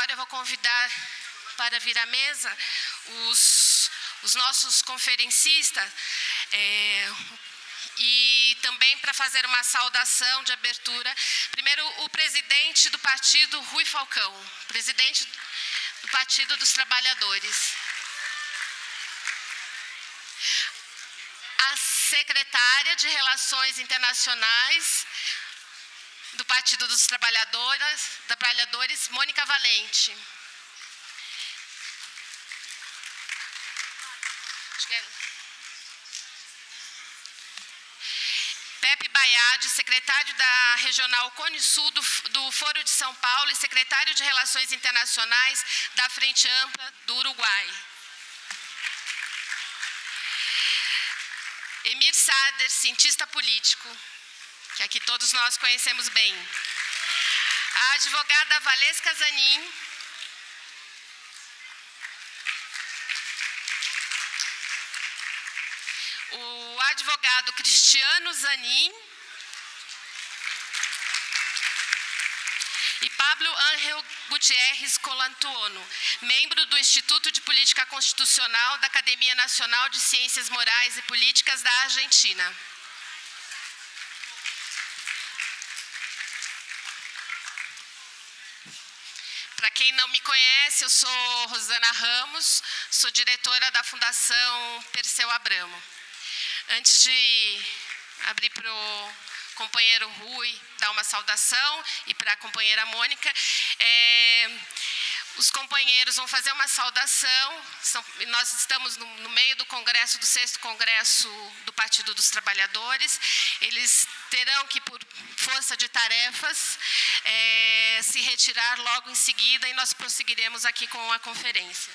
agora eu vou convidar para vir à mesa os nossos conferencistas e também para fazer uma saudação de abertura. Primeiro, o presidente do partido, Rui Falcão, presidente do Partido dos Trabalhadores. A secretária de Relações Internacionais do Partido dos Trabalhadores, Mônica Valente. Pepe Baiade, secretário da Regional Cone Sul do Foro de São Paulo e secretário de Relações Internacionais da Frente Ampla do Uruguai. Emir Sader, cientista político, que aqui todos nós conhecemos bem. A advogada Valesca Zanin. O advogado Cristiano Zanin. E Pablo Ángel Gutierrez Colantuono, membro do Instituto de Política Constitucional da Academia Nacional de Ciências Morais e Políticas da Argentina. Para quem não me conhece, eu sou Rosana Ramos, sou diretora da Fundação Perseu Abramo. Antes de abrir para o companheiro Rui dar uma saudação e para a companheira Mônica, os companheiros vão fazer uma saudação. Nós estamos no meio do congresso, do 6º Congresso do Partido dos Trabalhadores. Eles terão que, por força de tarefas, se retirar logo em seguida e nós prosseguiremos aqui com a conferência.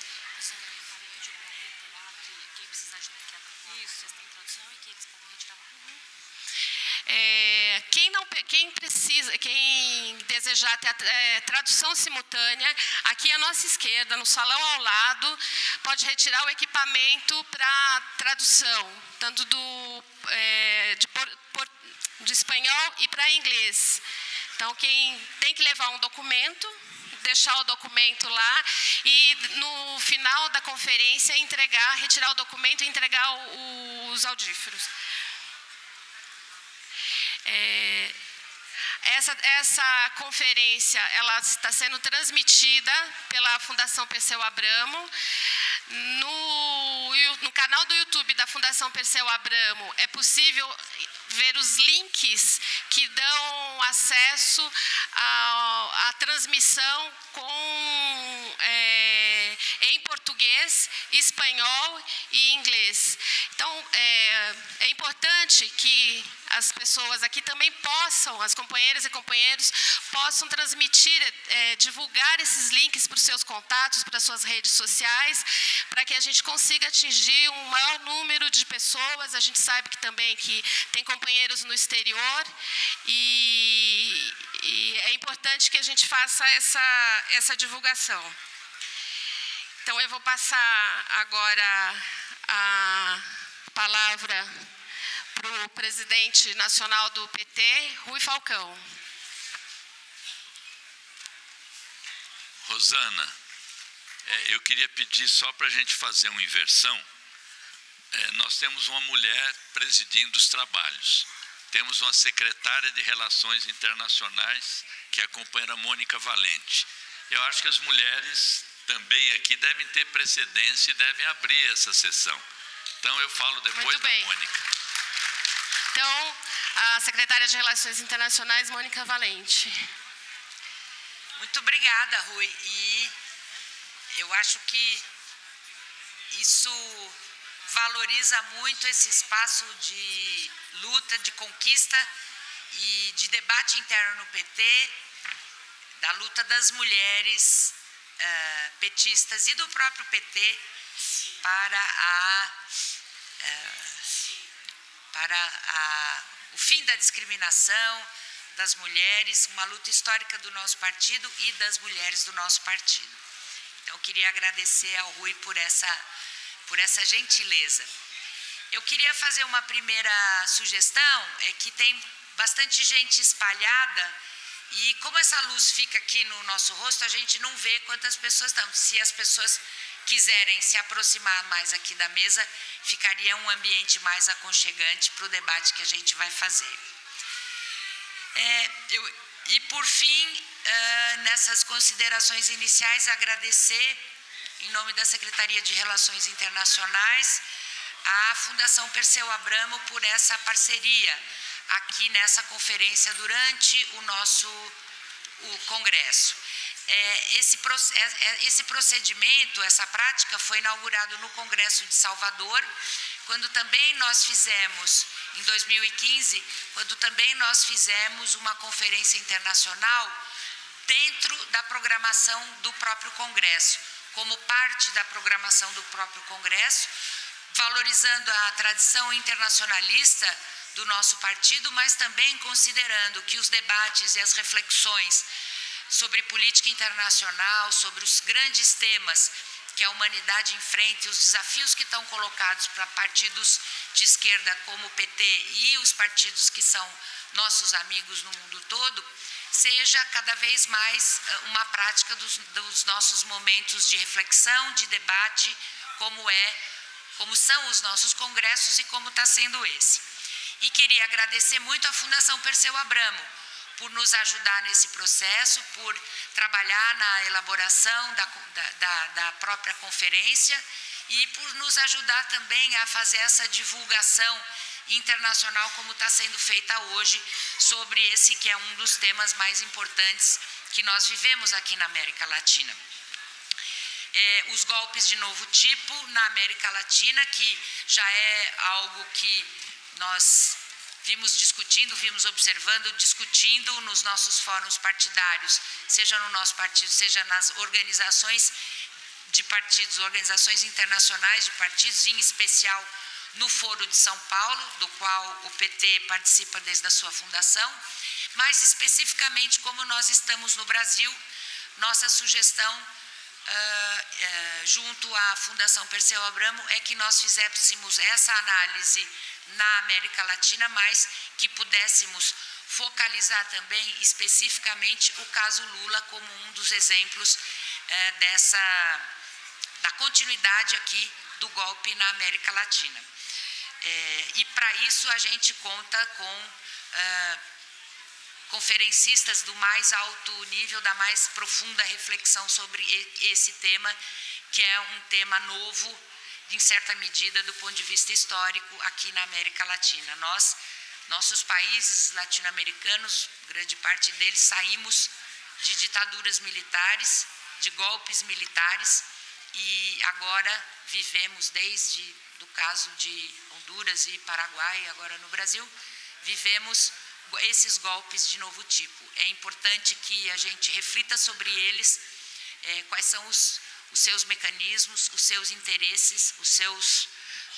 Quem desejar ter tradução simultânea, aqui à nossa esquerda, no salão ao lado, pode retirar o equipamento para tradução, tanto de espanhol e para inglês. Então, quem tem que levar um documento, deixar o documento lá e, no final da conferência, retirar o documento e entregar os audífonos. Essa conferência ela está sendo transmitida pela Fundação Perseu Abramo. No canal do YouTube da Fundação Perseu Abramo é possível ver os links que dão acesso à transmissão em português, espanhol e inglês. Então, é importante que as pessoas aqui também possam, as companheiras e companheiros, possam transmitir, divulgar esses links para os seus contatos, para as suas redes sociais, para que a gente consiga atingir um maior número de pessoas. A gente sabe que também tem companheiros no exterior e é importante que a gente faça essa divulgação. Então, eu vou passar agora a palavra para o presidente nacional do PT, Rui Falcão. Rosana, eu queria pedir só para a gente fazer uma inversão. Nós temos uma mulher presidindo os trabalhos. Temos uma secretária de Relações Internacionais, que é a companheira Mônica Valente. Eu acho que as mulheres também aqui devem ter precedência e devem abrir essa sessão. Então, eu falo depois da Mônica. Então, a secretária de Relações Internacionais, Mônica Valente. Muito obrigada, Rui. E eu acho que isso valoriza muito esse espaço de luta, de conquista e de debate interno no PT, da luta das mulheres petistas e do próprio PT para o fim da discriminação das mulheres, uma luta histórica do nosso partido e das mulheres do nosso partido. Então, eu queria agradecer ao Rui por essa gentileza. Eu queria fazer uma primeira sugestão, que tem bastante gente espalhada E como essa luz fica aqui no nosso rosto, a gente não vê quantas pessoas estão. Se as pessoas quiserem se aproximar mais aqui da mesa, ficaria um ambiente mais aconchegante para o debate que a gente vai fazer. E por fim, nessas considerações iniciais, agradecer, em nome da Secretaria de Relações Internacionais, à Fundação Perseu Abramo por essa parceria aqui nessa conferência durante o Congresso. Esse procedimento, essa prática foi inaugurado no Congresso de Salvador, quando também nós fizemos, em 2015, quando também nós fizemos uma conferência internacional dentro da programação do próprio Congresso, como parte da programação do próprio Congresso, valorizando a tradição internacionalista do nosso partido, mas também considerando que os debates e as reflexões sobre política internacional, sobre os grandes temas que a humanidade enfrenta, os desafios que estão colocados para partidos de esquerda como o PT e os partidos que são nossos amigos no mundo todo, seja cada vez mais uma prática dos nossos momentos de reflexão, de debate, como são os nossos congressos e como está sendo esse. E queria agradecer muito à Fundação Perseu Abramo por nos ajudar nesse processo, por trabalhar na elaboração da própria conferência e por nos ajudar também a fazer essa divulgação internacional como está sendo feita hoje sobre esse que é um dos temas mais importantes que nós vivemos aqui na América Latina. Os golpes de novo tipo na América Latina, que já é algo que nós vimos observando, discutindo nos nossos fóruns partidários, seja no nosso partido, seja nas organizações de partidos, organizações internacionais de partidos, em especial no Foro de São Paulo, do qual o PT participa desde a sua fundação, mas especificamente como nós estamos no Brasil, nossa sugestão junto à Fundação Perseu Abramo é que nós fizéssemos essa análise na América Latina, mas que pudéssemos focalizar também especificamente o caso Lula como um dos exemplos da continuidade aqui do golpe na América Latina. E para isso a gente conta com conferencistas do mais alto nível, da mais profunda reflexão sobre esse tema, que é um tema novo, em certa medida, do ponto de vista histórico, aqui na América Latina. Nossos países latino-americanos, grande parte deles, saímos de ditaduras militares, de golpes militares, e agora vivemos, desde o caso de Honduras e Paraguai, agora no Brasil, vivemos esses golpes de novo tipo. É importante que a gente reflita sobre eles, quais são os seus mecanismos, os seus interesses, os seus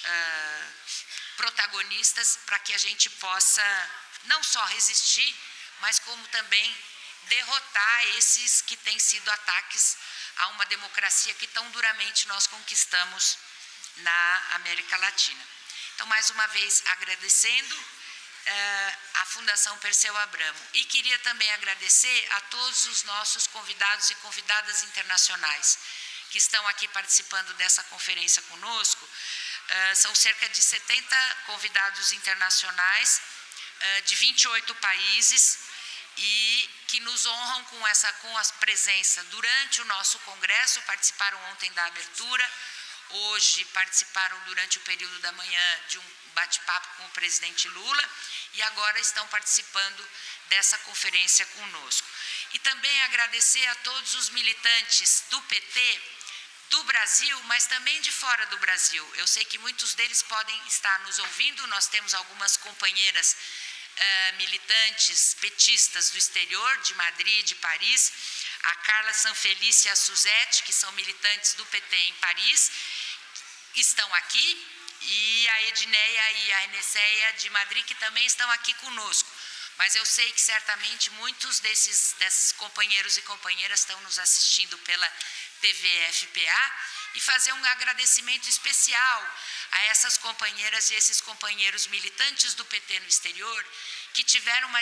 protagonistas, para que a gente possa não só resistir, mas como também derrotar esses que têm sido ataques a uma democracia que tão duramente nós conquistamos na América Latina. Então, mais uma vez, agradecendo a Fundação Perseu Abramo. E queria também agradecer a todos os nossos convidados e convidadas internacionais que estão aqui participando dessa conferência conosco. São cerca de 70 convidados internacionais de 28 países e que nos honram com a presença durante o nosso congresso, participaram ontem da abertura, hoje participaram durante o período da manhã de um bate-papo com o presidente Lula e agora estão participando dessa conferência conosco. E também agradecer a todos os militantes do PT, do Brasil, mas também de fora do Brasil. Eu sei que muitos deles podem estar nos ouvindo, nós temos algumas companheiras militantes petistas do exterior, de Madrid, de Paris, a Carla Sanfelice e a Suzete, que são militantes do PT em Paris, estão aqui, e a Edneia e a Eneseia de Madrid, que também estão aqui conosco. Mas eu sei que certamente muitos desses companheiros e companheiras estão nos assistindo pela TV FPA e fazer um agradecimento especial a essas companheiras e esses companheiros militantes do PT no exterior, que tiveram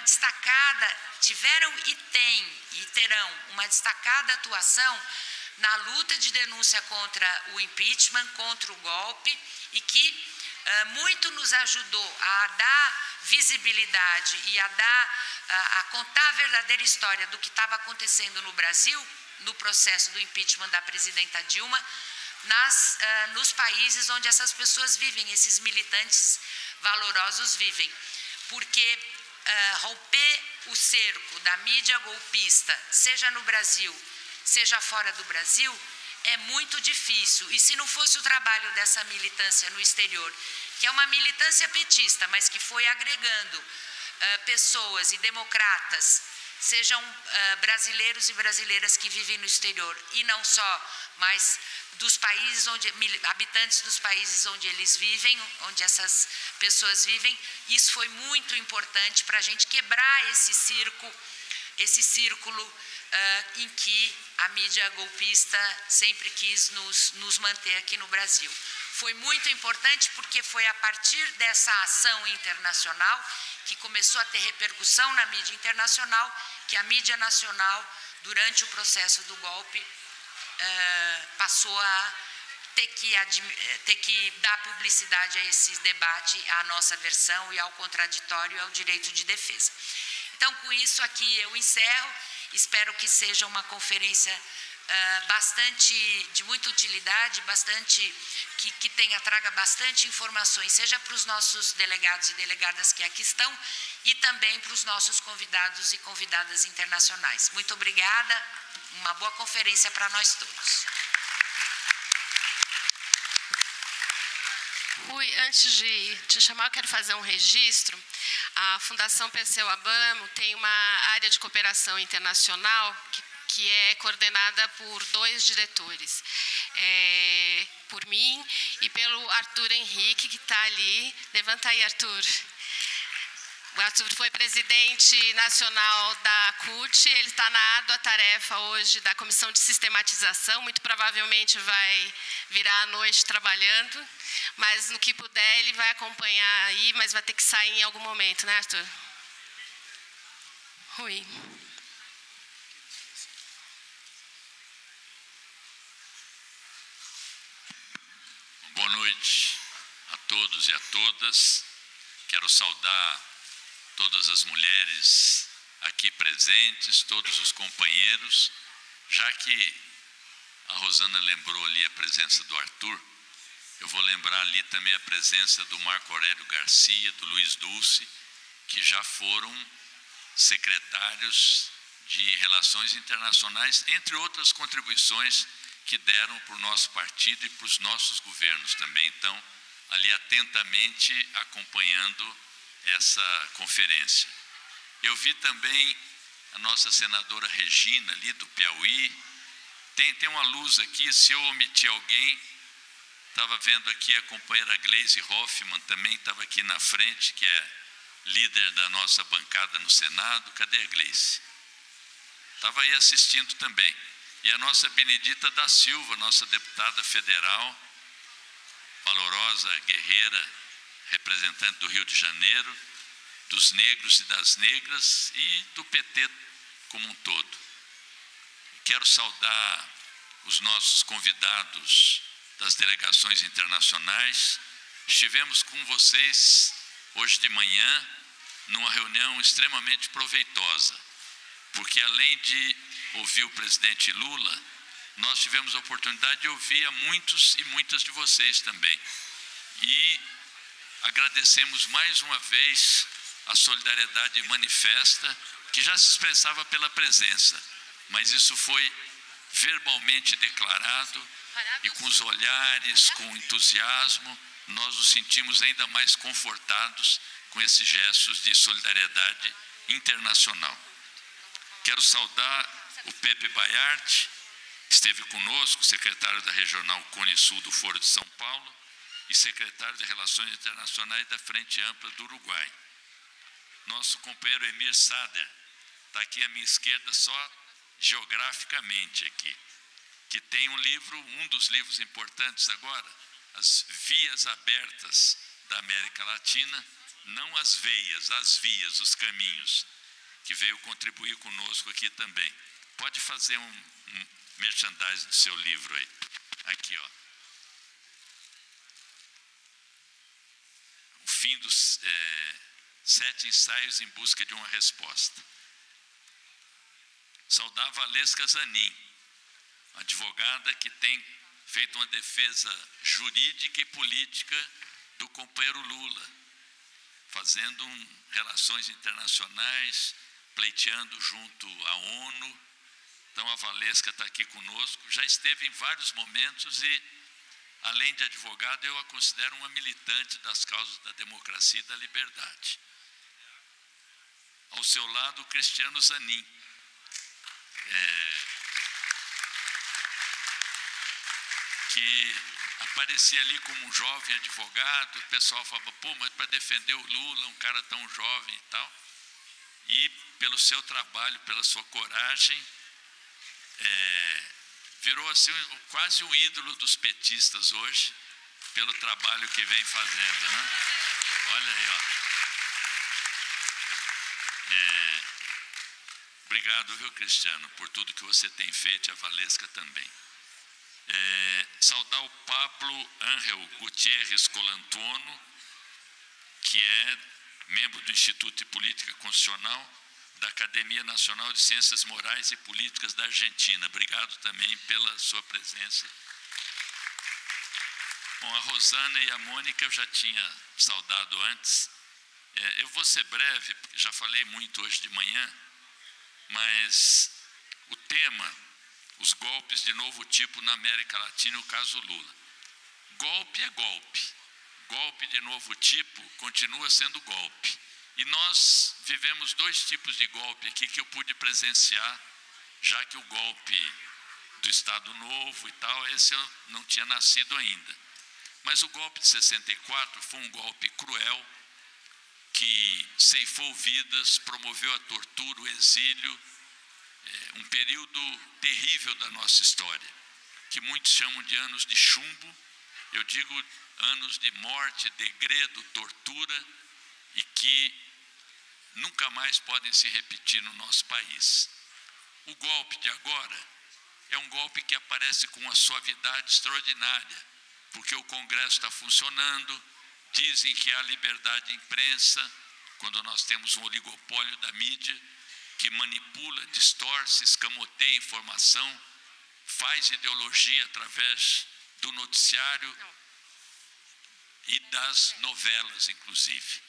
e terão uma destacada atuação na luta de denúncia contra o impeachment, contra o golpe, e que muito nos ajudou a dar visibilidade e a contar a verdadeira história do que estava acontecendo no Brasil, no processo do impeachment da presidenta Dilma, nos países onde essas pessoas vivem, esses militantes valorosos vivem. Porque romper o cerco da mídia golpista, seja no Brasil, seja fora do Brasil, é muito difícil. E se não fosse o trabalho dessa militância no exterior, que é uma militância petista, mas que foi agregando pessoas e democratas, sejam brasileiros e brasileiras que vivem no exterior, e não só, mas dos países habitantes dos países onde eles vivem, onde essas pessoas vivem, isso foi muito importante para a gente quebrar esse círculo em que a mídia golpista sempre quis nos manter aqui no Brasil. Foi muito importante porque foi a partir dessa ação internacional que começou a ter repercussão na mídia internacional, que a mídia nacional, durante o processo do golpe, passou a ter que dar publicidade a esse debate, à nossa versão e ao contraditório e ao direito de defesa. Então, com isso aqui eu encerro. Espero que seja uma conferência de muita utilidade, que traga bastante informações, seja para os nossos delegados e delegadas que aqui estão, e também para os nossos convidados e convidadas internacionais. Muito obrigada, uma boa conferência para nós todos. Rui, antes de te chamar, eu quero fazer um registro. A Fundação Perseu Abramo tem uma área de cooperação internacional que é coordenada por 2 diretores, por mim e pelo Arthur Henrique, que está ali. Levanta aí, Arthur. O Arthur foi presidente nacional da CUT, ele está na árdua tarefa hoje da Comissão de Sistematização, muito provavelmente vai virar à noite trabalhando, mas no que puder ele vai acompanhar aí, mas vai ter que sair em algum momento, né, Arthur? Rui. Boa noite a todos e a todas. Quero saudar todas as mulheres aqui presentes, todos os companheiros, já que a Rosana lembrou ali a presença do Arthur, eu vou lembrar ali também a presença do Marco Aurélio Garcia, do Luiz Dulce, que já foram secretários de Relações Internacionais, entre outras contribuições que deram para o nosso partido e para os nossos governos também. Então, ali atentamente acompanhando essa conferência. Eu vi também a nossa senadora Regina, ali do Piauí. Tem uma luz aqui, se eu omitir alguém, estava vendo aqui a companheira Gleisi Hoffmann, também estava aqui na frente, que é líder da nossa bancada no Senado. Cadê a Gleisi? Estava aí assistindo também. E a nossa Benedita da Silva, nossa deputada federal, valorosa, guerreira, representante do Rio de Janeiro, dos negros e das negras e do PT como um todo. Quero saudar os nossos convidados das delegações internacionais. Estivemos com vocês hoje de manhã numa reunião extremamente proveitosa, porque além de ouvir o presidente Lula, nós tivemos a oportunidade de ouvir a muitos e muitas de vocês também. E agradecemos mais uma vez a solidariedade manifesta, que já se expressava pela presença, mas isso foi verbalmente declarado, e com os olhares, com o entusiasmo, nós nos sentimos ainda mais confortados com esses gestos de solidariedade internacional. Quero saudar o Pepe Baiarte, que esteve conosco, secretário da Regional Cone Sul do Foro de São Paulo e secretário de Relações Internacionais da Frente Ampla do Uruguai. Nosso companheiro Emir Sader está aqui à minha esquerda, só geograficamente aqui. que tem um dos livros importantes agora, As Vias Abertas da América Latina, não as veias, as vias, os caminhos, que veio contribuir conosco aqui também. Pode fazer um merchandising do seu livro aí. Aqui, ó. O fim dos 7 ensaios em busca de uma resposta. Saudar a Valesca Zanin, advogada que tem feito uma defesa jurídica e política do companheiro Lula, fazendo relações internacionais, pleiteando junto à ONU. Então a Valesca está aqui conosco, já esteve em vários momentos e, além de advogada, eu a considero uma militante das causas da democracia e da liberdade. Ao seu lado, o Cristiano Zanin, que aparecia ali como um jovem advogado. O pessoal falava, pô, mas para defender o Lula, um cara tão jovem e tal. E pelo seu trabalho, pela sua coragem, virou assim quase um ídolo dos petistas hoje, pelo trabalho que vem fazendo, né? Olha aí, ó. Obrigado, viu, Cristiano, por tudo que você tem feito, e a Valesca também. Saudar o Pablo Ángel Gutierrez Colantuono, que é membro do Instituto de Política Constitucional da Academia Nacional de Ciências Morais e Políticas da Argentina. Obrigado também pela sua presença. Bom, a Rosana e a Mônica eu já tinha saudado antes. Eu vou ser breve, porque já falei muito hoje de manhã, mas o tema, os golpes de novo tipo na América Latina, o caso Lula. Golpe é golpe. Golpe de novo tipo continua sendo golpe. E nós vivemos 2 tipos de golpe aqui que eu pude presenciar, já que o golpe do Estado Novo e tal, esse eu não tinha nascido ainda. Mas o golpe de 64 foi um golpe cruel, que ceifou vidas, promoveu a tortura, o exílio, um período terrível da nossa história, que muitos chamam de anos de chumbo. Eu digo anos de morte, degredo, tortura, e que nunca mais podem se repetir no nosso país. O golpe de agora é um golpe que aparece com uma suavidade extraordinária, porque o Congresso está funcionando, dizem que há liberdade de imprensa, quando nós temos um oligopólio da mídia, que manipula, distorce, escamoteia informação, faz ideologia através do noticiário e das novelas, inclusive.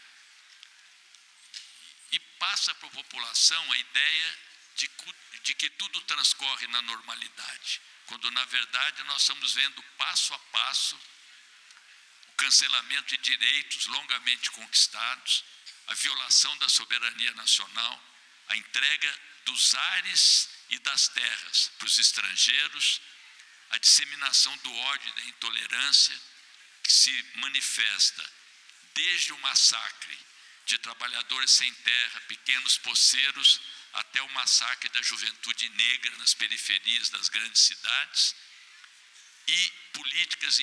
E passa para a população a ideia de que tudo transcorre na normalidade, quando, na verdade, nós estamos vendo passo a passo o cancelamento de direitos longamente conquistados, a violação da soberania nacional, a entrega dos ares e das terras para os estrangeiros, a disseminação do ódio e da intolerância, que se manifesta desde o massacre de trabalhadores sem terra, pequenos poceiros, até o massacre da juventude negra nas periferias das grandes cidades, e políticas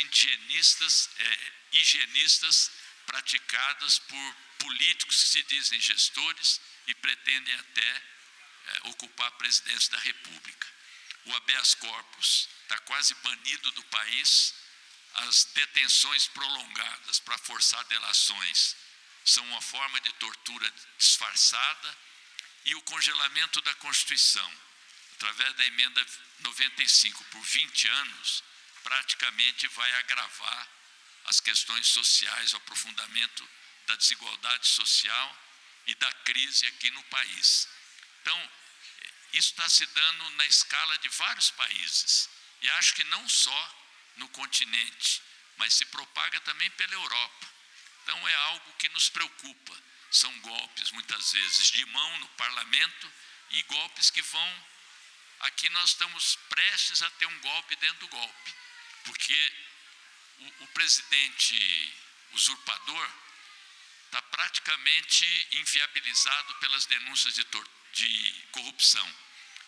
higienistas praticadas por políticos que se dizem gestores e pretendem até ocupar a presidência da República. O habeas corpus está quase banido do país, as detenções prolongadas para forçar delações são uma forma de tortura disfarçada, e o congelamento da Constituição, através da emenda 95 por 20 anos, praticamente vai agravar as questões sociais, o aprofundamento da desigualdade social e da crise aqui no país. Então, isso está se dando na escala de vários países, e acho que não só no continente, mas se propaga também pela Europa. Então é algo que nos preocupa. São golpes, muitas vezes, de mão no parlamento, e golpes que vão... Aqui nós estamos prestes a ter um golpe dentro do golpe, porque o presidente usurpador está praticamente inviabilizado pelas denúncias de corrupção.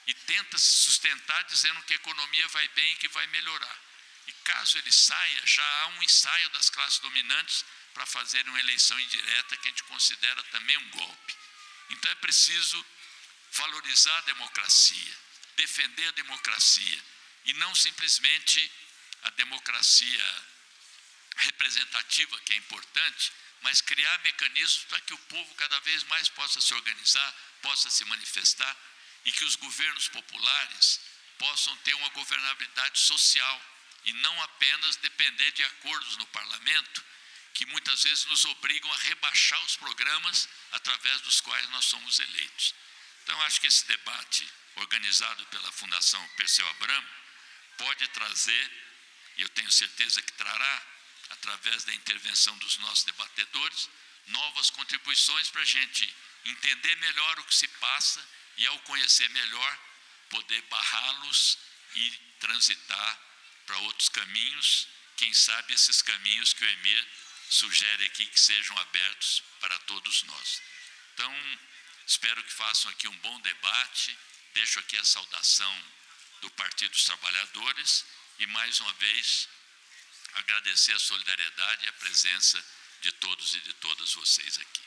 e tenta se sustentar dizendo que a economia vai bem e que vai melhorar. E caso ele saia, já há um ensaio das classes dominantes para fazer uma eleição indireta que a gente considera também um golpe. Então é preciso valorizar a democracia, defender a democracia, e não simplesmente a democracia representativa, que é importante, mas criar mecanismos para que o povo cada vez mais possa se organizar, possa se manifestar, e que os governos populares possam ter uma governabilidade social e não apenas depender de acordos no parlamento, que muitas vezes nos obrigam a rebaixar os programas através dos quais nós somos eleitos. Então, acho que esse debate organizado pela Fundação Perseu Abramo pode trazer, e eu tenho certeza que trará, através da intervenção dos nossos debatedores, novas contribuições para a gente entender melhor o que se passa e, ao conhecer melhor, poder barrá-los e transitar para outros caminhos, quem sabe esses caminhos que o Emir sugere aqui que sejam abertos para todos nós. Então, espero que façam aqui um bom debate, deixo aqui a saudação do Partido dos Trabalhadores e, mais uma vez, agradecer a solidariedade e a presença de todos e de todas vocês aqui.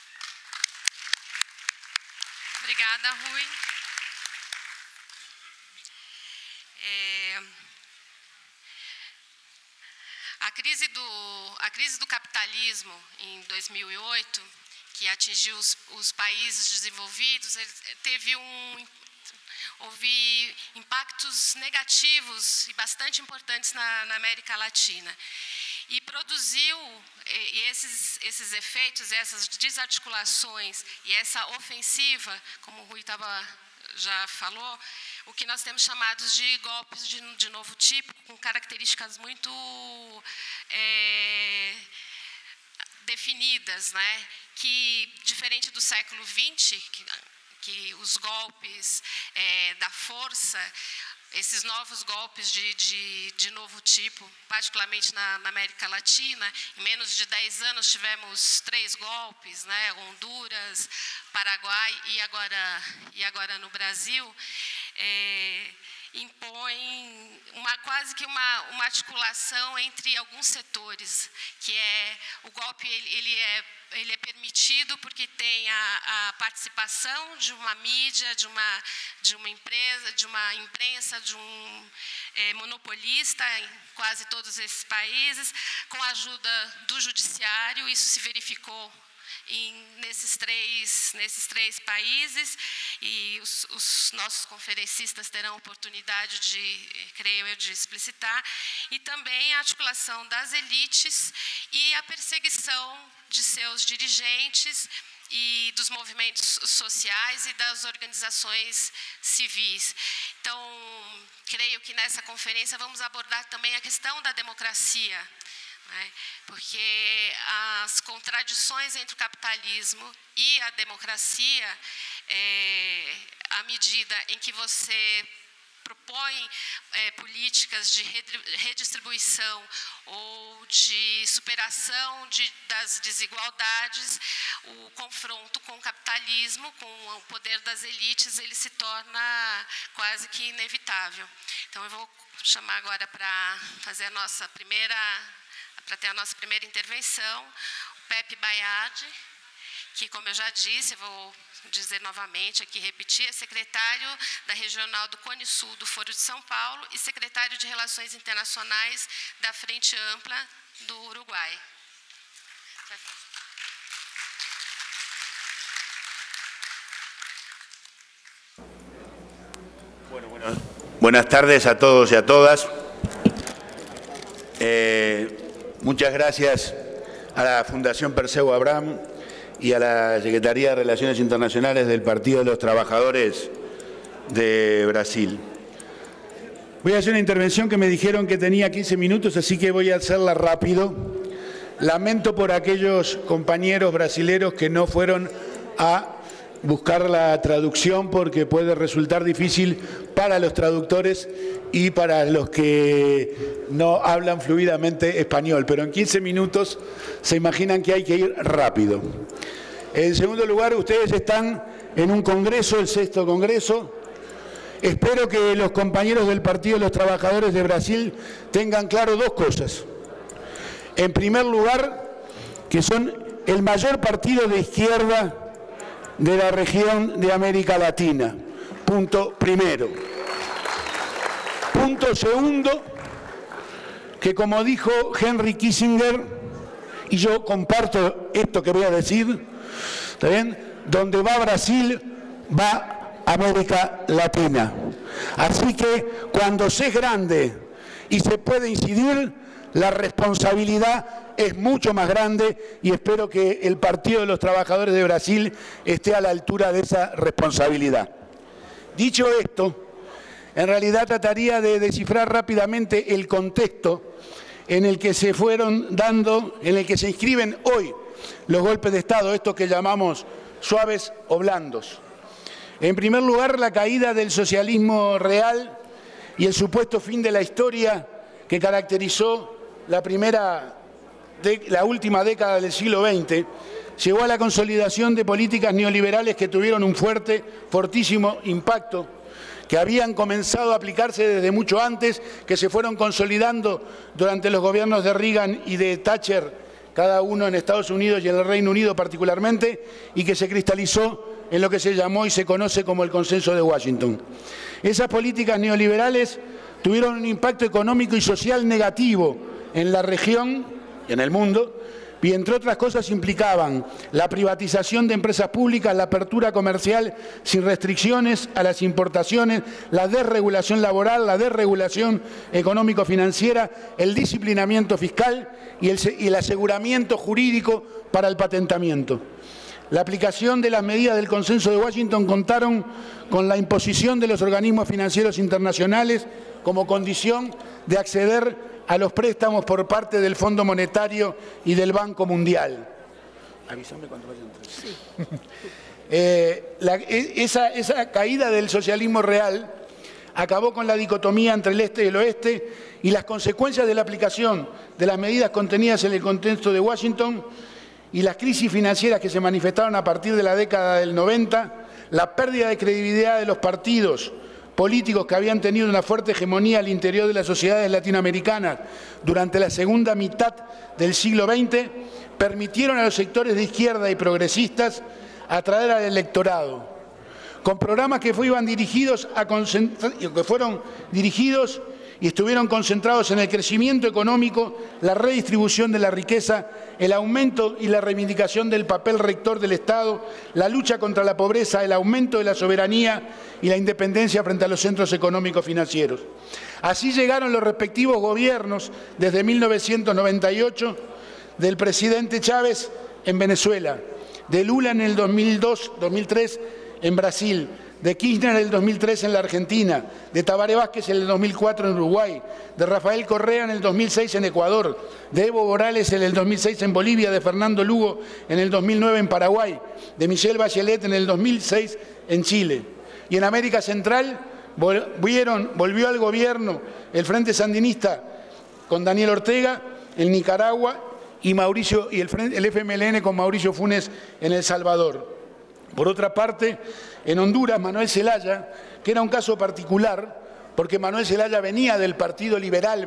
Obrigada, Rui. A crise do capitalismo em 2008, que atingiu os países desenvolvidos, houve impactos negativos e bastante importantes na América Latina. E produziu esses efeitos, essas desarticulações e essa ofensiva, como o Rui já falou, o que nós temos chamados de golpes de novo tipo, com características muito definidas, né? Que, diferente do século XX, que os golpes da força, esses novos golpes de novo tipo, particularmente na América Latina, em menos de 10 anos tivemos 3 golpes, né? Honduras, Paraguai e agora no Brasil, impõe quase que uma articulação entre alguns setores, que o golpe ele é permitido porque tem a participação de uma mídia, de uma empresa, de uma imprensa, de um monopolista em quase todos esses países, com a ajuda do judiciário. Isso se verificou nesses três países, e os nossos conferencistas terão oportunidade creio eu, de explicitar, e também a articulação das elites e a perseguição de seus dirigentes e dos movimentos sociais e das organizações civis. Então, creio que nessa conferência vamos abordar também a questão da democracia, né? Porque as contradições entre o capitalismo e a democracia, à medida em que você propõe políticas de redistribuição ou de superação das desigualdades, o confronto com o capitalismo, com o poder das elites, ele se torna quase que inevitável. Então, eu vou chamar agora para ter a nossa primeira intervenção, o Pepe Bayad, que, como eu já disse, eu vou dizer novamente aqui, repetir, é secretário da Regional do Cone Sul do Foro de São Paulo e secretário de Relações Internacionais da Frente Ampla do Uruguai. Buenas tardes a todos y a todas. Muchas gracias a la Fundación Perseu Abramo y a la Secretaría de Relaciones Internacionales del Partido de los Trabajadores de Brasil. Voy a hacer una intervención que me dijeron que tenía 15 minutos, así que voy a hacerla rápido. Lamento por aquellos compañeros brasileros que no fueron a buscar la traducción, porque puede resultar difícil para los traductores y para los que no hablan fluidamente español, pero en 15 minutos se imaginan que hay que ir rápido. En segundo lugar, ustedes están en un congreso, el 6º Congreso, espero que los compañeros del Partido de los Trabajadores de Brasil tengan claro dos cosas. En primer lugar, que son el mayor partido de izquierda de la región de América Latina. Punto primero. Punto segundo, que como dijo Henry Kissinger, y yo comparto esto que voy a decir, ¿está bien? Donde va Brasil, va América Latina. Así que cuando se es grande y se puede incidir, la responsabilidad es mucho más grande y espero que el Partido de los Trabajadores de Brasil esté a la altura de esa responsabilidad. Dicho esto, en realidad trataría de descifrar rápidamente el contexto en el que se fueron dando, en el que se inscriben hoy los golpes de Estado, estos que llamamos suaves o blandos. En primer lugar, la caída del socialismo real y el supuesto fin de la historia que caracterizó la última década del siglo XX, llevó a la consolidación de políticas neoliberales que tuvieron un fortísimo impacto, que habían comenzado a aplicarse desde mucho antes, que se fueron consolidando durante los gobiernos de Reagan y de Thatcher, cada uno en Estados Unidos y en el Reino Unido particularmente, y que se cristalizó en lo que se llamó y se conoce como el Consenso de Washington. Esas políticas neoliberales tuvieron un impacto económico y social negativo en la región y en el mundo, y entre otras cosas implicaban la privatización de empresas públicas, la apertura comercial sin restricciones a las importaciones, la desregulación laboral, la desregulación económico-financiera, el disciplinamiento fiscal y el aseguramiento jurídico para el patentamiento. La aplicación de las medidas del Consenso de Washington contaron con la imposición de los organismos financieros internacionales como condición de acceder a los préstamos por parte del Fondo Monetario y del Banco Mundial. Avísame cuando vayan. Esa caída del socialismo real acabó con la dicotomía entre el este y el oeste y las consecuencias de la aplicación de las medidas contenidas en el Consenso de Washington y las crisis financieras que se manifestaron a partir de la década del 90, la pérdida de credibilidad de los partidos políticos que habían tenido una fuerte hegemonía al interior de las sociedades latinoamericanas durante la segunda mitad del siglo XX, permitieron a los sectores de izquierda y progresistas atraer al electorado, con programas que fueron dirigidos y estuvieron concentrados en el crecimiento económico, la redistribución de la riqueza, el aumento y la reivindicación del papel rector del Estado, la lucha contra la pobreza, el aumento de la soberanía y la independencia frente a los centros económicos financieros. Así llegaron los respectivos gobiernos desde 1998 del presidente Chávez en Venezuela, de Lula en el 2002-2003 en Brasil, de Kirchner en el 2003 en la Argentina, de Tabaré Vázquez en el 2004 en Uruguay, de Rafael Correa en el 2006 en Ecuador, de Evo Morales en el 2006 en Bolivia, de Fernando Lugo en el 2009 en Paraguay, de Michelle Bachelet en el 2006 en Chile. Y en América Central volvió al gobierno el Frente Sandinista con Daniel Ortega en Nicaragua y el FMLN con Mauricio Funes en El Salvador. Por otra parte, en Honduras, Manuel Zelaya, que era un caso particular, porque Manuel Zelaya venía del Partido Liberal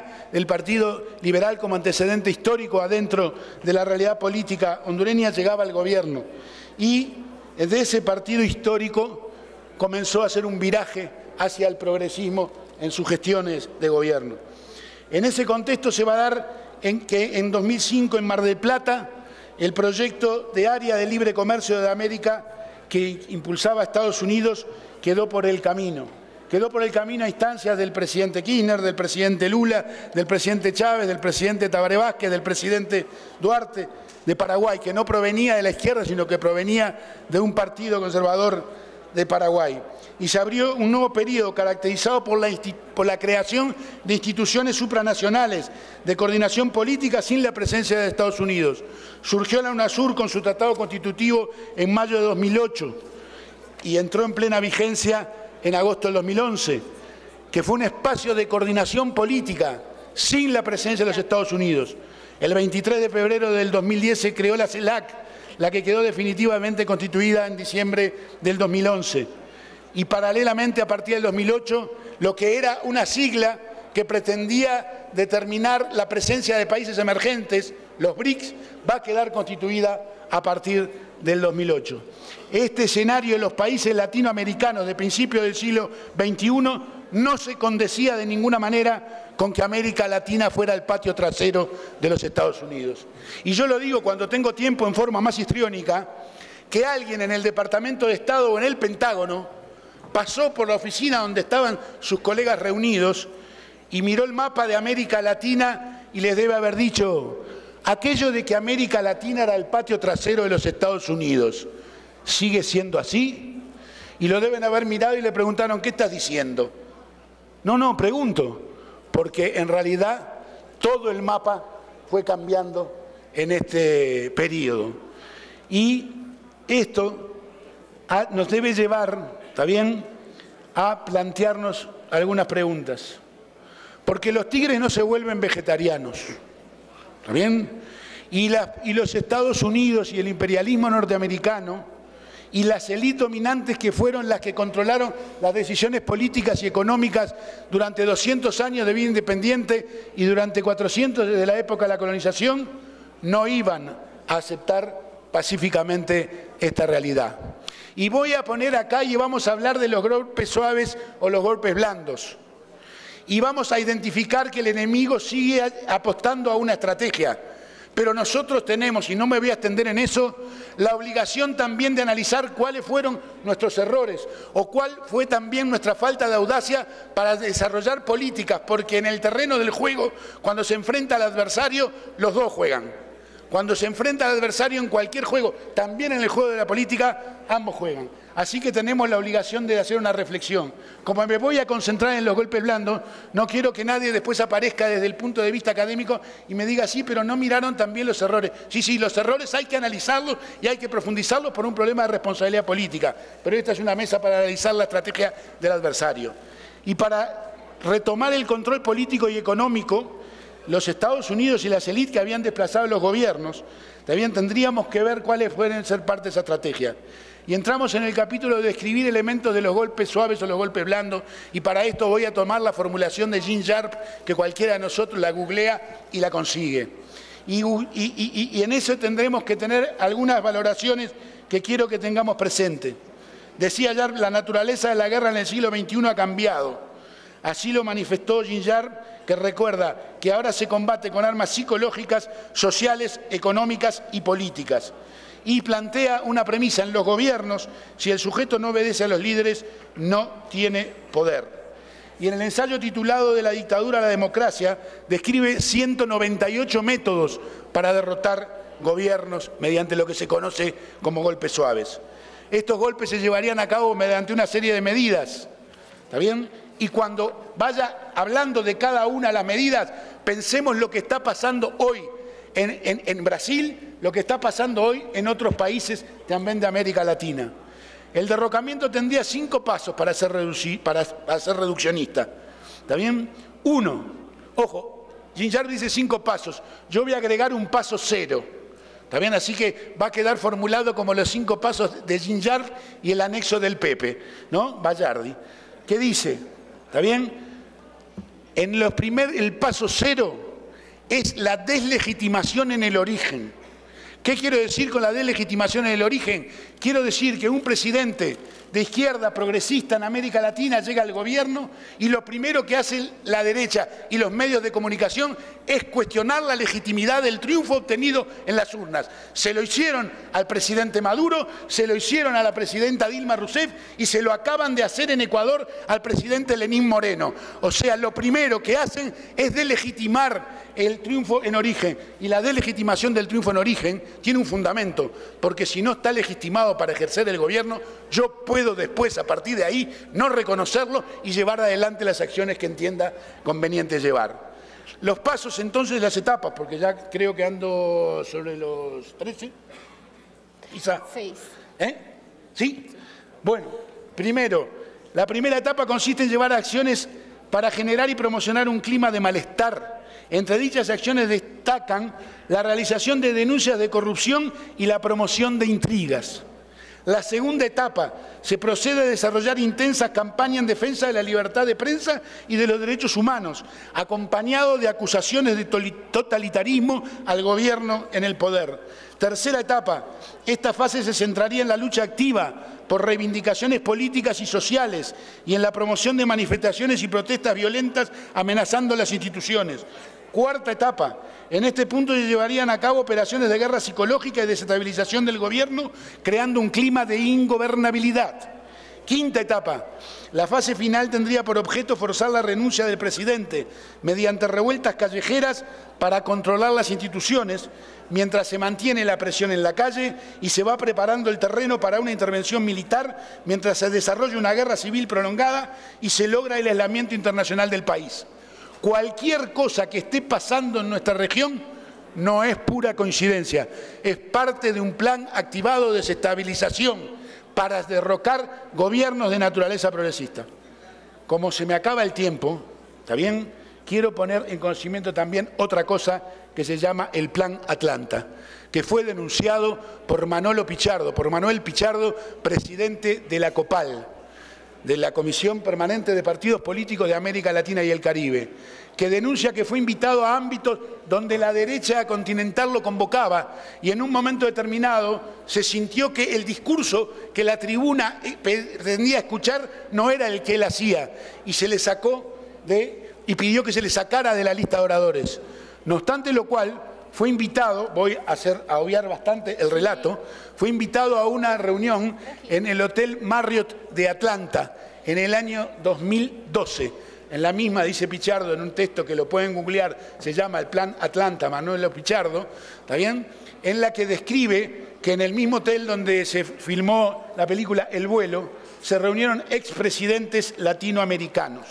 como antecedente histórico adentro de la realidad política hondureña, llegaba al gobierno. Y de ese partido histórico comenzó a hacer un viraje hacia el progresismo en sus gestiones de gobierno. En ese contexto se va a dar que en 2005 en Mar del Plata, el proyecto de área de libre comercio de América que impulsaba a Estados Unidos quedó por el camino. Quedó por el camino a instancias del presidente Kirchner, del presidente Lula, del presidente Chávez, del presidente Tabaré Vázquez, del presidente Duarte de Paraguay, que no provenía de la izquierda, sino que provenía de un partido conservador de Paraguay. Y se abrió un nuevo periodo caracterizado por la creación de instituciones supranacionales de coordinación política sin la presencia de Estados Unidos. Surgió la UNASUR con su tratado constitutivo en mayo de 2008 y entró en plena vigencia en agosto del 2011, que fue un espacio de coordinación política sin la presencia de los Estados Unidos. El 23 de febrero del 2010 se creó la CELAC, la que quedó definitivamente constituida en diciembre del 2011. y paralelamente a partir del 2008 lo que era una sigla que pretendía determinar la presencia de países emergentes, los BRICS, va a quedar constituida a partir del 2008. Este escenario en los países latinoamericanos de principios del siglo XXI no se condecía de ninguna manera con que América Latina fuera el patio trasero de los Estados Unidos. Y yo lo digo cuando tengo tiempo en forma más histriónica, que alguien en el Departamento de Estado o en el Pentágono pasó por la oficina donde estaban sus colegas reunidos y miró el mapa de América Latina y les debe haber dicho: aquello de que América Latina era el patio trasero de los Estados Unidos, ¿sigue siendo así? Y lo deben haber mirado y le preguntaron: ¿qué estás diciendo? No, pregunto, porque en realidad todo el mapa fue cambiando en este periodo. Y esto nos debe llevar, ¿está bien?, a plantearnos algunas preguntas. Porque los tigres no se vuelven vegetarianos, ¿está bien? Y los Estados Unidos y el imperialismo norteamericano y las élites dominantes que fueron las que controlaron las decisiones políticas y económicas durante 200 años de vida independiente y durante 400 desde la época de la colonización, no iban a aceptar pacíficamente esta realidad. Y voy a poner acá y vamos a hablar de los golpes suaves o los golpes blandos. Y vamos a identificar que el enemigo sigue apostando a una estrategia. Pero nosotros tenemos, y no me voy a extender en eso, la obligación también de analizar cuáles fueron nuestros errores o cuál fue también nuestra falta de audacia para desarrollar políticas, porque en el terreno del juego, cuando se enfrenta al adversario, los dos juegan. Cuando se enfrenta al adversario en cualquier juego, también en el juego de la política, ambos juegan. Así que tenemos la obligación de hacer una reflexión. Como me voy a concentrar en los golpes blandos, no quiero que nadie después aparezca desde el punto de vista académico y me diga: sí, pero no miraron también los errores. Sí, los errores hay que analizarlos y hay que profundizarlos por un problema de responsabilidad política. Pero esta es una mesa para analizar la estrategia del adversario. Y para retomar el control político y económico, los Estados Unidos y las élites que habían desplazado los gobiernos, también tendríamos que ver cuáles pueden ser parte de esa estrategia. Y entramos en el capítulo de describir elementos de los golpes suaves o los golpes blandos, y para esto voy a tomar la formulación de Gene Sharp, que cualquiera de nosotros la googlea y la consigue. Y en eso tendremos que tener algunas valoraciones que quiero que tengamos presentes. Decía Sharp: la naturaleza de la guerra en el siglo XXI ha cambiado. Así lo manifestó Gene Sharp, que recuerda que ahora se combate con armas psicológicas, sociales, económicas y políticas. Y plantea una premisa: en los gobiernos, si el sujeto no obedece a los líderes, no tiene poder. Y en el ensayo titulado De la dictadura a la democracia, describe 198 métodos para derrotar gobiernos mediante lo que se conoce como golpes suaves. Estos golpes se llevarían a cabo mediante una serie de medidas, ¿está bien? Y cuando vaya hablando de cada una de las medidas, pensemos lo que está pasando hoy en Brasil, lo que está pasando hoy en otros países también de América Latina. El derrocamiento tendría 5 pasos para ser reduccionista. ¿Está bien? 1. Ojo, Gene Sharp dice 5 pasos. Yo voy a agregar un paso 0. ¿Está bien? Así que va a quedar formulado como los 5 pasos de Gene Sharp y el anexo del Pepe, ¿no? Bayardi. ¿Qué dice? ¿Está bien? El paso 0 es la deslegitimación en el origen. ¿Qué quiero decir con la deslegitimación en el origen? Quiero decir que un presidente de izquierda progresista en América Latina llega al gobierno y lo primero que hace la derecha y los medios de comunicación es cuestionar la legitimidad del triunfo obtenido en las urnas. Se lo hicieron al presidente Maduro, se lo hicieron a la presidenta Dilma Rousseff y se lo acaban de hacer en Ecuador al presidente Lenín Moreno. O sea, lo primero que hacen es deslegitimar el triunfo en origen, y la deslegitimación del triunfo en origen tiene un fundamento, porque si no está legitimado para ejercer el gobierno, yo puedo después, a partir de ahí, no reconocerlo y llevar adelante las acciones que entienda conveniente llevar. Los pasos entonces, las etapas, porque ya creo que ando sobre los 13. Isa. 6. ¿Sí? Bueno, primero, la primera etapa consiste en llevar acciones para generar y promocionar un clima de malestar. Entre dichas acciones destacan la realización de denuncias de corrupción y la promoción de intrigas. La segunda etapa, se procede a desarrollar intensas campañas en defensa de la libertad de prensa y de los derechos humanos, acompañado de acusaciones de totalitarismo al gobierno en el poder. Tercera etapa, esta fase se centraría en la lucha activa por reivindicaciones políticas y sociales y en la promoción de manifestaciones y protestas violentas amenazando las instituciones. Cuarta etapa, en este punto se llevarían a cabo operaciones de guerra psicológica y desestabilización del gobierno, creando un clima de ingobernabilidad. Quinta etapa, la fase final tendría por objeto forzar la renuncia del presidente mediante revueltas callejeras para controlar las instituciones, mientras se mantiene la presión en la calle y se va preparando el terreno para una intervención militar, mientras se desarrolla una guerra civil prolongada y se logra el aislamiento internacional del país. Cualquier cosa que esté pasando en nuestra región no es pura coincidencia, es parte de un plan activado de desestabilización para derrocar gobiernos de naturaleza progresista. Como se me acaba el tiempo, ¿está bien? Quiero poner en conocimiento también otra cosa que se llama el Plan Atlanta, que fue denunciado por Manuel Pichardo, presidente de la COPAL, de la Comisión Permanente de Partidos Políticos de América Latina y el Caribe, que denuncia que fue invitado a ámbitos donde la derecha continental lo convocaba y en un momento determinado se sintió que el discurso que la tribuna pretendía escuchar no era el que él hacía y se le sacó y pidió que se le sacara de la lista de oradores. No obstante lo cual, fue invitado, voy a obviar bastante el relato, fue invitado a una reunión en el Hotel Marriott de Atlanta en el año 2012. En la misma, dice Pichardo, en un texto que lo pueden googlear, se llama El Plan Atlanta, Manuel Pichardo, ¿está bien? En la que describe que en el mismo hotel donde se filmó la película El Vuelo, se reunieron expresidentes latinoamericanos.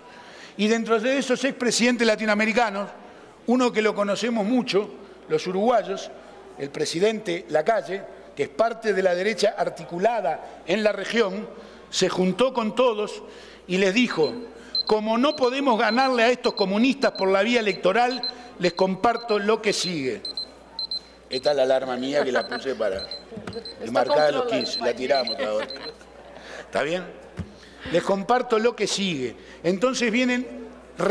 Y dentro de esos expresidentes latinoamericanos, uno que lo conocemos mucho, los uruguayos, el presidente Lacalle, que es parte de la derecha articulada en la región, se juntó con todos y les dijo: como no podemos ganarle a estos comunistas por la vía electoral, les comparto lo que sigue. Esta es la alarma mía que la puse para marcar a los 15, la tiramos ahora. ¿Está bien? Les comparto lo que sigue. Entonces vienen...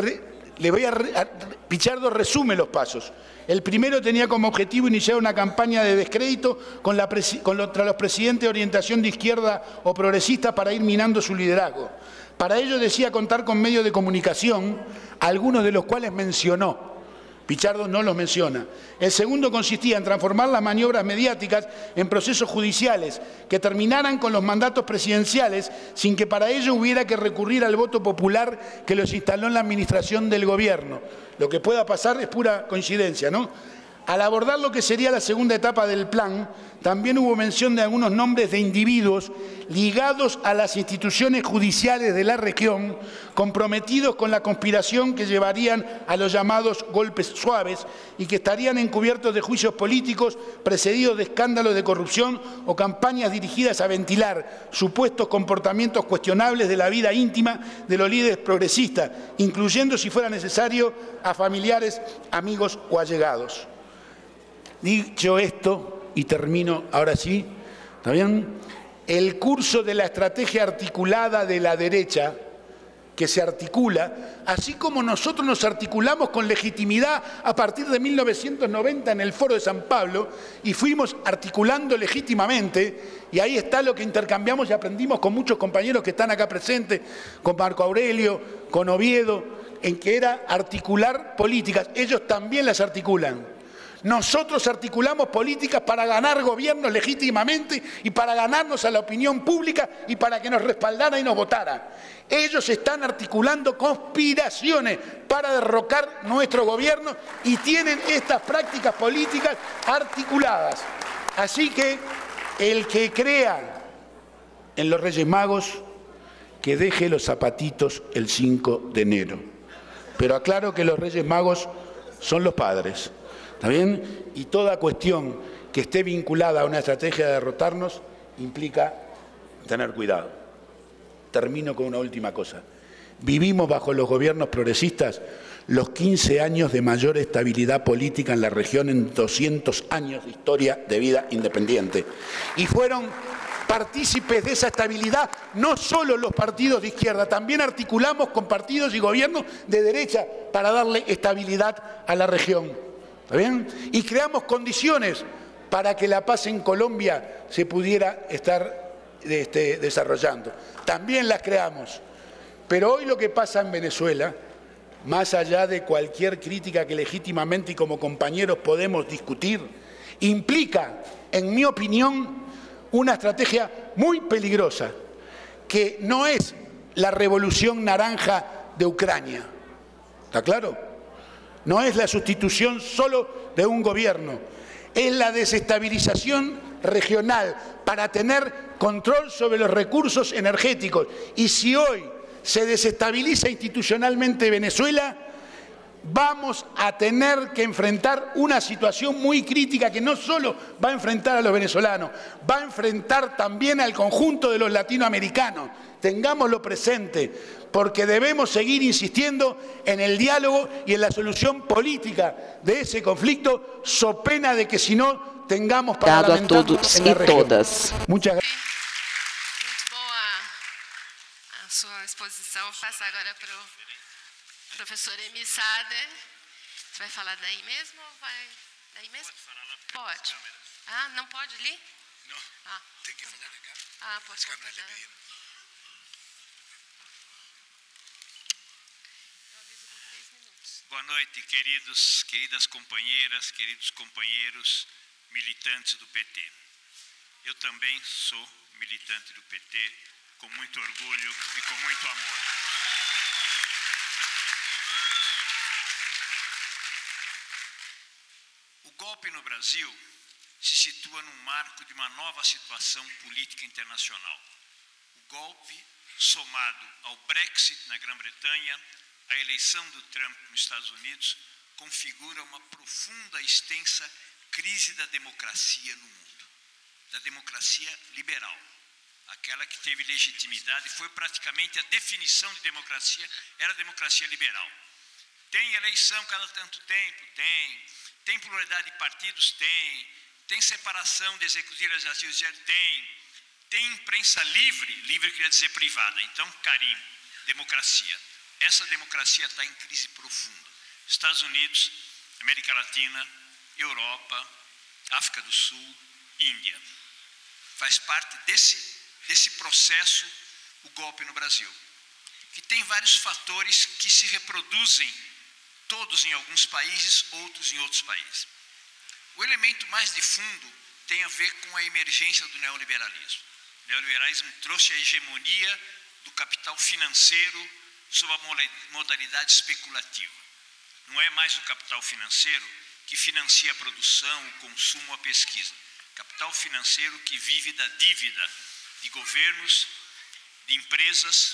Pichardo resume los pasos. El primero tenía como objetivo iniciar una campaña de descrédito contra los presidentes de orientación de izquierda o progresista para ir minando su liderazgo. Para ello decía contar con medios de comunicación, algunos de los cuales mencionó. Pichardo no los menciona. El segundo consistía en transformar las maniobras mediáticas en procesos judiciales que terminaran con los mandatos presidenciales sin que para ello hubiera que recurrir al voto popular que los instaló en la administración del gobierno. Lo que pueda pasar es pura coincidencia, ¿no? Al abordar lo que sería la segunda etapa del plan, también hubo mención de algunos nombres de individuos ligados a las instituciones judiciales de la región, comprometidos con la conspiración que llevarían a los llamados golpes suaves y que estarían encubiertos de juicios políticos precedidos de escándalos de corrupción o campañas dirigidas a ventilar supuestos comportamientos cuestionables de la vida íntima de los líderes progresistas, incluyendo, si fuera necesario, a familiares, amigos o allegados. Dicho esto, y termino ahora sí, ¿está bien? El curso de la estrategia articulada de la derecha, que se articula, así como nosotros nos articulamos con legitimidad a partir de 1990 en el Foro de San Pablo, y fuimos articulando legítimamente, y ahí está lo que intercambiamos y aprendimos con muchos compañeros que están acá presentes, con Marco Aurelio, con Oviedo, en que era articular políticas. Ellos también las articulan. Nosotros articulamos políticas para ganar gobiernos legítimamente y para ganarnos a la opinión pública y para que nos respaldara y nos votara. Ellos están articulando conspiraciones para derrocar nuestro gobierno y tienen estas prácticas políticas articuladas. Así que el que crea en los Reyes Magos, que deje los zapatitos el 5 de enero. Pero aclaro que los Reyes Magos son los padres. ¿Está bien? Y toda cuestión que esté vinculada a una estrategia de derrotarnos implica tener cuidado. Termino con una última cosa. Vivimos bajo los gobiernos progresistas los 15 años de mayor estabilidad política en la región en 200 años de historia de vida independiente. Y fueron partícipes de esa estabilidad, no solo los partidos de izquierda, también articulamos con partidos y gobiernos de derecha para darle estabilidad a la región. ¿Está bien? Y creamos condiciones para que la paz en Colombia se pudiera estar desarrollando. También las creamos. Pero hoy lo que pasa en Venezuela, más allá de cualquier crítica que legítimamente y como compañeros podemos discutir, implica, en mi opinión, una estrategia muy peligrosa, que no es la revolución naranja de Ucrania. ¿Está claro? No es la sustitución solo de un gobierno, es la desestabilización regional para tener control sobre los recursos energéticos. Y si hoy se desestabiliza institucionalmente Venezuela, vamos a tener que enfrentar una situación muy crítica que no solo va a enfrentar a los venezolanos, va a enfrentar también al conjunto de los latinoamericanos. Tengámoslo presente, porque debemos seguir insistiendo en el diálogo y en la solución política de ese conflicto, so pena de que si no tengamos para lamentar en la región. Muchas gracias. Muito boa a sua exposição. Passa agora para o professor Emi Sader. Você vai falar daí mesmo ou vai daí mesmo? Pode. Ah, não pode ali? Não. Ah. Tem que falar de cá. Ah, pode falar. Boa noite, queridas companheiras, queridos companheiros militantes do PT. Eu também sou militante do PT, com muito orgulho e com muito amor. O golpe no Brasil se situa num marco de uma nova situação política internacional. O golpe, somado ao Brexit na Grã-Bretanha, a eleição do Trump nos Estados Unidos, configura uma profunda e extensa crise da democracia no mundo, da democracia liberal, aquela que teve legitimidade, foi praticamente a definição de democracia, era a democracia liberal. Tem eleição cada tanto tempo? Tem pluralidade de partidos? Tem separação de executivo e legislativo? Tem imprensa livre queria dizer privada, então carimbo, democracia. Essa democracia está em crise profunda. Estados Unidos, América Latina, Europa, África do Sul, Índia. Faz parte desse processo o golpe no Brasil, que tem vários fatores que se reproduzem, todos em alguns países, outros em outros países. O elemento mais de fundo tem a ver com a emergência do neoliberalismo. O neoliberalismo trouxe a hegemonia do capital financeiro sob a modalidade especulativa. Não é mais o capital financeiro que financia a produção, o consumo, a pesquisa. Capital financeiro que vive da dívida de governos, de empresas,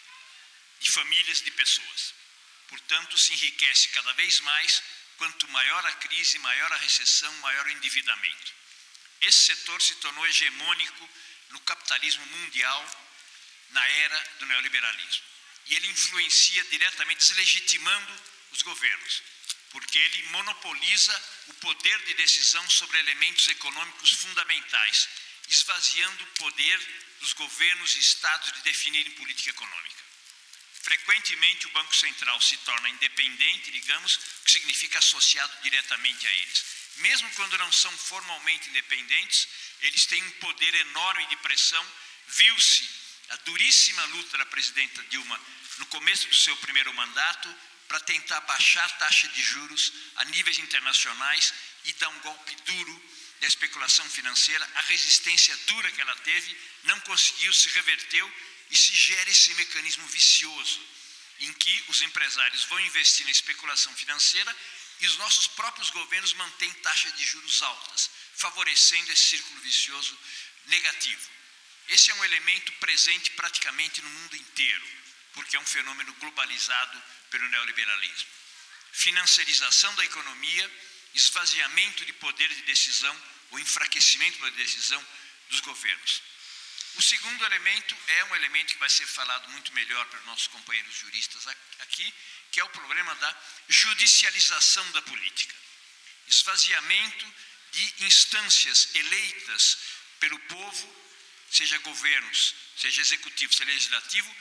de famílias, de pessoas. Portanto, se enriquece cada vez mais, quanto maior a crise, maior a recessão, maior o endividamento. Esse setor se tornou hegemônico no capitalismo mundial na era do neoliberalismo. E ele influencia diretamente, deslegitimando os governos, porque ele monopoliza o poder de decisão sobre elementos econômicos fundamentais, esvaziando o poder dos governos e estados de definirem política econômica. Frequentemente, o Banco Central se torna independente, digamos, o que significa associado diretamente a eles. Mesmo quando não são formalmente independentes, eles têm um poder enorme de pressão. Viu-se a duríssima luta da presidenta Dilma no começo do seu primeiro mandato para tentar baixar a taxa de juros a níveis internacionais e dar um golpe duro da especulação financeira. A resistência dura que ela teve não conseguiu, se reverteu e se gera esse mecanismo vicioso em que os empresários vão investir na especulação financeira e os nossos próprios governos mantêm taxas de juros altas, favorecendo esse círculo vicioso negativo. Esse é um elemento presente praticamente no mundo inteiro, porque é um fenômeno globalizado pelo neoliberalismo. Financiarização da economia, esvaziamento de poder de decisão ou enfraquecimento da decisão dos governos. O segundo elemento é um elemento que vai ser falado muito melhor pelos nossos companheiros juristas aqui, que é o problema da judicialização da política. Esvaziamento de instâncias eleitas pelo povo seja governos, seja executivo, seja legislativo,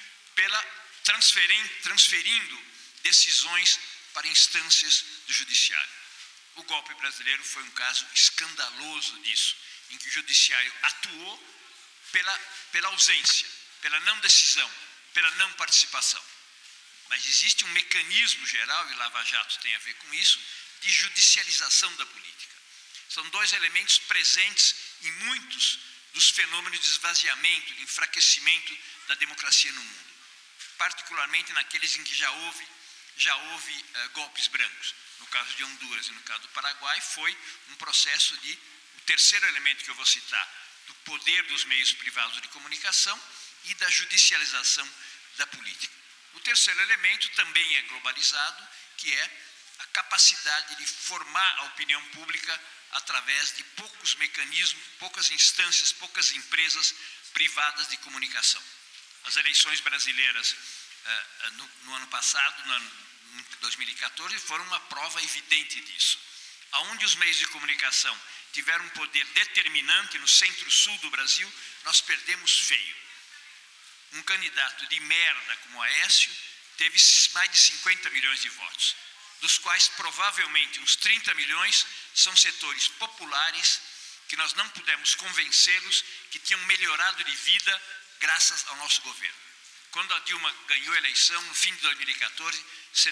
transferindo decisões para instâncias do judiciário. O golpe brasileiro foi um caso escandaloso disso, em que o judiciário atuou pela ausência, pela não decisão, pela não participação. Mas existe um mecanismo geral, e Lava Jato tem a ver com isso, de judicialização da política. São dois elementos presentes em muitos dos fenômenos de esvaziamento, de enfraquecimento da democracia no mundo, particularmente naqueles em que já houve golpes brancos. No caso de Honduras e no caso do Paraguai, foi um processo o terceiro elemento que eu vou citar, do poder dos meios privados de comunicação e da judicialização da política. O terceiro elemento também é globalizado, que é a capacidade de formar a opinião pública através de poucos mecanismos, poucas instâncias, poucas empresas privadas de comunicação. As eleições brasileiras no ano passado, no ano 2014, foram uma prova evidente disso. Aonde os meios de comunicação tiveram um poder determinante no centro-sul do Brasil, nós perdemos feio. Um candidato de merda como Aécio teve mais de 50 milhões de votos, dos quais provavelmente uns 30 milhões são setores populares que nós não pudemos convencê-los que tinham melhorado de vida graças ao nosso governo. Quando a Dilma ganhou a eleição, no fim de 2014,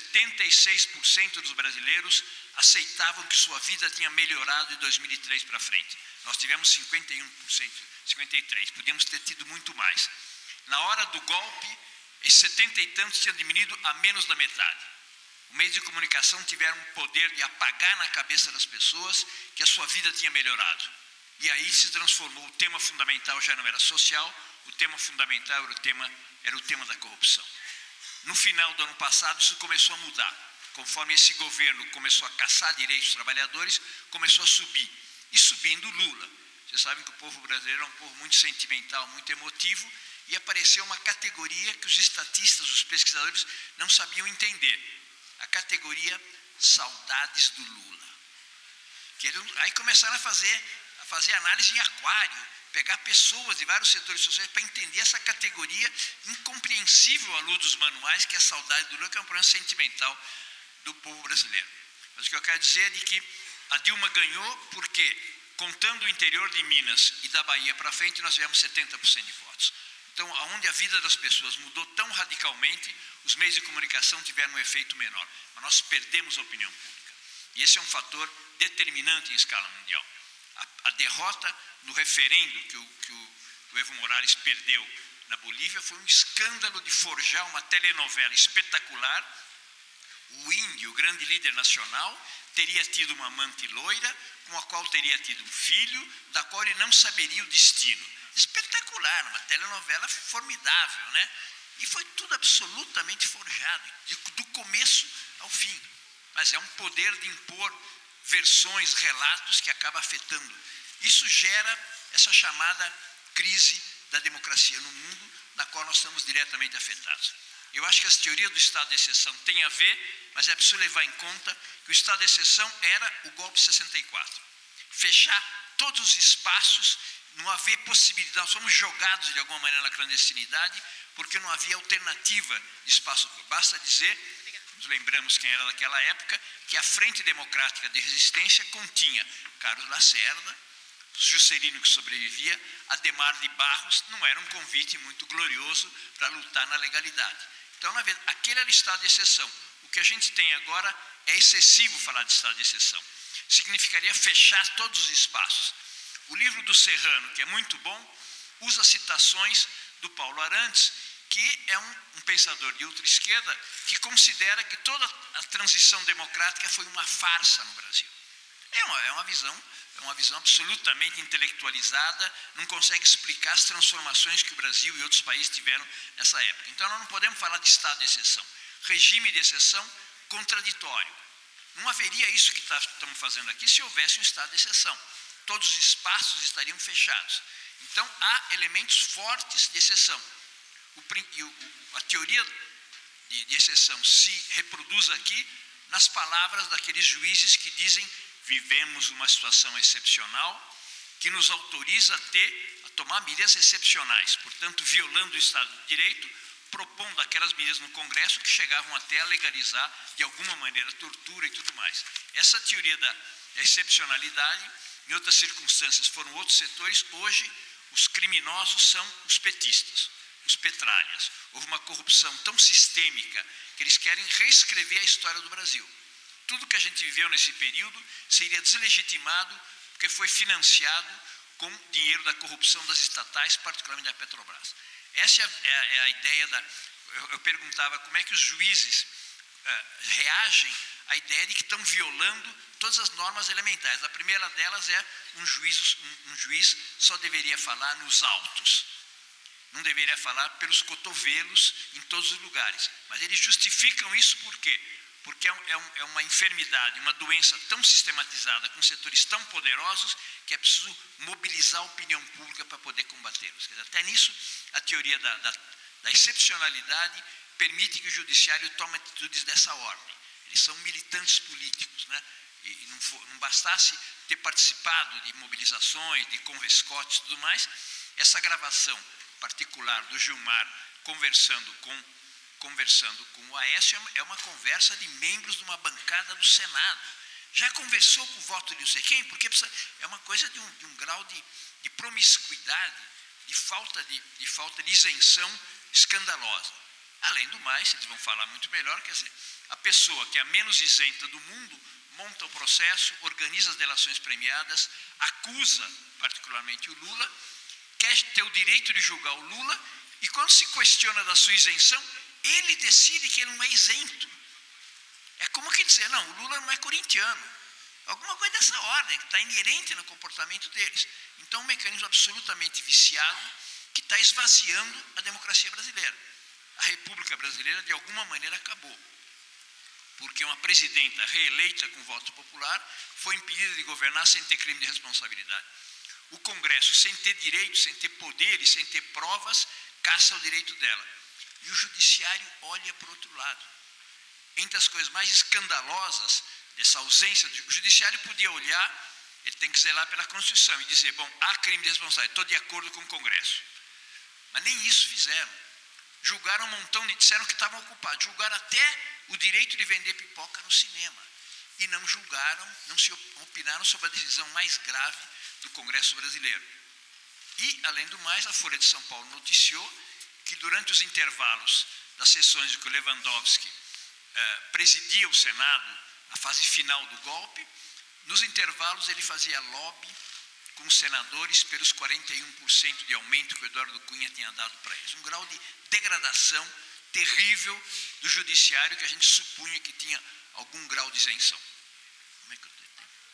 76% dos brasileiros aceitavam que sua vida tinha melhorado de 2003 para frente. Nós tivemos 51%, 53%, podíamos ter tido muito mais. Na hora do golpe, esses 70 e tantos tinham diminuído a menos da metade. Os meios de comunicação tiveram o poder de apagar na cabeça das pessoas que a sua vida tinha melhorado. E aí se transformou, o tema fundamental já não era social, o tema fundamental era o tema da corrupção. No final do ano passado, isso começou a mudar. Conforme esse governo começou a caçar direitos dos trabalhadores, começou a subir. E subindo Lula. Vocês sabem que o povo brasileiro é um povo muito sentimental, muito emotivo, e apareceu uma categoria que os estatistas, os pesquisadores, não sabiam entender. A categoria saudades do Lula. Aí começaram a fazer análise em aquário, pegar pessoas de vários setores sociais para entender essa categoria incompreensível à luz dos manuais, que é a saudade do Lula, que é um problema sentimental do povo brasileiro. Mas o que eu quero dizer é de que a Dilma ganhou porque, contando o interior de Minas e da Bahia para frente, nós tivemos 70% de votos. Então, onde a vida das pessoas mudou tão radicalmente, os meios de comunicação tiveram um efeito menor. Mas nós perdemos a opinião pública. E esse é um fator determinante em escala mundial. A derrota no referendo que o Evo Morales perdeu na Bolívia foi um escândalo de forjar uma telenovela espetacular. O Índio, o grande líder nacional, teria tido uma amante loira, com a qual teria tido um filho, da qual ele não saberia o destino. Espetacular, uma telenovela formidável, né? E foi tudo absolutamente forjado, do começo ao fim. Mas é um poder de impor versões, relatos que acaba afetando. Isso gera essa chamada crise da democracia no mundo, na qual nós estamos diretamente afetados. Eu acho que as teorias do estado de exceção têm a ver, mas é preciso levar em conta que o estado de exceção era o golpe de 64. Fechar todos os espaços, não haver possibilidade, nós fomos jogados de alguma maneira na clandestinidade, porque não havia alternativa de espaço público. Basta dizer, nos lembramos quem era daquela época, que a Frente Democrática de Resistência continha Carlos Lacerda, Juscelino, que sobrevivia, Adhemar de Barros. Não era um convite muito glorioso para lutar na legalidade. Então, na verdade, aquele era o estado de exceção. O que a gente tem agora é excessivo falar de estado de exceção. Significaria fechar todos os espaços. O livro do Serrano, que é muito bom, usa citações do Paulo Arantes, que é um pensador de ultra-esquerda que considera que toda a transição democrática foi uma farsa no Brasil. É uma visão absolutamente intelectualizada, não consegue explicar as transformações que o Brasil e outros países tiveram nessa época. Então, nós não podemos falar de estado de exceção. Regime de exceção contraditório. Não haveria isso que estamos fazendo aqui se houvesse um estado de exceção. Todos os espaços estariam fechados. Então, há elementos fortes de exceção. A teoria de exceção se reproduz aqui nas palavras daqueles juízes que dizem: vivemos uma situação excepcional que nos autoriza a tomar medidas excepcionais, portanto, violando o Estado de Direito, propondo aquelas medidas no Congresso que chegavam até a legalizar, de alguma maneira, tortura e tudo mais. Essa teoria da excepcionalidade, em outras circunstâncias foram outros setores, hoje os criminosos são os petistas, os petralhas. Houve uma corrupção tão sistêmica que eles querem reescrever a história do Brasil. Tudo que a gente viveu nesse período seria deslegitimado porque foi financiado com dinheiro da corrupção das estatais, particularmente da Petrobras. Essa é a ideia da... Eu perguntava como é que os juízes reagem à ideia de que estão violando todas as normas elementares. A primeira delas é um juiz só deveria falar nos autos. Não deveria falar pelos cotovelos em todos os lugares. Mas eles justificam isso por quê? Porque é uma enfermidade, uma doença tão sistematizada, com setores tão poderosos, que é preciso mobilizar a opinião pública para poder combatê-los. Até nisso, a teoria da excepcionalidade permite que o judiciário tome atitudes dessa ordem. Eles são militantes políticos, né? E não bastasse ter participado de mobilizações, de convescotes e tudo mais, essa gravação particular do Gilmar conversando com o Aécio é uma conversa de membros de uma bancada do Senado. Já conversou com o voto de não sei quem? Porque é uma coisa de um grau de promiscuidade, de falta de isenção escandalosa. Além do mais, eles vão falar muito melhor, quer dizer, a pessoa que é a menos isenta do mundo monta o processo, organiza as delações premiadas, acusa particularmente o Lula, quer ter o direito de julgar o Lula, e quando se questiona da sua isenção, ele decide que ele não é isento. É como que dizer, não, o Lula não é corintiano. Alguma coisa dessa ordem, que está inerente no comportamento deles. Então, um mecanismo absolutamente viciado que está esvaziando a democracia brasileira. A República Brasileira, de alguma maneira, acabou. Porque uma presidenta reeleita com voto popular foi impedida de governar sem ter crime de responsabilidade. O Congresso, sem ter direitos, sem ter poderes, sem ter provas, caça o direito dela. E o Judiciário olha para o outro lado. Entre as coisas mais escandalosas dessa ausência, o Judiciário podia olhar, ele tem que zelar pela Constituição e dizer, bom, há crime de responsabilidade, estou de acordo com o Congresso. Mas nem isso fizeram. Julgaram um montão de... disseram que estavam ocupados. Julgaram até o direito de vender pipoca no cinema. E não julgaram, não se opinaram sobre a decisão mais grave do Congresso brasileiro. E, além do mais, a Folha de São Paulo noticiou que durante os intervalos das sessões em que o Lewandowski presidia o Senado, a fase final do golpe, nos intervalos ele fazia lobby com os senadores pelos 41% de aumento que o Eduardo Cunha tinha dado para eles. Um grau de degradação terrível do judiciário que a gente supunha que tinha algum grau de isenção. Como é que eu tenho?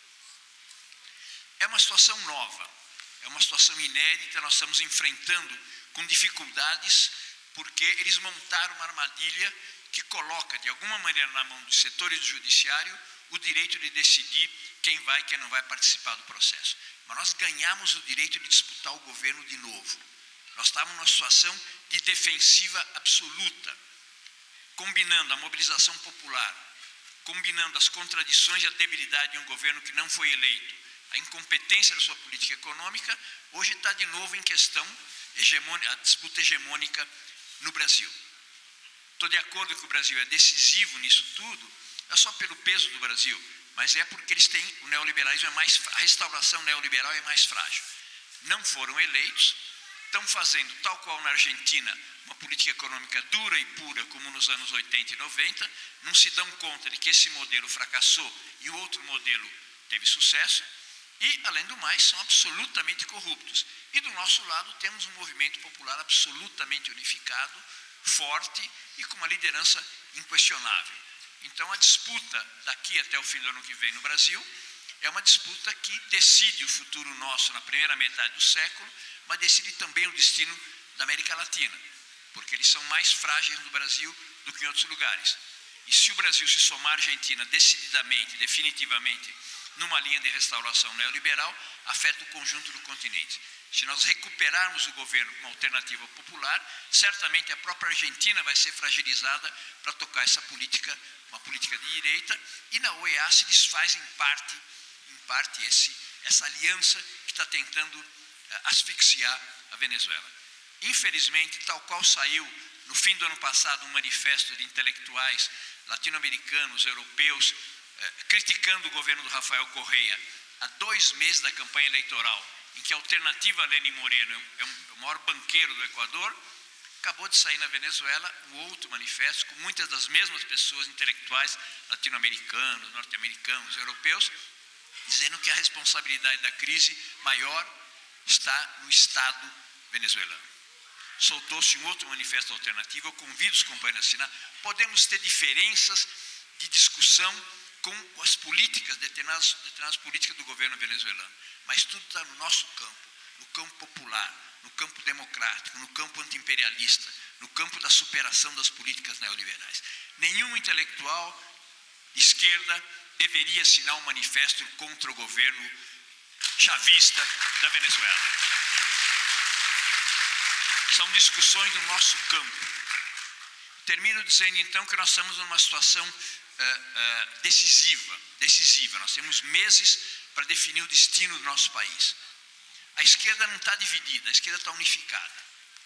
É uma situação nova, é uma situação inédita, nós estamos enfrentando com dificuldades porque eles montaram uma armadilha que coloca, de alguma maneira, na mão dos setores do judiciário o direito de decidir quem vai e quem não vai participar do processo. Mas nós ganhamos o direito de disputar o governo de novo. Nós estávamos numa situação de defensiva absoluta, combinando a mobilização popular, combinando as contradições e a debilidade de um governo que não foi eleito, a incompetência da sua política econômica, hoje está de novo em questão a disputa hegemônica no Brasil. Estou de acordo que o Brasil é decisivo nisso tudo, não é só pelo peso do Brasil, mas é porque eles têm, o neoliberalismo a restauração neoliberal é mais frágil. Não foram eleitos, estão fazendo, tal qual na Argentina, uma política econômica dura e pura, como nos anos 80 e 90, não se dão conta de que esse modelo fracassou e o outro modelo teve sucesso, e, além do mais, são absolutamente corruptos. E do nosso lado temos um movimento popular absolutamente unificado, forte e com uma liderança inquestionável. Então a disputa daqui até o fim do ano que vem no Brasil é uma disputa que decide o futuro nosso na primeira metade do século, mas decide também o destino da América Latina, porque eles são mais frágeis no Brasil do que em outros lugares. E se o Brasil se somar à Argentina decididamente, definitivamente, numa linha de restauração neoliberal, afeta o conjunto do continente. Se nós recuperarmos o governo com uma alternativa popular, certamente a própria Argentina vai ser fragilizada para tocar essa política, uma política de direita, e na OEA se desfaz em parte essa aliança que está tentando asfixiar a Venezuela. Infelizmente, tal qual saiu no fim do ano passado um manifesto de intelectuais latino-americanos, europeus, criticando o governo do Rafael Correa, há 2 meses da campanha eleitoral, em que a alternativa a Lenín Moreno é o maior banqueiro do Equador, acabou de sair na Venezuela um outro manifesto com muitas das mesmas pessoas intelectuais latino-americanos, norte-americanos, europeus, dizendo que a responsabilidade da crise maior está no Estado venezuelano. Soltou-se um outro manifesto alternativo, eu convido os companheiros a assinar. Podemos ter diferenças de discussão com as políticas, determinadas políticas do governo venezuelano, mas tudo está no nosso campo, no campo popular, no campo democrático, no campo antiimperialista, no campo da superação das políticas neoliberais. Nenhum intelectual de esquerda deveria assinar um manifesto contra o governo chavista da Venezuela. São discussões no nosso campo. Termino dizendo, então, que nós estamos numa situação decisiva. Nós temos meses para definir o destino do nosso país. A esquerda não está dividida, a esquerda está unificada.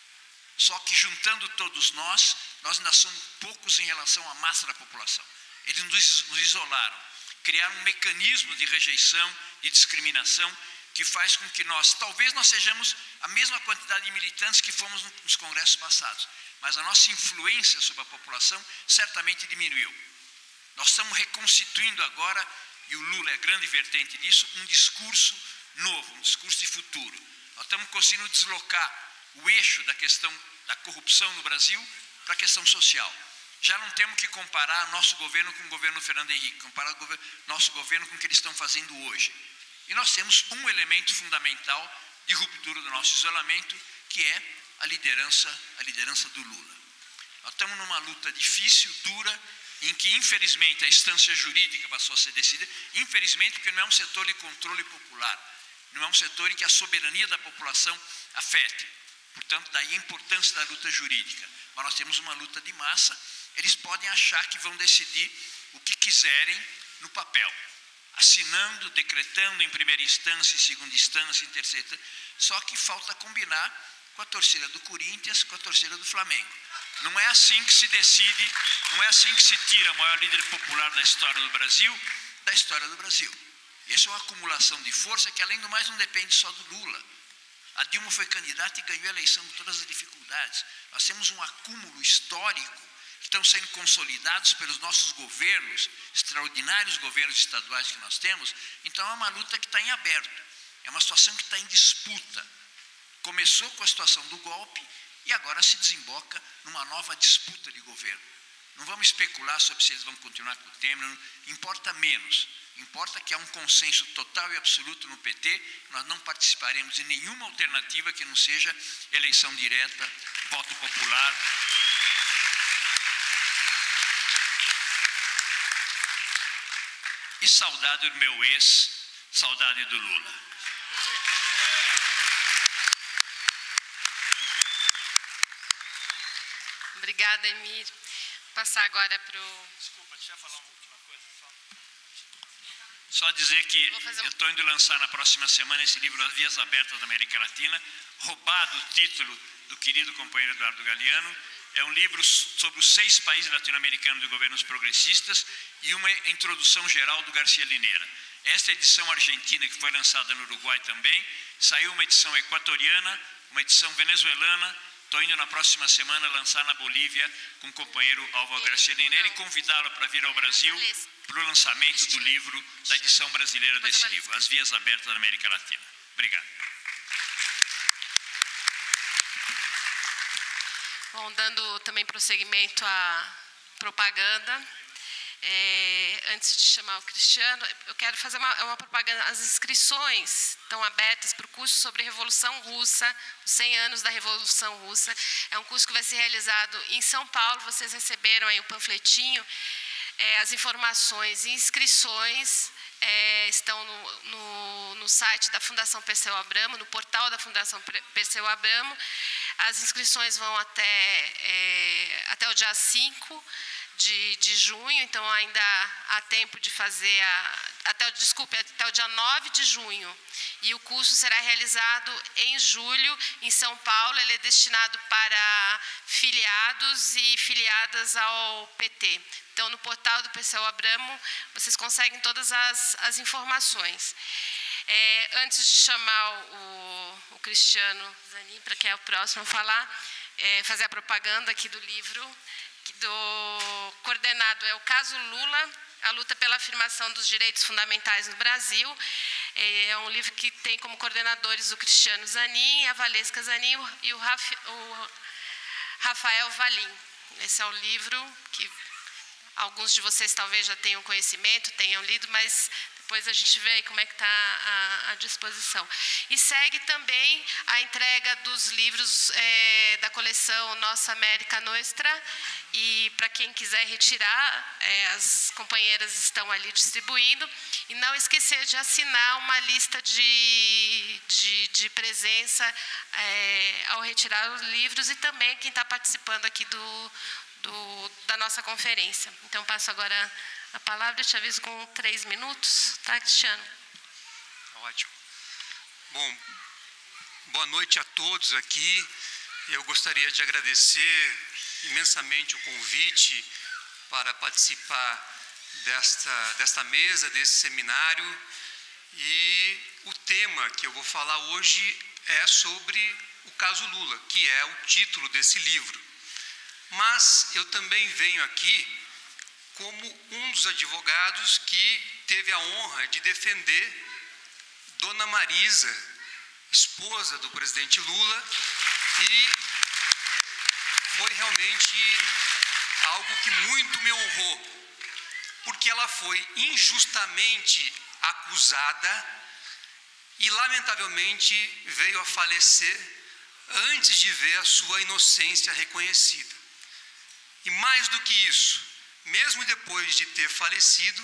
Só que juntando todos nós ainda somos poucos em relação à massa da população. Eles nos isolaram, criaram um mecanismo de rejeição, de discriminação, que faz com que talvez nós sejamos a mesma quantidade de militantes que fomos nos congressos passados, mas a nossa influência sobre a população certamente diminuiu. Nós estamos reconstituindo agora, e o Lula é a grande vertente disso, um discurso novo, um discurso de futuro. Nós estamos conseguindo deslocar o eixo da questão da corrupção no Brasil para a questão social. Já não temos que comparar nosso governo com o governo Fernando Henrique, comparar nosso governo com o que eles estão fazendo hoje. E nós temos um elemento fundamental de ruptura do nosso isolamento, que é a liderança do Lula. Nós estamos numa luta difícil, dura, em que, infelizmente, a instância jurídica passou a ser decidida, infelizmente, porque não é um setor de controle popular, não é um setor em que a soberania da população afete. Portanto, daí a importância da luta jurídica. Mas nós temos uma luta de massa, eles podem achar que vão decidir o que quiserem no papel, assinando, decretando em primeira instância, em segunda instância, em terceira, só que falta combinar com a torcida do Corinthians, com a torcida do Flamengo. Não é assim que se decide, não é assim que se tira o maior líder popular da história do Brasil, da história do Brasil. Isso é uma acumulação de força que, além do mais, não depende só do Lula. A Dilma foi candidata e ganhou a eleição com todas as dificuldades. Nós temos um acúmulo histórico que estão sendo consolidados pelos nossos governos, extraordinários governos estaduais que nós temos. Então, é uma luta que está em aberto. É uma situação que está em disputa. Começou com a situação do golpe e agora se desemboca numa nova disputa de governo. Não vamos especular sobre se eles vão continuar com o Temer, importa menos. Importa que há um consenso total e absoluto no PT, nós não participaremos de nenhuma alternativa que não seja eleição direta, voto popular. E saudade do meu ex, saudade do Lula. Obrigada, Emir. Vou passar agora para o... Desculpa, deixa eu falar uma última coisa. Só dizer que eu estou indo lançar na próxima semana esse livro As Vias Abertas da América Latina, roubado o título do querido companheiro Eduardo Galeano. É um livro sobre os 6 países latino-americanos de governos progressistas e uma introdução geral do Garcia Linera. Esta edição argentina, que foi lançada no Uruguai também, saiu uma edição equatoriana, uma edição venezuelana. Estou indo na próxima semana lançar na Bolívia com o companheiro Álvaro Garcia Linera e convidá-lo para vir ao Brasil para o lançamento do livro, da edição brasileira desse livro, As Vias Abertas da América Latina. Obrigado. Bom, dando também prosseguimento à propaganda, antes de chamar o Cristiano, eu quero fazer uma propaganda. As inscrições estão abertas para o curso sobre Revolução Russa, os 100 anos da Revolução Russa. É um curso que vai ser realizado em São Paulo. Vocês receberam aí o panfletinho. As informações e inscrições estão no site da Fundação Perseu Abramo, no portal da Fundação Perseu Abramo. As inscrições vão até o dia 5 de junho, então ainda há tempo de fazer até o dia 9 de junho. E o curso será realizado em julho, em São Paulo. Ele é destinado para filiados e filiadas ao PT. Então, no portal do PCO Abramo, vocês conseguem todas as informações. Antes de chamar o Cristiano Zanin, para que é o próximo a falar, fazer a propaganda aqui do livro, coordenado é o Caso Lula, a luta pela afirmação dos direitos fundamentais no Brasil. É um livro que tem como coordenadores o Cristiano Zanin, a Valesca Zanin e o Rafael Valim. Esse é o livro que alguns de vocês talvez já tenham conhecimento, tenham lido, mas depois a gente vê aí como é que está a disposição. E segue também a entrega dos livros da coleção Nossa América Nostra. E para quem quiser retirar, as companheiras estão ali distribuindo. E não esquecer de assinar uma lista de presença ao retirar os livros, e também quem está participando aqui da nossa conferência. Então, passo agora a palavra, eu te aviso com 3 minutos, tá, Cristiano? Ótimo. Bom, boa noite a todos aqui. Eu gostaria de agradecer imensamente o convite para participar desta mesa, desse seminário. E o tema que eu vou falar hoje é sobre o caso Lula, que é o título desse livro. Mas eu também venho aqui como um dos advogados que teve a honra de defender Dona Marisa, esposa do presidente Lula, e foi realmente algo que muito me honrou, porque ela foi injustamente acusada e, lamentavelmente, veio a falecer antes de ver a sua inocência reconhecida. E mais do que isso, mesmo depois de ter falecido,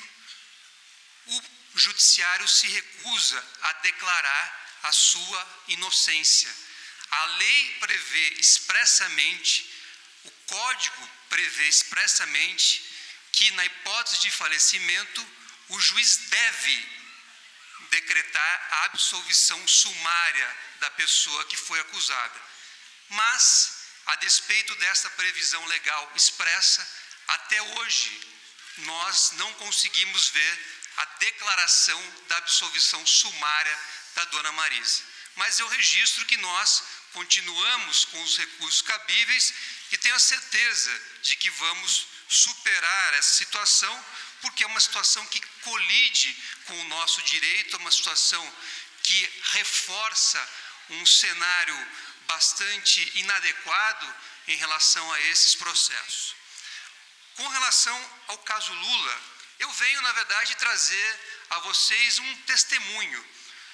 o judiciário se recusa a declarar a sua inocência. A lei prevê expressamente, o Código prevê expressamente que, na hipótese de falecimento, o juiz deve decretar a absolvição sumária da pessoa que foi acusada. Mas, a despeito dessa previsão legal expressa, até hoje nós não conseguimos ver a declaração da absolvição sumária da Dona Marisa. Mas eu registro que nós continuamos com os recursos cabíveis e tenho a certeza de que vamos superar essa situação, porque é uma situação que colide com o nosso direito, é uma situação que reforça um cenário bastante inadequado em relação a esses processos. Com relação ao caso Lula, eu venho, na verdade, trazer a vocês um testemunho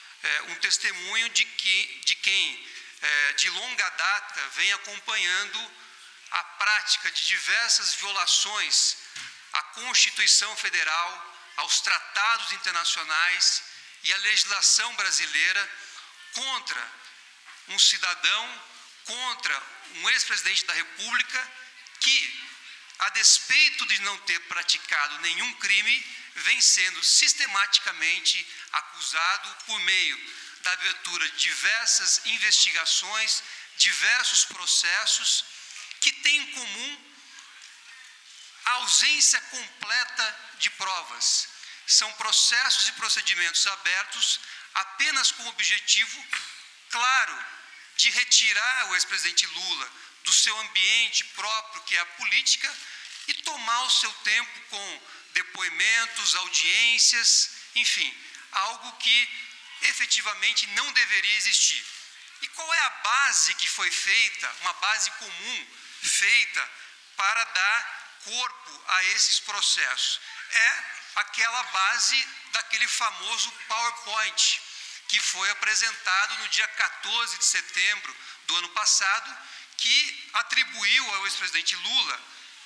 de quem, de longa data, vem acompanhando a prática de diversas violações à Constituição Federal, aos tratados internacionais e à legislação brasileira contra um cidadão, contra um ex-presidente da República que, a despeito de não ter praticado nenhum crime, vem sendo sistematicamente acusado por meio da abertura de diversas investigações, diversos processos que têm em comum a ausência completa de provas. São processos e procedimentos abertos apenas com o objetivo claro de retirar o ex-presidente Lula do seu ambiente próprio, que é a política, e tomar o seu tempo com depoimentos, audiências, enfim, algo que efetivamente não deveria existir. E qual é a base que foi feita, uma base comum feita para dar corpo a esses processos? É aquela base daquele famoso PowerPoint que foi apresentado no dia 14 de setembro do ano passado, que atribuiu ao ex-presidente Lula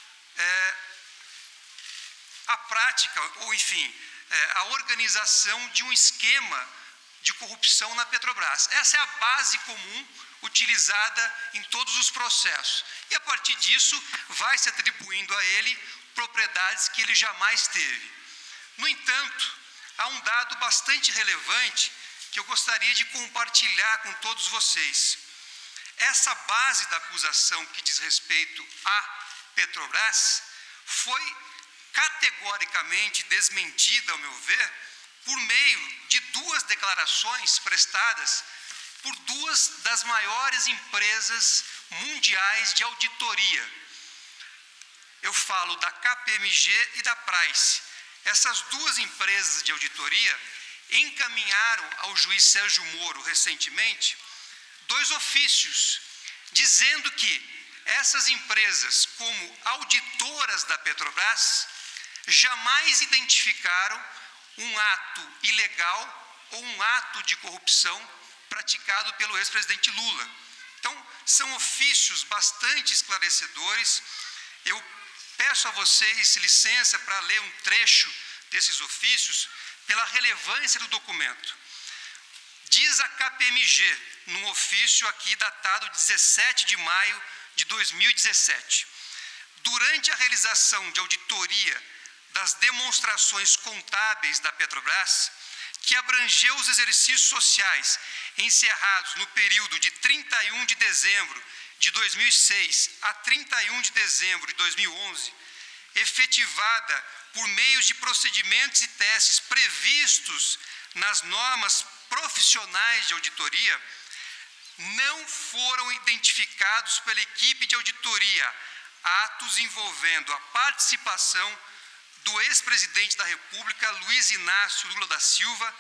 a prática, ou enfim, a organização de um esquema de corrupção na Petrobras. Essa é a base comum utilizada em todos os processos. E a partir disso vai se atribuindo a ele propriedades que ele jamais teve. No entanto, há um dado bastante relevante que eu gostaria de compartilhar com todos vocês. Essa base da acusação que diz respeito à Petrobras foi categoricamente desmentida, ao meu ver, por meio de duas declarações prestadas por duas das maiores empresas mundiais de auditoria. Eu falo da KPMG e da Price. Essas duas empresas de auditoria encaminharam ao juiz Sérgio Moro recentemente 2 ofícios dizendo que essas empresas, como auditoras da Petrobras, jamais identificaram um ato ilegal ou um ato de corrupção praticado pelo ex-presidente Lula. Então, são ofícios bastante esclarecedores. Eu peço a vocês licença para ler um trecho desses ofícios pela relevância do documento. Diz a KPMG, num ofício aqui datado 17 de maio de 2017, durante a realização de auditoria das demonstrações contábeis da Petrobras, que abrangeu os exercícios sociais encerrados no período de 31 de dezembro de 2006 a 31 de dezembro de 2011, efetivada por meio de procedimentos e testes previstos nas normas profissionais de auditoria, não foram identificados pela equipe de auditoria atos envolvendo a participação do ex-presidente da República, Luiz Inácio Lula da Silva,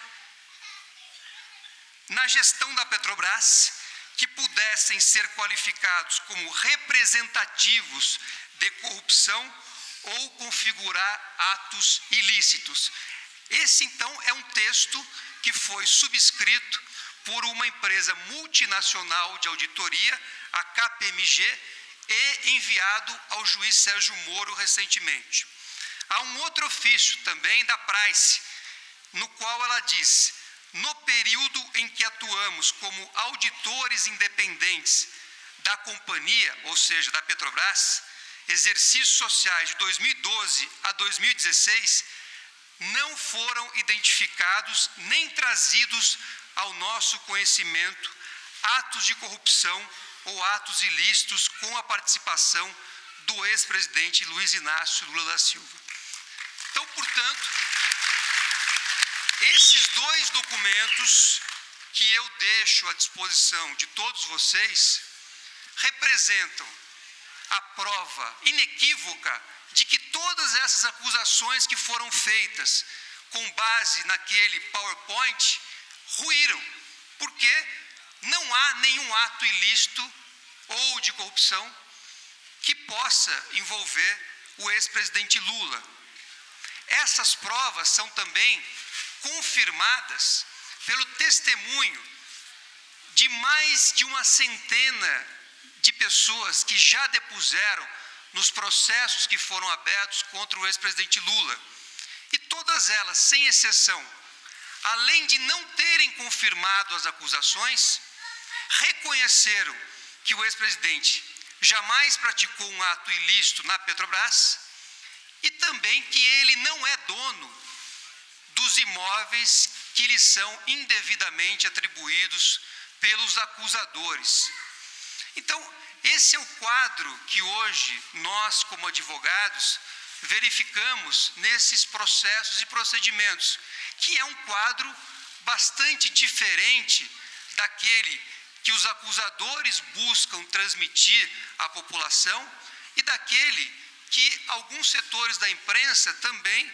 na gestão da Petrobras, que pudessem ser qualificados como representativos de corrupção ou configurar atos ilícitos. Esse, então, é um texto que foi subscrito por uma empresa multinacional de auditoria, a KPMG, e enviado ao juiz Sérgio Moro recentemente. Há um outro ofício também da Price, no qual ela diz: no período em que atuamos como auditores independentes da companhia, ou seja, da Petrobras, exercícios sociais de 2012 a 2016, não foram identificados nem trazidos ao nosso conhecimento atos de corrupção ou atos ilícitos com a participação do ex-presidente Luiz Inácio Lula da Silva. Então, portanto, esses 2 documentos que eu deixo à disposição de todos vocês representam a prova inequívoca de que todas essas acusações que foram feitas com base naquele PowerPoint ruíram, porque não há nenhum ato ilícito ou de corrupção que possa envolver o ex-presidente Lula. Essas provas são também confirmadas pelo testemunho de mais de uma centena de pessoas que já depuseram nos processos que foram abertos contra o ex-presidente Lula. E todas elas, sem exceção, além de não terem confirmado as acusações, reconheceram que o ex-presidente jamais praticou um ato ilícito na Petrobras e também que ele não é dono dos imóveis que lhe são indevidamente atribuídos pelos acusadores. Então, esse é o quadro que hoje nós, como advogados, verificamos nesses processos e procedimentos, que é um quadro bastante diferente daquele que os acusadores buscam transmitir à população e daquele que alguns setores da imprensa também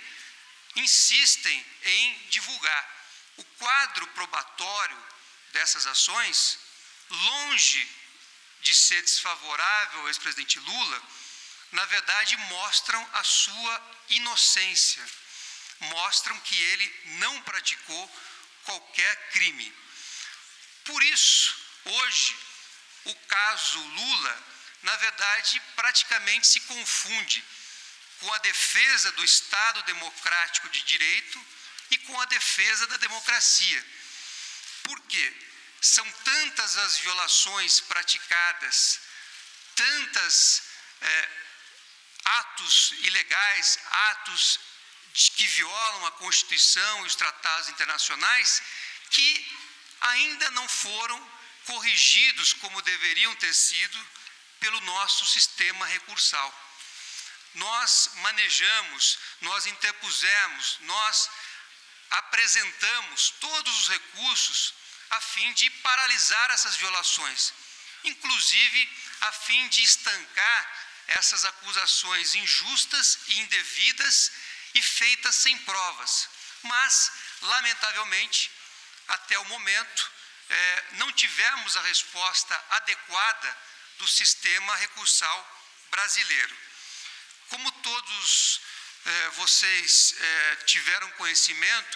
insistem em divulgar. O quadro probatório dessas ações, longe de ser desfavorável ao ex-presidente Lula, na verdade mostram a sua inocência, mostram que ele não praticou qualquer crime. Por isso, hoje, o caso Lula, na verdade, praticamente se confunde com a defesa do Estado democrático de direito e com a defesa da democracia. Por quê? São tantas as violações praticadas, tantas atos ilegais, atos que violam a Constituição e os tratados internacionais, que ainda não foram corrigidos como deveriam ter sido pelo nosso sistema recursal. Nós manejamos, nós interpusemos, nós apresentamos todos os recursos a fim de paralisar essas violações, inclusive a fim de estancar essas acusações injustas e indevidas e feitas sem provas. Mas, lamentavelmente, até o momento, não tivemos a resposta adequada do sistema recursal brasileiro. Como todos vocês tiveram conhecimento,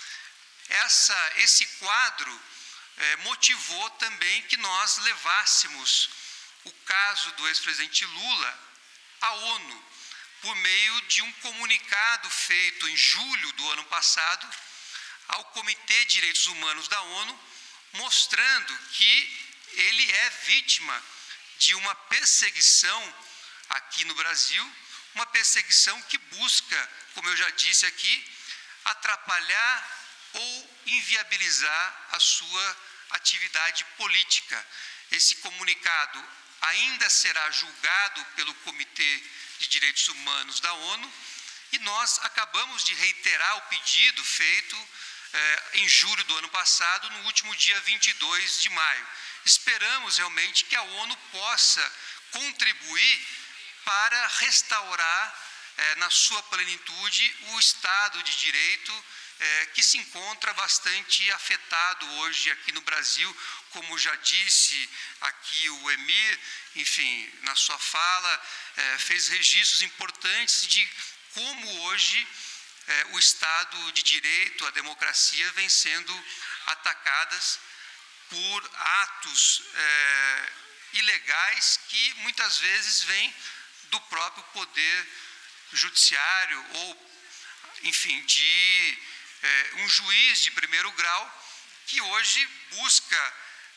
esse quadro motivou também que nós levássemos o caso do ex-presidente Lula à ONU, por meio de um comunicado feito em julho do ano passado ao Comitê de Direitos Humanos da ONU, mostrando que ele é vítima de uma perseguição aqui no Brasil, uma perseguição que busca, como eu já disse aqui, atrapalhar ou inviabilizar a sua atividade política. Esse comunicado ainda será julgado pelo Comitê de Direitos Humanos da ONU e nós acabamos de reiterar o pedido feito em julho do ano passado, no último dia 22 de maio. Esperamos realmente que a ONU possa contribuir para restaurar na sua plenitude o Estado de Direito que se encontra bastante afetado hoje aqui no Brasil, como já disse aqui o Emir, enfim, na sua fala, fez registros importantes de como hoje o Estado de Direito, a democracia, vem sendo atacadas por atos ilegais que muitas vezes vêm do próprio poder judiciário ou, enfim, de um juiz de primeiro grau que hoje busca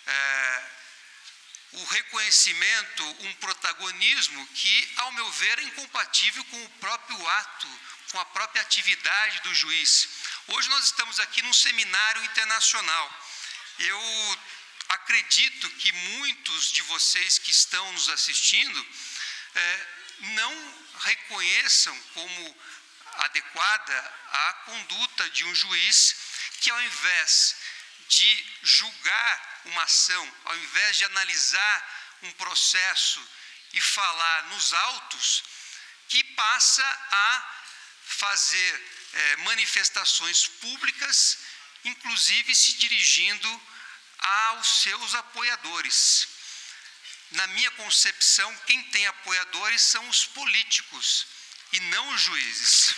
o reconhecimento, um protagonismo que, ao meu ver, é incompatível com o próprio ato, com a própria atividade do juiz. Hoje nós estamos aqui num seminário internacional. Eu acredito que muitos de vocês que estão nos assistindo não reconheçam como adequada a conduta de um juiz que, ao invés de julgar uma ação, ao invés de analisar um processo e falar nos autos, que passa a fazer manifestações públicas, inclusive se dirigindo aos seus apoiadores. Na minha concepção, quem tem apoiadores são os políticos e não os juízes.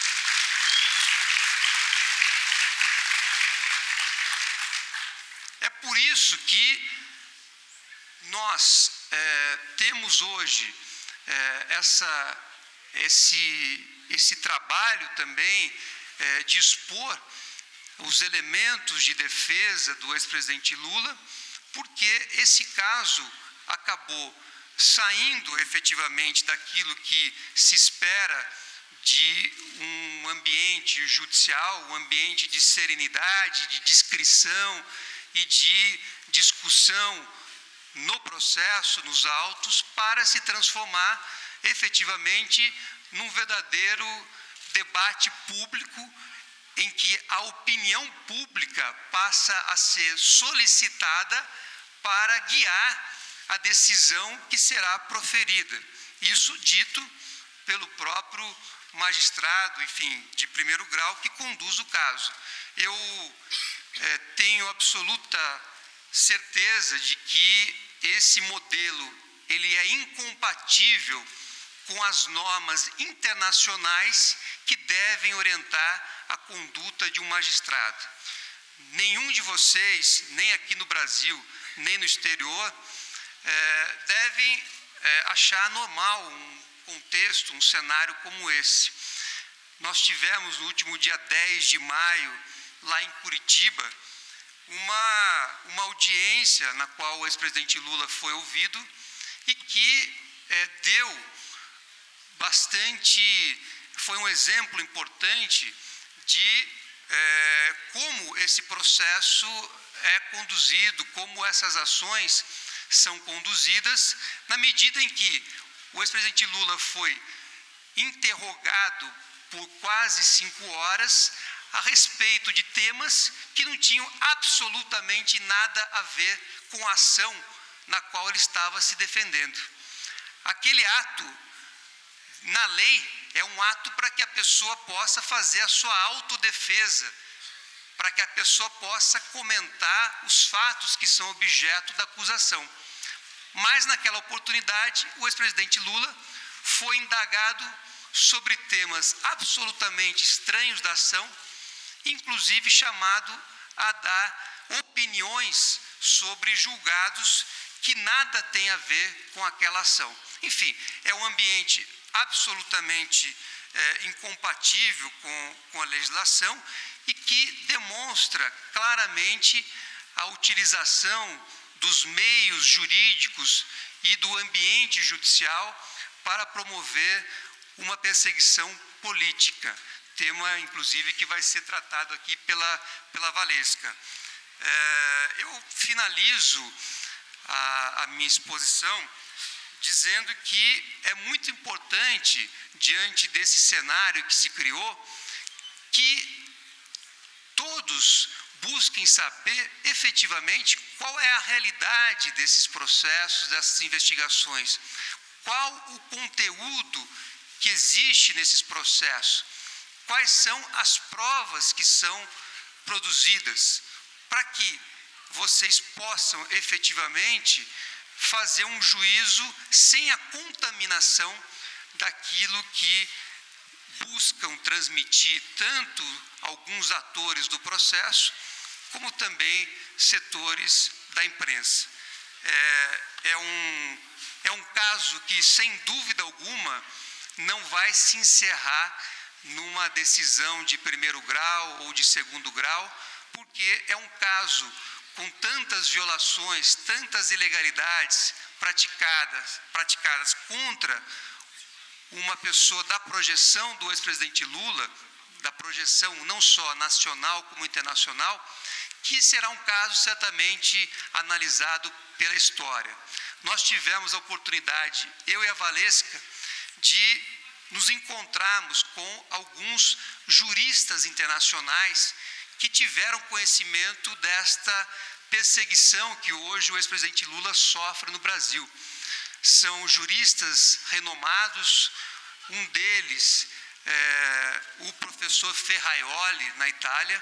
É por isso que nós temos hoje esse trabalho também de expor os elementos de defesa do ex-presidente Lula, porque esse caso acabou saindo efetivamente daquilo que se espera de um ambiente judicial, um ambiente de serenidade, de discrição e de discussão no processo, nos autos, para se transformar efetivamente num verdadeiro debate público em que a opinião pública passa a ser solicitada para guiar a decisão que será proferida. Isso dito pelo próprio magistrado, enfim, de primeiro grau, que conduz o caso. Eu tenho absoluta certeza de que esse modelo ele é incompatível com as normas internacionais que devem orientar a conduta de um magistrado. Nenhum de vocês, nem aqui no Brasil, nem no exterior, devem achar normal um contexto, um cenário como esse. Nós tivemos no último dia 10 de maio, lá em Curitiba, uma audiência na qual o ex-presidente Lula foi ouvido e que deu bastante foi um exemplo importante de como esse processo é conduzido, como essas ações são conduzidas, na medida em que o ex-presidente Lula foi interrogado por quase 5 horas a respeito de temas que não tinham absolutamente nada a ver com a ação na qual ele estava se defendendo. Aquele ato, na lei, é um ato para que a pessoa possa fazer a sua autodefesa, para que a pessoa possa comentar os fatos que são objeto da acusação. Mas, naquela oportunidade, o ex-presidente Lula foi indagado sobre temas absolutamente estranhos da ação, inclusive chamado a dar opiniões sobre julgados que nada tem a ver com aquela ação. Enfim, é um ambiente absolutamente incompatível com a legislação e que demonstra claramente a utilização dos meios jurídicos e do ambiente judicial para promover uma perseguição política, tema, inclusive, que vai ser tratado aqui pela Valesca. Eu finalizo a minha exposição dizendo que é muito importante, diante desse cenário que se criou, que todos busquem saber efetivamente qual é a realidade desses processos, dessas investigações, qual o conteúdo que existe nesses processos, quais são as provas que são produzidas, para que vocês possam efetivamente fazer um juízo sem a contaminação daquilo que buscam transmitir tanto alguns atores do processo, como também setores da imprensa. É um caso que, sem dúvida alguma, não vai se encerrar numa decisão de primeiro grau ou de segundo grau, porque é um caso com tantas violações, tantas ilegalidades praticadas contra uma pessoa da projeção do ex-presidente Lula, da projeção não só nacional como internacional, que será um caso certamente analisado pela história. Nós tivemos a oportunidade, eu e a Valesca, de nos encontrarmos com alguns juristas internacionais que tiveram conhecimento desta perseguição que hoje o ex-presidente Lula sofre no Brasil. São juristas renomados, um deles o professor Ferraioli, na Itália,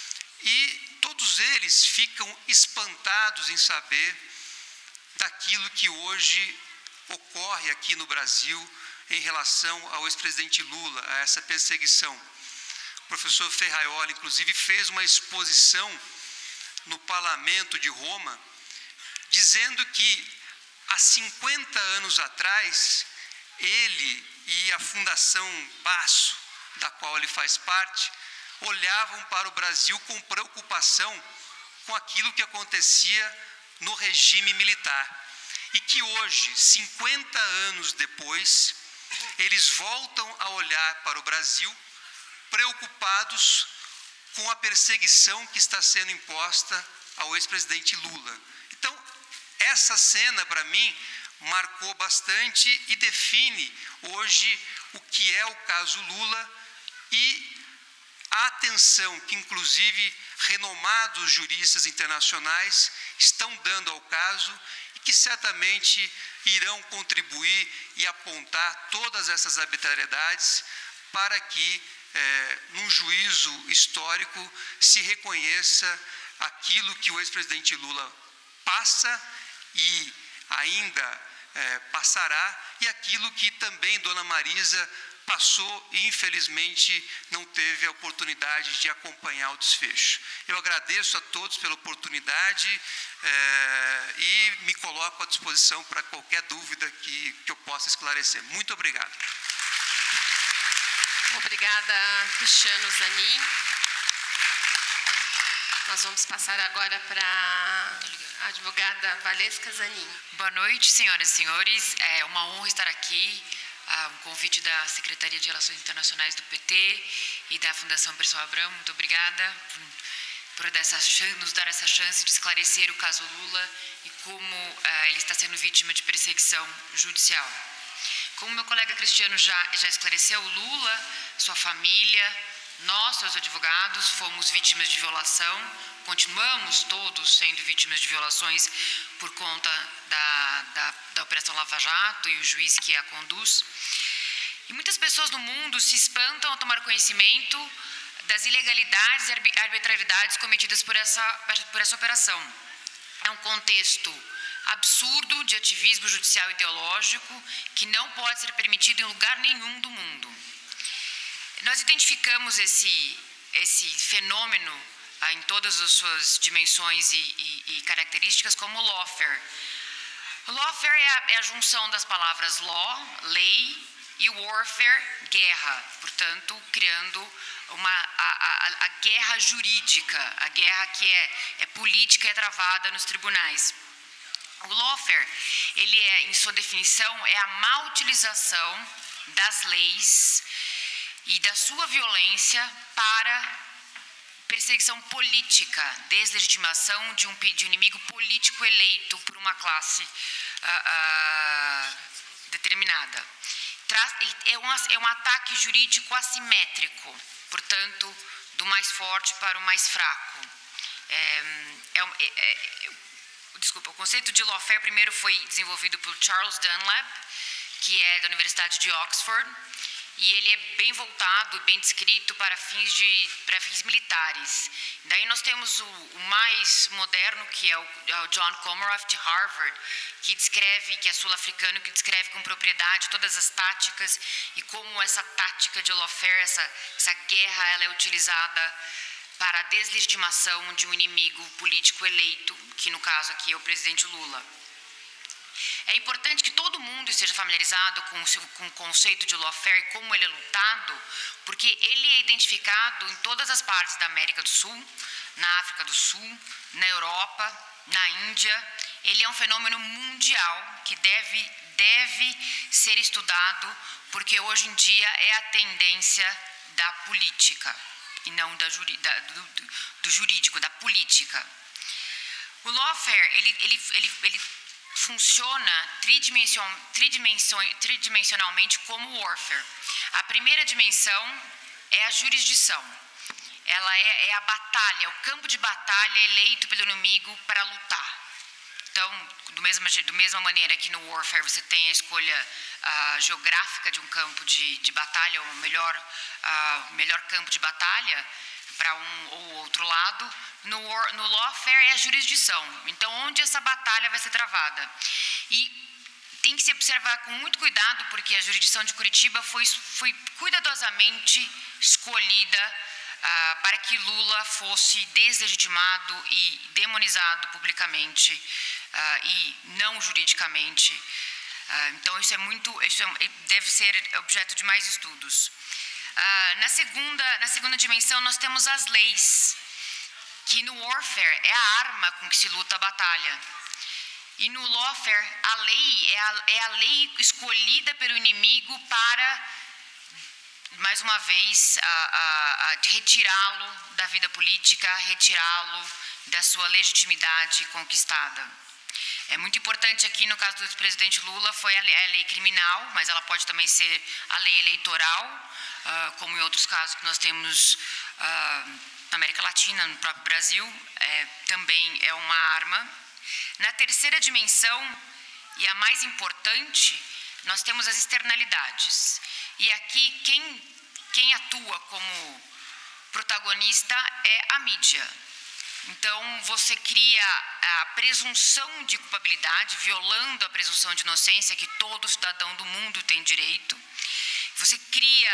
e todos eles ficam espantados em saber daquilo que hoje ocorre aqui no Brasil em relação ao ex-presidente Lula, a essa perseguição. O professor Ferraioli, inclusive, fez uma exposição no Parlamento de Roma, dizendo que há 50 anos atrás, ele e a Fundação Baço, da qual ele faz parte, olhavam para o Brasil com preocupação com aquilo que acontecia no regime militar. E que hoje, 50 anos depois, eles voltam a olhar para o Brasil preocupados com a perseguição que está sendo imposta ao ex-presidente Lula. Então, essa cena, para mim, marcou bastante e define hoje o que é o caso Lula e a atenção que, inclusive, renomados juristas internacionais estão dando ao caso e que certamente irão contribuir e apontar todas essas arbitrariedades para que, num juízo histórico, se reconheça aquilo que o ex-presidente Lula passa e ainda passará, e aquilo que também Dona Marisa passou e, infelizmente, não teve a oportunidade de acompanhar o desfecho. Eu agradeço a todos pela oportunidade e me coloco à disposição para qualquer dúvida que eu possa esclarecer. Muito obrigado. Obrigada, Cristiano Zanin. Nós vamos passar agora para a advogada Valesca Zanin. Boa noite, senhoras e senhores. É uma honra estar aqui um convite da Secretaria de Relações Internacionais do PT e da Fundação Perseu Abramo. Muito obrigada por nos dar essa chance de esclarecer o caso Lula e como ele está sendo vítima de perseguição judicial. Como meu colega Cristiano já esclareceu, Lula, sua família, nós, seus advogados, fomos vítimas de violação, continuamos todos sendo vítimas de violações por conta da Operação Lava Jato e o juiz que a conduz. E muitas pessoas no mundo se espantam ao tomar conhecimento das ilegalidades e arbitrariedades cometidas por essa operação. É um contexto absurdo de ativismo judicial ideológico que não pode ser permitido em lugar nenhum do mundo. Nós identificamos esse fenômeno em todas as suas dimensões e características como lawfare. Lawfare é a junção das palavras law, lei, e warfare, guerra, portanto, criando a guerra jurídica, a guerra que é política e é travada nos tribunais. O lawfare, ele em sua definição, é a má utilização das leis e da sua violência para perseguição política, deslegitimação de um inimigo político eleito por uma classe determinada. É um ataque jurídico assimétrico, portanto, do mais forte para o mais fraco. O conceito de lawfare primeiro foi desenvolvido por Charles Dunlap, que é da Universidade de Oxford, e ele é bem voltado, bem descrito para fins militares. Daí nós temos o mais moderno, que é o John Comaroff, de Harvard, que é sul-africano, que descreve com propriedade todas as táticas e como essa tática de lawfare, essa guerra, ela é utilizada para a deslegitimação de um inimigo político eleito, que no caso aqui é o presidente Lula. É importante que todo mundo esteja familiarizado com o conceito de lawfare e como ele é lutado, porque ele é identificado em todas as partes da América do Sul, na África do Sul, na Europa, na Índia. Ele é um fenômeno mundial que deve ser estudado, porque hoje em dia é a tendência da política e não do jurídico, da política. O lawfare, ele funciona tridimensionalmente como warfare. A primeira dimensão é a jurisdição. Ela é a batalha, o campo de batalha eleito pelo inimigo para lutar. Então, da mesma maneira que no warfare você tem a escolha geográfica de um campo de batalha, ou melhor campo de batalha para um ou outro lado, no lawfare é a jurisdição. Então, onde essa batalha vai ser travada? E tem que se observar com muito cuidado, porque a jurisdição de Curitiba foi cuidadosamente escolhida para que Lula fosse deslegitimado e demonizado publicamente e não juridicamente. Então, isso deve ser objeto de mais estudos. Na segunda dimensão, nós temos as leis, que no warfare é a arma com que se luta a batalha. E no lawfare, a lei é a lei escolhida pelo inimigo para, mais uma vez, retirá-lo da vida política, retirá-lo da sua legitimidade conquistada. É muito importante aqui, no caso do ex-presidente Lula, foi a lei criminal, mas ela pode também ser a lei eleitoral, como em outros casos que nós temos na América Latina, no próprio Brasil, também é uma arma. Na terceira dimensão, e a mais importante, nós temos as externalidades. E aqui, quem atua como protagonista é a mídia. Então, você cria a presunção de culpabilidade, violando a presunção de inocência que todo cidadão do mundo tem direito. Você cria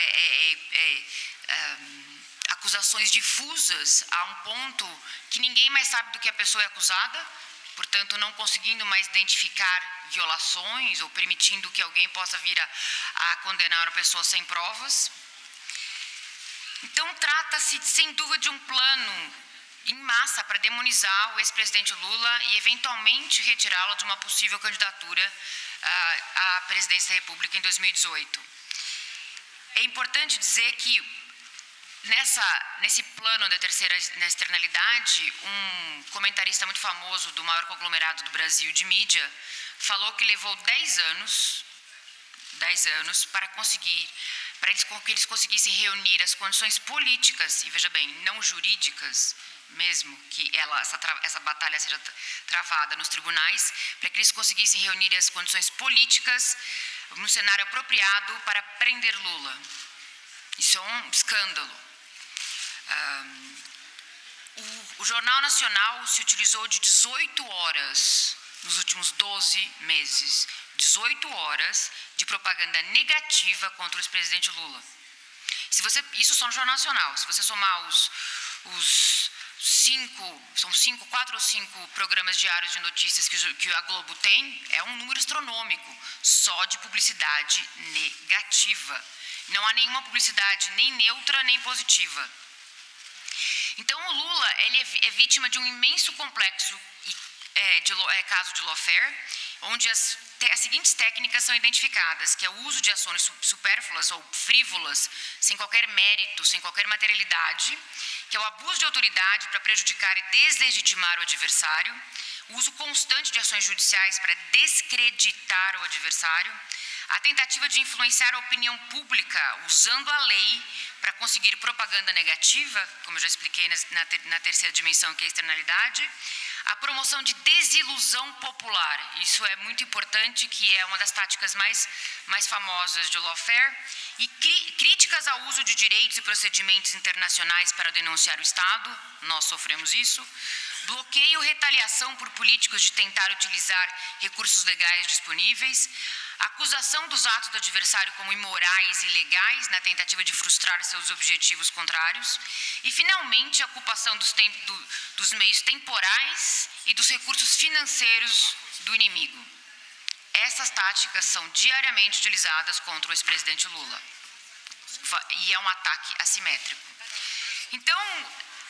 acusações difusas a um ponto que ninguém mais sabe do que a pessoa é acusada, portanto, não conseguindo mais identificar violações ou permitindo que alguém possa vir a condenar a pessoa sem provas. Então, trata-se, sem dúvida, de um plano em massa para demonizar o ex-presidente Lula e eventualmente retirá-lo de uma possível candidatura à presidência da República em 2018. É importante dizer que nesse plano da terceira externalidade, um comentarista muito famoso do maior conglomerado do Brasil de mídia falou que levou 10 anos para que eles conseguissem reunir as condições políticas, e veja bem, não jurídicas, mesmo que essa batalha seja travada nos tribunais, para que eles conseguissem reunir as condições políticas num cenário apropriado para prender Lula. Isso é um escândalo. O Jornal Nacional se utilizou de 18 horas nos últimos 12 meses, 18 horas de propaganda negativa contra o ex-presidente Lula. Isso só no Jornal Nacional. Se você somar os 4 ou 5 programas diários de notícias que a Globo tem, é um número astronômico, só de publicidade negativa. Não há nenhuma publicidade nem neutra nem positiva. Então, o Lula ele é vítima de um imenso complexo caso de lawfare, onde as seguintes técnicas são identificadas, que é o uso de ações supérfluas ou frívolas, sem qualquer mérito, sem qualquer materialidade, que é o abuso de autoridade para prejudicar e deslegitimar o adversário, o uso constante de ações judiciais para descreditar o adversário, a tentativa de influenciar a opinião pública usando a lei para conseguir propaganda negativa, como eu já expliquei na terceira dimensão, que é a externalidade, a promoção de desilusão popular, isso é muito importante, que é uma das táticas mais famosas de lawfare, e críticas ao uso de direitos e procedimentos internacionais para denunciar o Estado, nós sofremos isso, bloqueio ou retaliação por políticos de tentar utilizar recursos legais disponíveis, acusação dos atos do adversário como imorais e ilegais na tentativa de frustrar seus objetivos contrários e, finalmente, a ocupação dos meios temporais e dos recursos financeiros do inimigo. Essas táticas são diariamente utilizadas contra o ex-presidente Lula e é um ataque assimétrico. Então,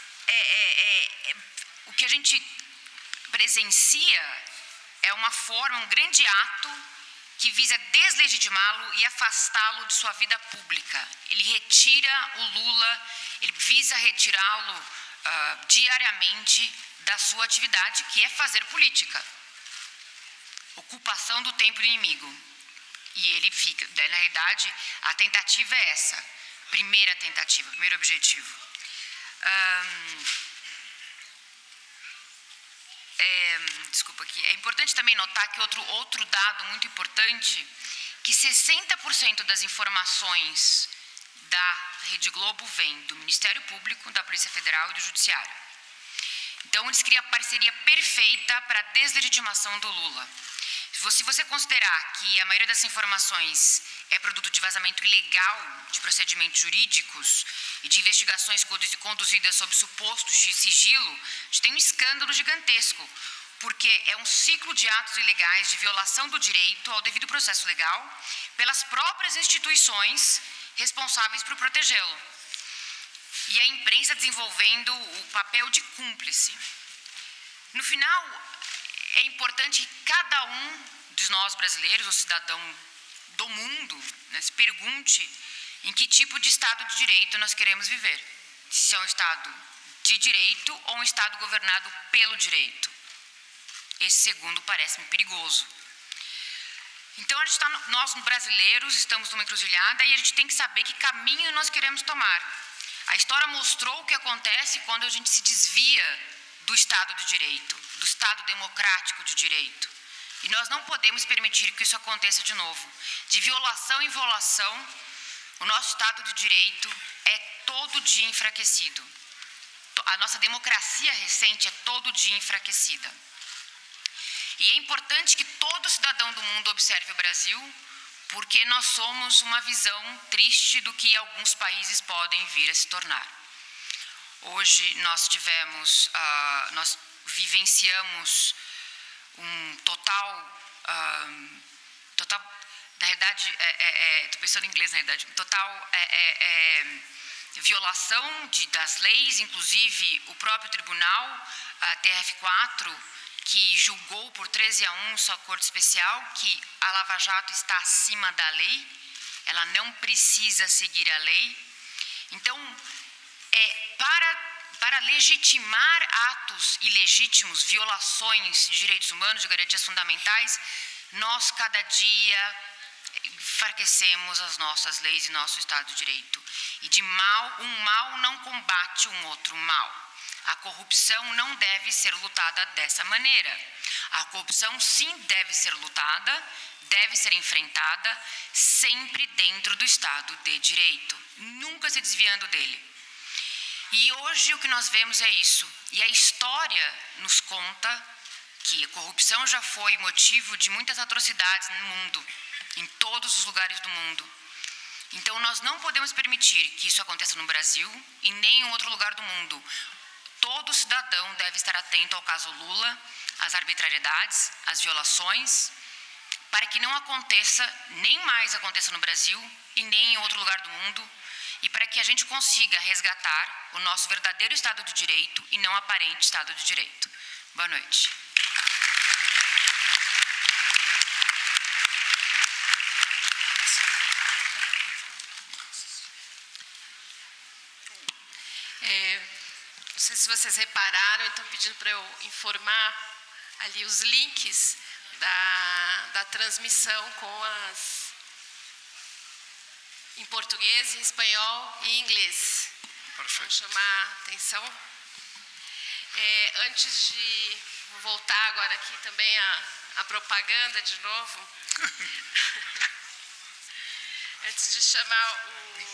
o que a gente presencia é um grande ato que visa deslegitimá-lo e afastá-lo de sua vida pública. Ele retira o Lula, ele visa retirá-lo diariamente da sua atividade, que é fazer política. Ocupação do tempo do inimigo. E ele fica, na realidade, a tentativa é essa. Primeira tentativa, primeiro objetivo. Desculpa aqui. É importante também notar que outro dado muito importante, que 60% das informações da Rede Globo vem do Ministério Público, da Polícia Federal e do Judiciário. Então, eles criam a parceria perfeita para a deslegitimação do Lula. Se você considerar que a maioria dessas informações é produto de vazamento ilegal de procedimentos jurídicos e de investigações conduzidas sob suposto sigilo, a gente tem um escândalo gigantesco, porque é um ciclo de atos ilegais de violação do direito ao devido processo legal pelas próprias instituições responsáveis por protegê-lo. E a imprensa desenvolvendo o papel de cúmplice. No final, é importante que cada um de nós brasileiros, ou cidadão do mundo, né, se pergunte em que tipo de Estado de Direito nós queremos viver. Se é um Estado de Direito ou um Estado governado pelo direito. Esse segundo parece-me perigoso. Então, nós brasileiros estamos numa encruzilhada e a gente tem que saber que caminho nós queremos tomar. A história mostrou o que acontece quando a gente se desvia do Estado de Direito, do Estado democrático de direito. E nós não podemos permitir que isso aconteça de novo. De violação em violação, o nosso Estado de Direito é todo dia enfraquecido. A nossa democracia recente é todo dia enfraquecida. E é importante que todo cidadão do mundo observe o Brasil, porque nós somos uma visão triste do que alguns países podem vir a se tornar. Hoje nós vivenciamos um total, na realidade, estou pensando em inglês na realidade, total violação das leis, inclusive o próprio tribunal, a TRF4, que julgou por 13-1 sua corte especial que a Lava Jato está acima da lei, ela não precisa seguir a lei. Então, para legitimar atos ilegítimos, violações de direitos humanos, de garantias fundamentais, nós cada dia enfraquecemos as nossas leis e nosso Estado de Direito. E um mal não combate um outro mal. A corrupção não deve ser lutada dessa maneira. A corrupção, sim, deve ser lutada, deve ser enfrentada, sempre dentro do Estado de Direito, nunca se desviando dele. E hoje o que nós vemos é isso. E a história nos conta que a corrupção já foi motivo de muitas atrocidades no mundo, em todos os lugares do mundo. Então nós não podemos permitir que isso aconteça no Brasil e nem em outro lugar do mundo. Todo cidadão deve estar atento ao caso Lula, às arbitrariedades, às violações, para que não aconteça, nem mais aconteça no Brasil e nem em outro lugar do mundo, e para que a gente consiga resgatar o nosso verdadeiro Estado de Direito e não aparente Estado de Direito. Boa noite. Não sei se vocês repararam, então pedindo para eu informar ali os links da transmissão em português, em espanhol e em inglês. Perfeito. Vou chamar a atenção. Antes de voltar agora aqui também a propaganda de novo, antes de chamar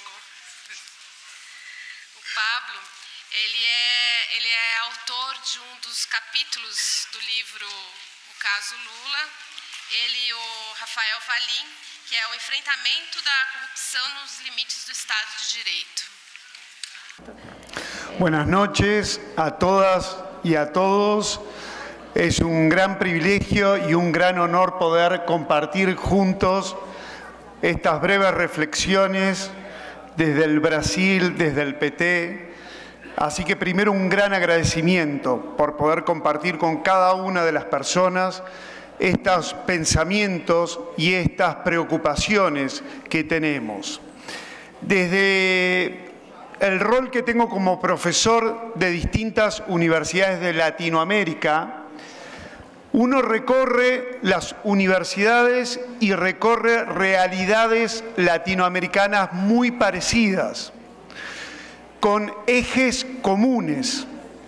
o Pablo, ele é autor de um dos capítulos do livro O Caso Lula, ele e o Rafael Valim, que é o enfrentamento da corrupção nos limites do Estado de Direito. Buenas noches a todas y a todos. Es un gran privilegio y un gran honor poder compartir juntos estas breves reflexiones desde el Brasil, desde el PT. Así que primero un gran agradecimiento por poder compartir con cada una de las personas estos pensamientos y estas preocupaciones que tenemos. Desde el rol que tengo como profesor de distintas universidades de Latinoamérica, uno recorre las universidades y recorre realidades latinoamericanas muy parecidas, con ejes comunes.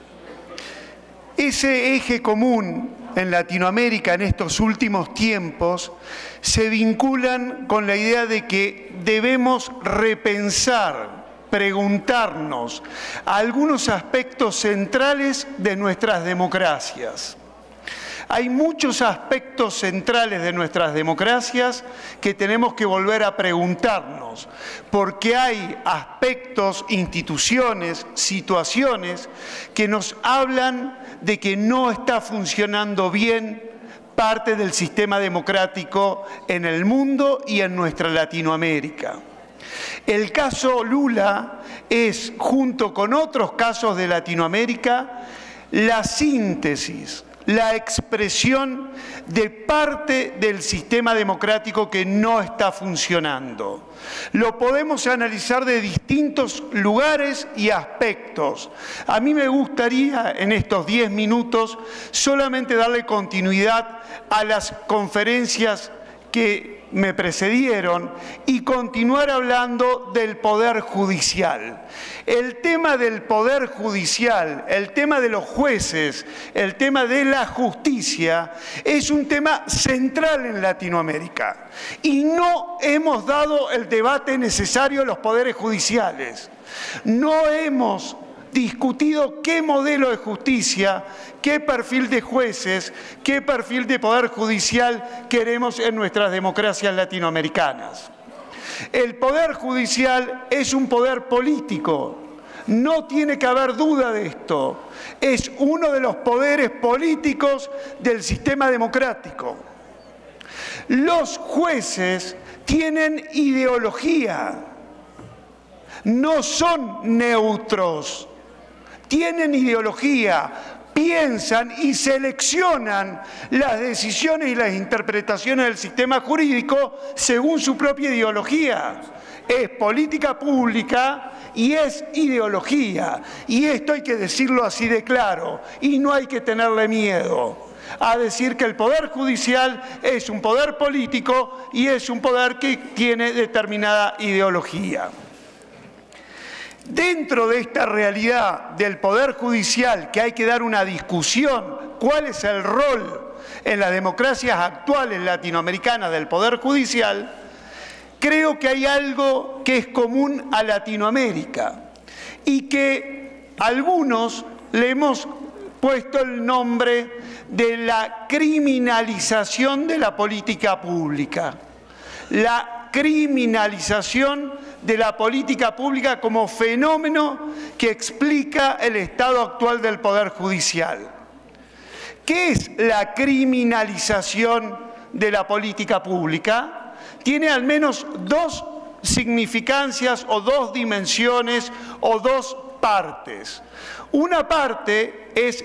Ese eje común en Latinoamérica en estos últimos tiempos se vinculan con la idea de que debemos repensar, preguntarnos algunos aspectos centrales de nuestras democracias. Hay muchos aspectos centrales de nuestras democracias que tenemos que volver a preguntarnos, porque hay aspectos, instituciones, situaciones que nos hablan de que no está funcionando bien parte del sistema democrático en el mundo y en nuestra Latinoamérica. El caso Lula es, junto con otros casos de Latinoamérica, la síntesis, la expresión de parte del sistema democrático que no está funcionando. Lo podemos analizar de distintos lugares y aspectos. A mí me gustaría en estos 10 minutos solamente darle continuidad a las conferencias que me precedieron y continuar hablando del Poder Judicial. El tema del Poder Judicial, el tema de los jueces, el tema de la justicia es un tema central en Latinoamérica y no hemos dado el debate necesario a los poderes judiciales. No hemos discutido qué modelo de justicia, qué perfil de jueces, qué perfil de poder judicial queremos en nuestras democracias latinoamericanas. El poder judicial es un poder político, no tiene que haber duda de esto. Es uno de los poderes políticos del sistema democrático. Los jueces tienen ideología. no son neutros, tienen ideología, piensan y seleccionan las decisiones y las interpretaciones del sistema jurídico según su propia ideología. Es política pública y es ideología. Y esto hay que decirlo así de claro, y no hay que tenerle miedo a decir que el Poder Judicial es un poder político y es un poder que tiene determinada ideología. Dentro de esta realidad del Poder Judicial, que hay que dar una discusión, ¿cuál es el rol en las democracias actuales latinoamericanas del Poder Judicial? Creo que hay algo que es común a Latinoamérica y que algunos le hemos puesto el nombre de la criminalización de la política pública. La criminalización de la política pública como fenómeno que explica el estado actual del Poder Judicial. ¿Qué es la criminalización de la política pública? Tiene al menos dos significancias o dos dimensiones o dos partes. Una parte es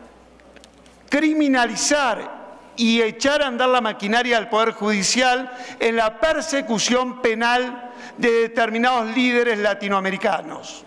criminalizar y echar a andar la maquinaria del Poder Judicial en la persecución penal de determinados líderes latinoamericanos.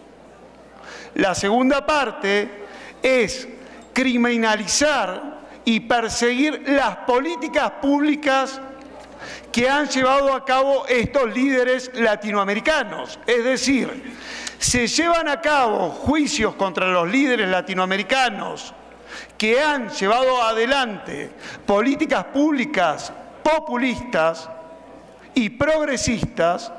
La segunda parte es criminalizar y perseguir las políticas públicas que han llevado a cabo estos líderes latinoamericanos. Es decir, se llevan a cabo juicios contra los líderes latinoamericanos que han llevado adelante políticas públicas populistas y progresistas,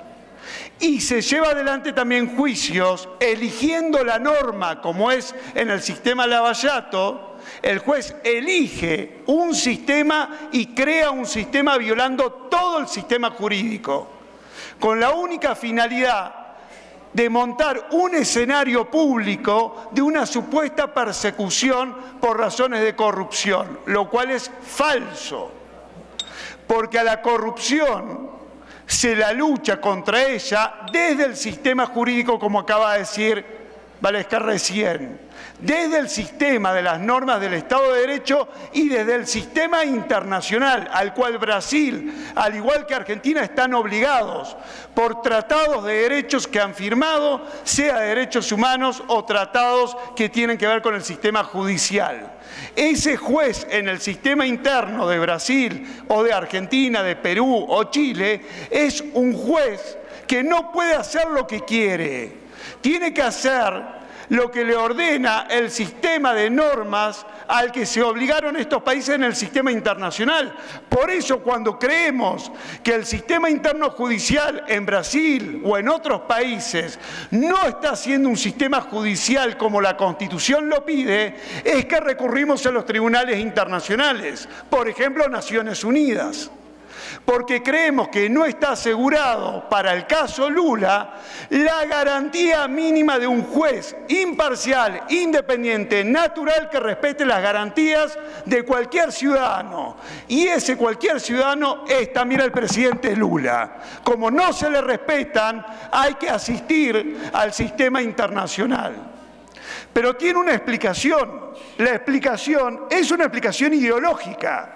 y se lleva adelante también juicios eligiendo la norma, como es en el sistema Lavallato. El juez elige un sistema y crea un sistema violando todo el sistema jurídico, con la única finalidad de montar un escenario público de una supuesta persecución por razones de corrupción, lo cual es falso, porque a la corrupción se la lucha contra ella desde el sistema jurídico, como acaba de decir Valescar recién, desde el sistema de las normas del Estado de Derecho y desde el sistema internacional al cual Brasil, al igual que Argentina, están obligados por tratados de derechos que han firmado, sea de derechos humanos o tratados que tienen que ver con el sistema judicial. Ese juez en el sistema interno de Brasil o de Argentina, de Perú o Chile, es un juez que no puede hacer lo que quiere. Tiene que hacer lo que le ordena el sistema de normas al que se obligaron estos países en el sistema internacional. Por eso, cuando creemos que el sistema interno judicial en Brasil o en otros países no está siendo un sistema judicial como la Constitución lo pide, es que recurrimos a los tribunales internacionales, por ejemplo, Naciones Unidas. Porque creemos que no está asegurado para el caso Lula la garantía mínima de un juez imparcial, independiente, natural, que respete las garantías de cualquier ciudadano. Y ese cualquier ciudadano es también el presidente Lula. Como no se le respetan, hay que asistir al sistema internacional. Pero tiene una explicación. La explicación es una explicación ideológica.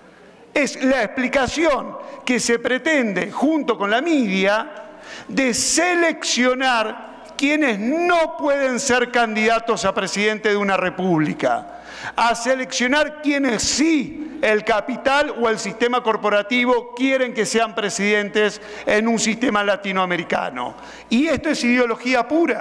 Es la explicación que se pretende, junto con la media, de seleccionar quienes no pueden ser candidatos a presidente de una república, a seleccionar quienes sí el capital o el sistema corporativo quieren que sean presidentes en un sistema latinoamericano. Y esto es ideología pura.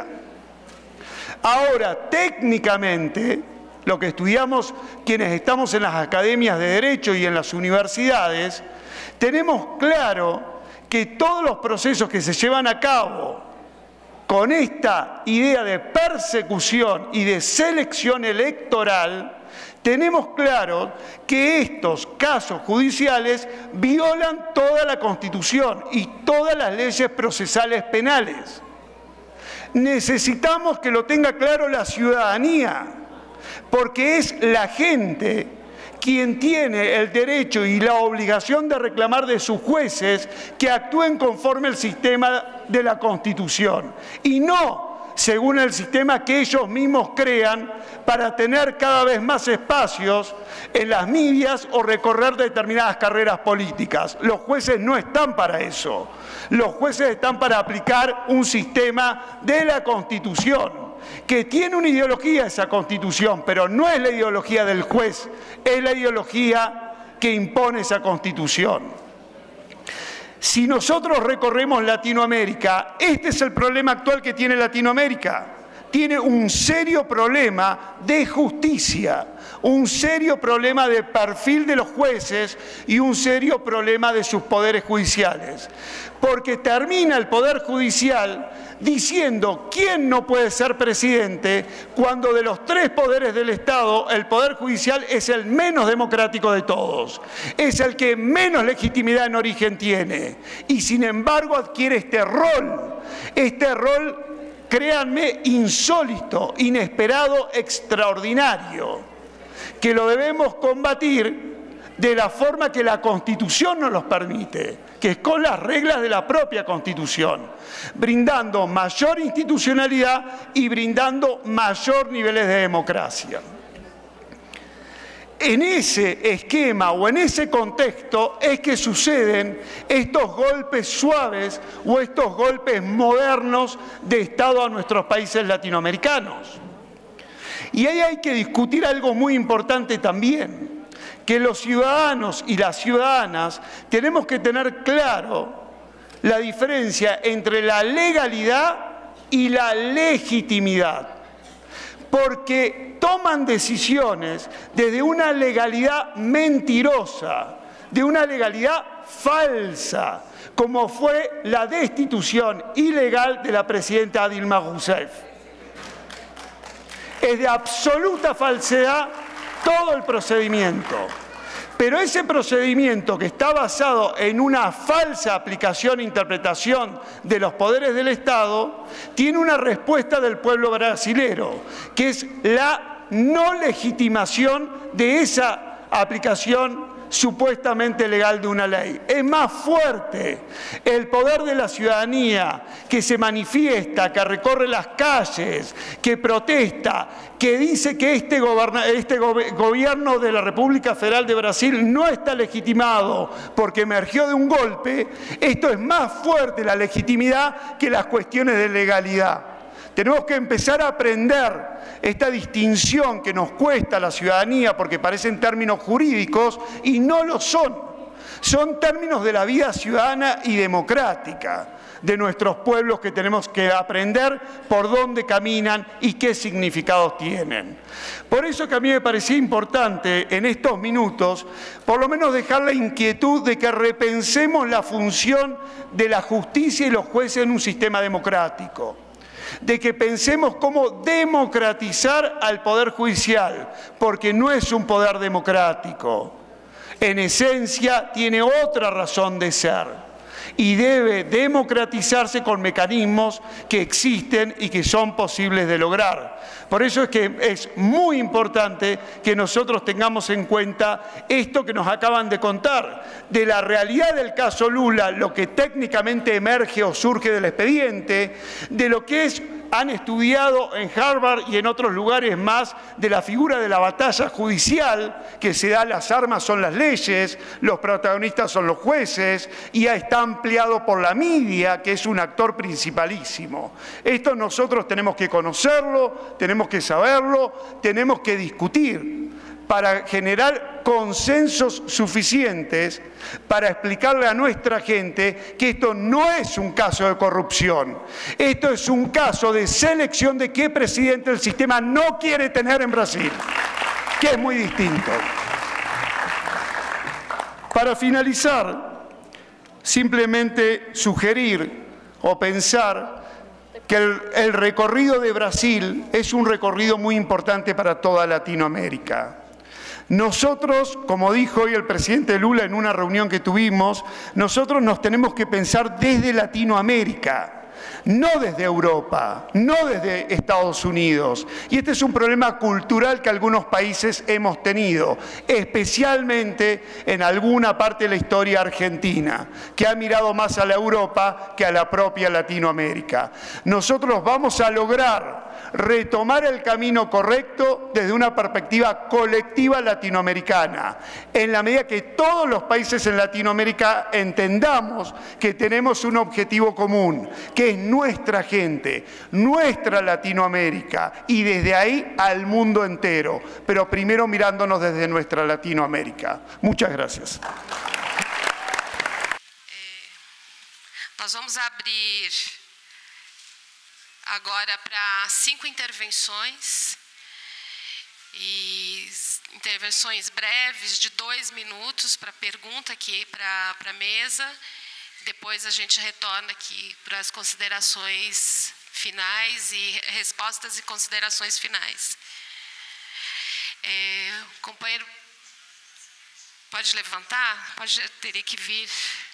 Ahora, técnicamente, lo que estudiamos quienes estamos en las academias de Derecho y en las universidades, tenemos claro que todos los procesos que se llevan a cabo con esta idea de persecución y de selección electoral, tenemos claro que estos casos judiciales violan toda la Constitución y todas las leyes procesales penales. Necesitamos que lo tenga claro la ciudadanía, porque es la gente quien tiene el derecho y la obligación de reclamar de sus jueces que actúen conforme al sistema de la Constitución y no según el sistema que ellos mismos crean para tener cada vez más espacios en las medias o recorrer determinadas carreras políticas. Los jueces no están para eso. Los jueces están para aplicar un sistema de la Constitución, que tiene una ideología esa Constitución, pero no es la ideología del juez, es la ideología que impone esa Constitución. Si nosotros recorremos Latinoamérica, este es el problema actual que tiene Latinoamérica. Tiene un serio problema de justicia, un serio problema de perfil de los jueces y un serio problema de sus poderes judiciales. Porque termina el Poder Judicial diciendo quién no puede ser presidente cuando de los tres poderes del Estado el Poder Judicial es el menos democrático de todos, es el que menos legitimidad en origen tiene y sin embargo adquiere este rol, créanme, insólito, inesperado, extraordinario, que lo debemos combatir de la forma que la Constitución nos los permite, que es con las reglas de la propia Constitución, brindando mayor institucionalidad y brindando mayor niveles de democracia. En ese esquema o en ese contexto es que suceden estos golpes suaves o estos golpes modernos de Estado a nuestros países latinoamericanos. Y ahí hay que discutir algo muy importante también, que los ciudadanos y las ciudadanas tenemos que tener claro la diferencia entre la legalidad y la legitimidad, porque toman decisiones desde una legalidad mentirosa, de una legalidad falsa, como fue la destitución ilegal de la presidenta Dilma Rousseff. Es de absoluta falsedad todo el procedimiento. Pero ese procedimiento que está basado en una falsa aplicación e interpretación de los poderes del Estado, tiene una respuesta del pueblo brasilero, que es la no legitimación de esa aplicación supuestamente legal de una ley. Es más fuerte el poder de la ciudadanía que se manifiesta, que recorre las calles, que protesta, que dice que este gobierno de la República Federal de Brasil no está legitimado porque emergió de un golpe. Esto es más fuerte la legitimidad que las cuestiones de legalidad. Tenemos que empezar a aprender esta distinción que nos cuesta a la ciudadanía porque parecen términos jurídicos y no lo son. Son términos de la vida ciudadana y democrática de nuestros pueblos que tenemos que aprender por dónde caminan y qué significados tienen. Por eso que a mí me parecía importante en estos minutos por lo menos dejar la inquietud de que repensemos la función de la justicia y los jueces en un sistema democrático, de que pensemos cómo democratizar al Poder Judicial, porque no es un poder democrático. En esencia, tiene otra razón de ser y debe democratizarse con mecanismos que existen y que son posibles de lograr. Por eso es que es muy importante que nosotros tengamos en cuenta esto que nos acaban de contar, de la realidad del caso Lula, lo que técnicamente emerge o surge del expediente, de lo que han estudiado en Harvard y en otros lugares más de la figura de la batalla judicial, que se da, las armas son las leyes, los protagonistas son los jueces, y ya está ampliado por la media, que es un actor principalísimo. Esto nosotros tenemos que conocerlo, tenemos que saberlo, tenemos que discutir para generar consensos suficientes para explicarle a nuestra gente que esto no es un caso de corrupción, esto es un caso de selección de qué presidente el sistema no quiere tener en Brasil, que es muy distinto. Para finalizar, simplemente sugerir o pensar que el recorrido de Brasil es un recorrido muy importante para toda Latinoamérica. Nosotros, como dijo hoy el presidente Lula en una reunión que tuvimos, nosotros nos tenemos que pensar desde Latinoamérica, no desde Europa, no desde Estados Unidos. Y este es un problema cultural que algunos países hemos tenido, especialmente en alguna parte de la historia argentina, que ha mirado más a la Europa que a la propia Latinoamérica. Nosotros vamos a lograr retomar el camino correcto desde una perspectiva colectiva latinoamericana, en la medida que todos los países en Latinoamérica entendamos que tenemos un objetivo común, que es nuestra gente, nuestra Latinoamérica, y desde ahí al mundo entero, pero primero mirándonos desde nuestra Latinoamérica. Muchas gracias. Nós vamos abrir agora para 5 intervenções, e intervenções breves de 2 minutos para pergunta aqui para a mesa. Depois a gente retorna aqui para as considerações finais e respostas e considerações finais. Companheiro, pode levantar? Teria que vir.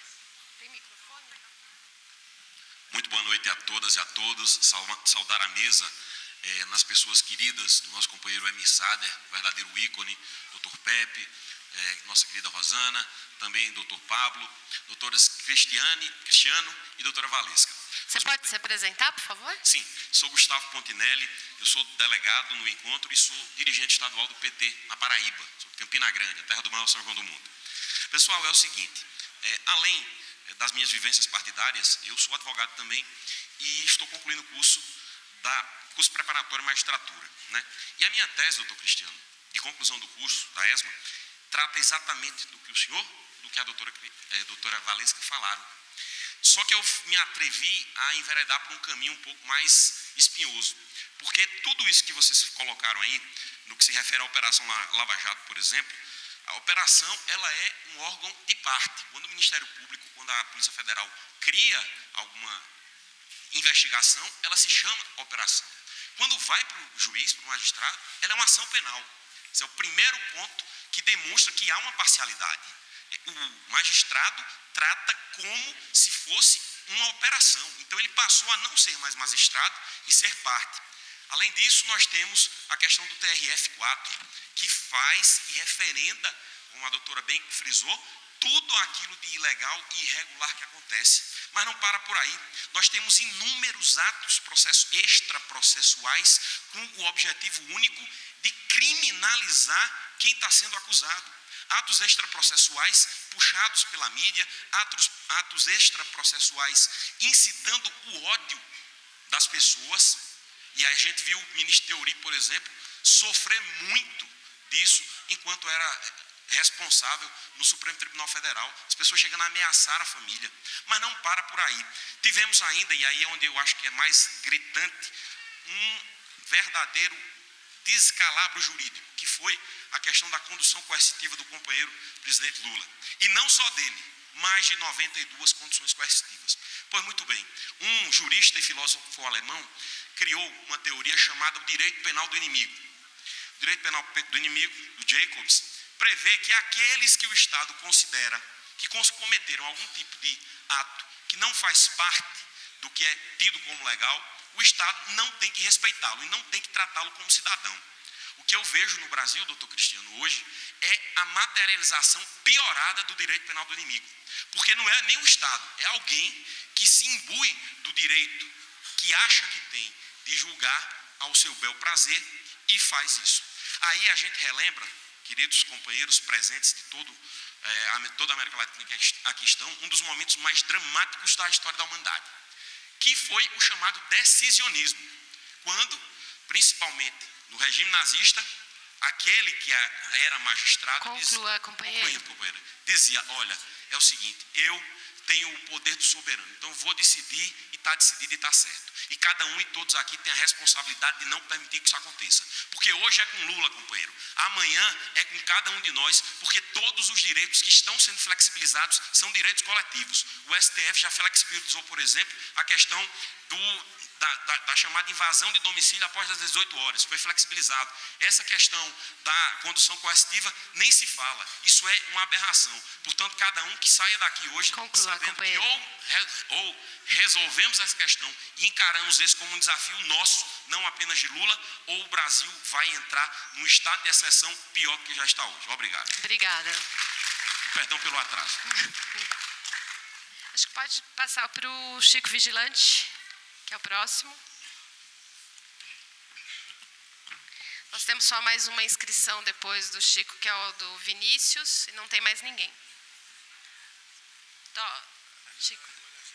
Muito boa noite a todas e a todos. Saudar a mesa nas pessoas queridas do nosso companheiro Emir Sader, verdadeiro ícone, Dr. Pepe, nossa querida Rosana, também Dr. Pablo, doutoras Cristiano e doutora Valesca. Você pode se apresentar, por favor? Sim, sou Gustavo Pontinelli, eu sou delegado no encontro e sou dirigente estadual do PT na Paraíba, sou de Campina Grande, a terra do maior São João do mundo. Pessoal, é o seguinte, além das minhas vivências partidárias, eu sou advogado também e estou concluindo o curso preparatório de magistratura, né? E a minha tese, doutor Cristiano, de conclusão do curso da ESMA, trata exatamente do que o senhor, do que a doutora Valesca falaram. Só que eu me atrevi a enveredar por um caminho um pouco mais espinhoso, porque tudo isso que vocês colocaram aí, no que se refere à Operação Lava Jato, por exemplo, a operação ela é um órgão de parte. Quando o Ministério Público, quando a Polícia Federal cria alguma investigação, ela se chama operação. Quando vai para o juiz, para o magistrado, ela é uma ação penal. Esse é o primeiro ponto que demonstra que há uma parcialidade. O magistrado trata como se fosse uma operação. Então ele passou a não ser mais magistrado e ser parte. Além disso, nós temos a questão do TRF-4, que faz e referenda, como a doutora bem frisou, tudo aquilo de ilegal e irregular que acontece. Mas não para por aí. Nós temos inúmeros atos extraprocessuais com o objetivo único de criminalizar quem está sendo acusado. Atos extraprocessuais puxados pela mídia, atos extraprocessuais incitando o ódio das pessoas. E a gente viu o ministro Teori, por exemplo, sofrer muito disso enquanto era responsável no Supremo Tribunal Federal. As pessoas chegando a ameaçar a família. Mas não para por aí. Tivemos ainda, e aí é onde eu acho que é mais gritante, um verdadeiro descalabro jurídico, que foi a questão da condução coercitiva do companheiro presidente Lula. E não só dele, mais de 92 conduções coercitivas. Pois muito bem, um jurista e filósofo alemão criou uma teoria chamada o direito penal do inimigo. O direito penal do inimigo, do Jacobs, prevê que aqueles que o Estado considera que cometeram algum tipo de ato que não faz parte do que é tido como legal, o Estado não tem que respeitá-lo e não tem que tratá-lo como cidadão. O que eu vejo no Brasil, doutor Cristiano, hoje, é a materialização piorada do direito penal do inimigo. Porque não é nem o Estado, é alguém que se imbui do direito que acha que tem de julgar ao seu bel prazer e faz isso. Aí a gente relembra, queridos companheiros presentes de toda a América Latina que aqui estão, um dos momentos mais dramáticos da história da humanidade, que foi o chamado decisionismo, quando, principalmente no regime nazista, aquele que era magistrado dizia, olha, é o seguinte, eu tenho o poder do soberano, então vou decidir e está decidido e está certo. E cada um e todos aqui tem a responsabilidade de não permitir que isso aconteça. Porque hoje é com Lula, companheiro, amanhã é com cada um de nós, porque todos os direitos que estão sendo flexibilizados são direitos coletivos. O STF já flexibilizou, por exemplo, a questão da chamada invasão de domicílio após as 18 horas. Foi flexibilizado. Essa questão da condução coercitiva nem se fala. Isso é uma aberração. Portanto, cada um que saia daqui hoje sabendo que ou resolvemos essa questão e encaramos esse como um desafio nosso, não apenas de Lula, ou o Brasil vai entrar num estado de exceção pior do que já está hoje. Obrigado. Obrigada. E perdão pelo atraso. Acho que pode passar para o Chico Vigilante, que é o próximo. Nós temos só mais uma inscrição depois do Chico, que é o do Vinícius, e não tem mais ninguém. Então, Chico.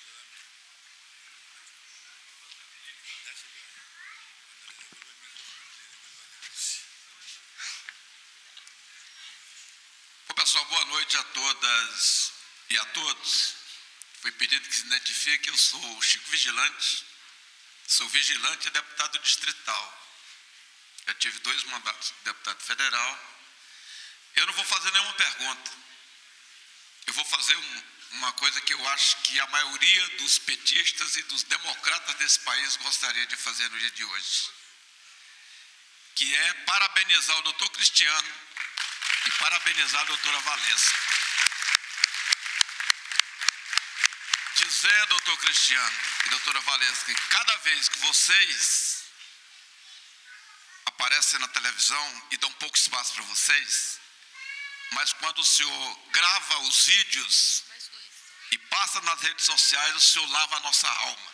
Bom, pessoal, boa noite a todas e a todos. Foi pedido que se identifique, eu sou o Chico Vigilante, sou vigilante e deputado distrital. Já tive 2 mandatos de deputado federal. Eu não vou fazer nenhuma pergunta. Eu vou fazer uma coisa que eu acho que a maioria dos petistas e dos democratas desse país gostaria de fazer no dia de hoje, que é parabenizar o doutor Cristiano e parabenizar a doutora Valesca. Dizer, doutor Cristiano e doutora Valesca, que cada vez que vocês aparecem na televisão e dão pouco espaço para vocês, mas quando o senhor grava os vídeos e passa nas redes sociais, o senhor lava a nossa alma.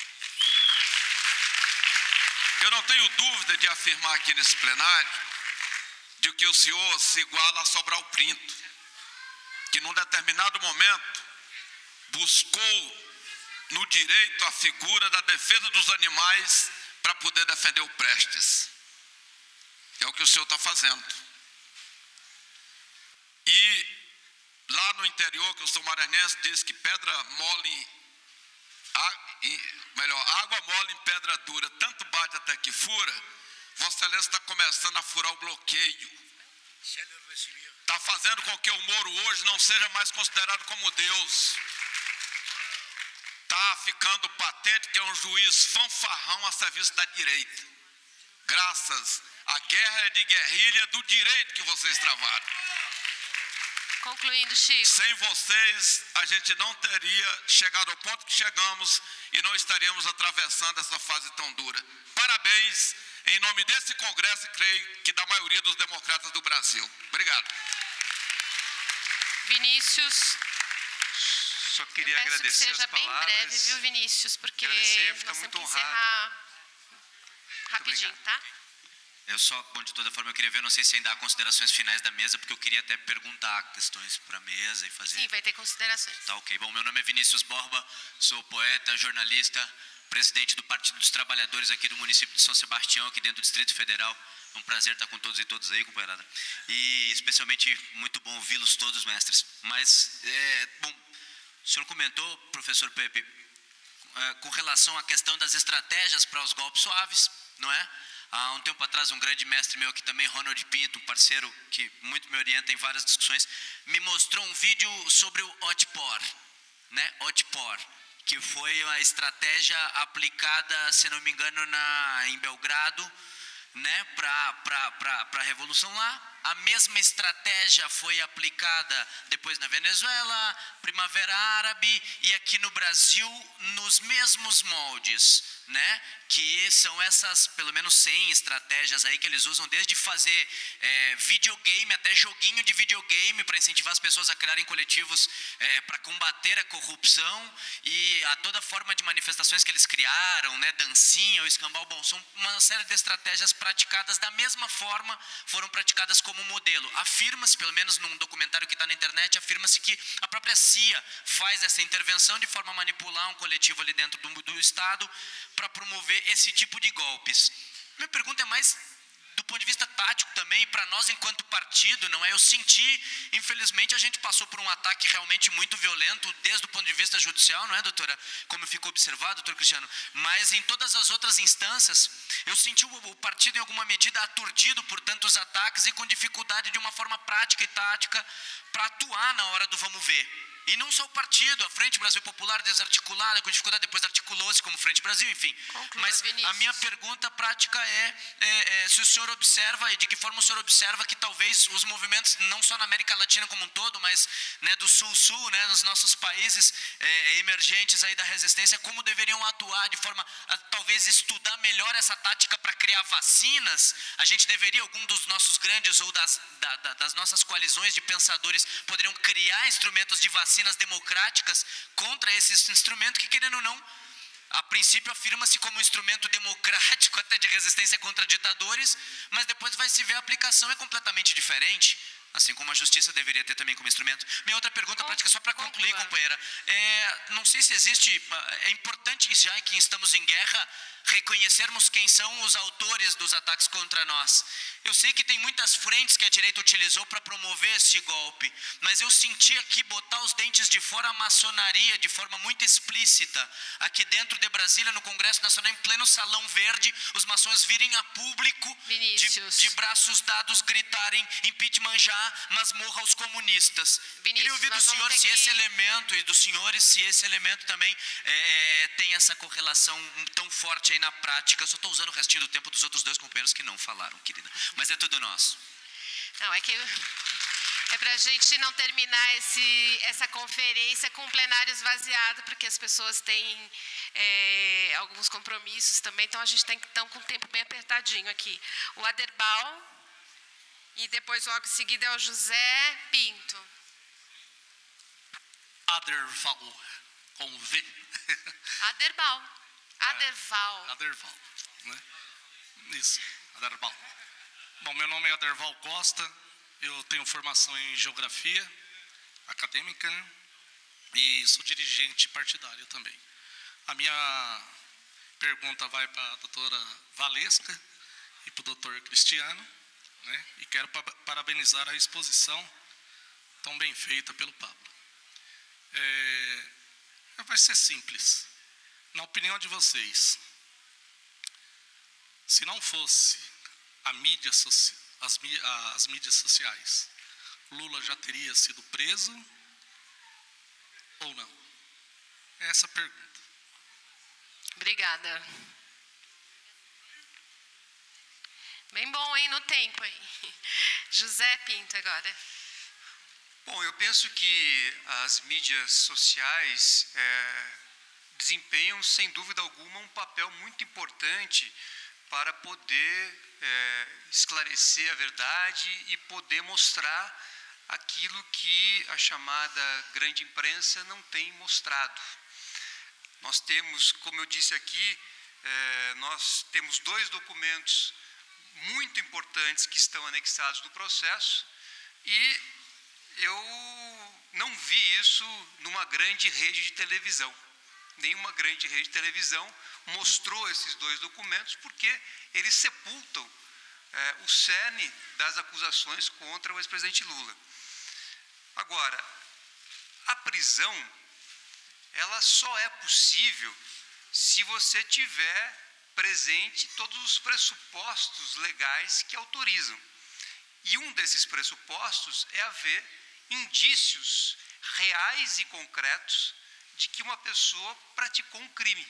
Eu não tenho dúvida de afirmar aqui nesse plenário de que o senhor se iguala a Sobral Pinto, que num determinado momento buscou no direito a figura da defesa dos animais para poder defender o Prestes. É o que o senhor está fazendo. E lá no interior, que eu sou maranhense, diz que pedra mole, água mole em pedra dura, tanto bate até que fura. Vossa Excelência está começando a furar o bloqueio. Está fazendo com que o Moro hoje não seja mais considerado como Deus. Está ficando patente que é um juiz fanfarrão a serviço da direita, graças à guerra de guerrilha do direito que vocês travaram. Concluindo, Chico. Sem vocês, a gente não teria chegado ao ponto que chegamos e não estaríamos atravessando essa fase tão dura. Parabéns, em nome desse Congresso, e creio que da maioria dos democratas do Brasil. Obrigado. Vinícius. Só queria agradecer que seja as palavras. bem breve, viu, Vinícius? Porque nós temos muito que honrado. encerrar rapidinho, tá? Eu só, bom, de toda forma, eu queria ver, não sei se ainda há considerações finais da mesa, porque eu queria até perguntar questões para a mesa e fazer... Sim, vai ter considerações. Tá, ok. Bom, meu nome é Vinícius Borba, sou poeta, jornalista, presidente do Partido dos Trabalhadores aqui do município de São Sebastião, aqui dentro do Distrito Federal. É um prazer estar com todos e todas aí, companheirada. E especialmente muito bom ouvi-los todos, mestres. Mas, bom, o senhor comentou, professor Pepe, com relação à questão das estratégias para os golpes suaves, não é? Há um tempo atrás, um grande mestre meu aqui também, Ronald Pinto, um parceiro que muito me orienta em várias discussões, me mostrou um vídeo sobre o Otpor, né? Otpor, que foi a estratégia aplicada, se não me engano, em Belgrado, né? Para a revolução lá. A mesma estratégia foi aplicada depois na Venezuela, Primavera Árabe e aqui no Brasil nos mesmos moldes, né? Que são essas, pelo menos 100 estratégias aí que eles usam, desde fazer videogame, até joguinho de videogame para incentivar as pessoas a criarem coletivos para combater a corrupção e a toda forma de manifestações que eles criaram, né? Dancinha, o escambau, bom, são uma série de estratégias praticadas da mesma forma, foram praticadas como modelo. Afirma-se, pelo menos num documentário que está na internet, afirma-se que a própria CIA faz essa intervenção de forma a manipular um coletivo ali dentro do Estado para promover esse tipo de golpes. Minha pergunta é mais do ponto de vista tático também, para nós enquanto partido, não é? Eu senti, infelizmente, a gente passou por um ataque realmente muito violento, desde o ponto de vista judicial, não é, doutora? Como ficou observado, doutor Cristiano, mas em todas as outras instâncias, eu senti o partido em alguma medida aturdido por tantos ataques e com dificuldade de uma forma prática e tática para atuar na hora do vamos ver. E não só o partido, a Frente Brasil Popular desarticulada, com dificuldade, depois articulou-se como Frente Brasil, enfim. Conclua, Mas Vinícius. a minha pergunta prática é se o senhor observa, e de que forma o senhor observa que talvez os movimentos, não só na América Latina como um todo, mas, né, do Sul-Sul, né, nos nossos países emergentes aí da resistência, como deveriam atuar de forma a talvez estudar melhor essa tática para criar vacinas. A gente deveria, algum dos nossos grandes ou das nossas coalizões de pensadores poderiam criar instrumentos de vacinas democráticas contra esses instrumentos que, querendo ou não, a princípio afirma-se como um instrumento democrático até de resistência contra ditadores, mas depois vai se ver a aplicação é completamente diferente, assim como a justiça deveria ter também como instrumento. Minha outra pergunta prática, só para concluir, companheira, não sei se existe, é importante já que estamos em guerra, reconhecermos quem são os autores dos ataques contra nós. Eu sei que tem muitas frentes que a direita utilizou para promover esse golpe, mas eu senti aqui botar os dentes de fora a maçonaria de forma muito explícita. Aqui dentro de Brasília, no Congresso Nacional, em pleno Salão Verde, os maçons virem a público de braços dados gritarem impeachment já, mas morra aos comunistas. Queria ouvir do senhor se esse elemento, e dos senhores se esse elemento também tem essa correlação tão forte aí na prática. Eu só estou usando o restinho do tempo dos outros dois companheiros que não falaram, querida. Mas é tudo nosso. Não, é que é para a gente não terminar essa conferência com o plenário esvaziado, porque as pessoas têm alguns compromissos também, então a gente tem que estar com o tempo bem apertadinho aqui. O Aderbal, e depois logo em seguida é o José Pinto. Aderval, com V. Aderbal. Aderval. Aderval, né? Isso, Aderval. Bom, meu nome é Aderval Costa, eu tenho formação em Geografia Acadêmica, né? E sou dirigente partidário também. A minha pergunta vai para a doutora Valesca e para o doutor Cristiano, né? E quero parabenizar a exposição tão bem feita pelo Pablo. Vai ser simples. Na opinião de vocês, se não fosse a mídia as mídias sociais, Lula já teria sido preso ou não? É essa a pergunta. Obrigada. Bem bom, hein, no tempo aí. José Pinto agora. Bom, eu penso que as mídias sociais desempenham, sem dúvida alguma, um papel muito importante para poder esclarecer a verdade e poder mostrar aquilo que a chamada grande imprensa não tem mostrado. Nós temos, como eu disse aqui, nós temos 2 documentos muito importantes que estão anexados do processo e eu não vi isso numa grande rede de televisão. Nenhuma grande rede de televisão mostrou esses 2 documentos porque eles sepultam o cerne das acusações contra o ex-presidente Lula. Agora, a prisão, ela só é possível se você tiver presente todos os pressupostos legais que autorizam. E um desses pressupostos é haver indícios reais e concretos de que uma pessoa praticou um crime.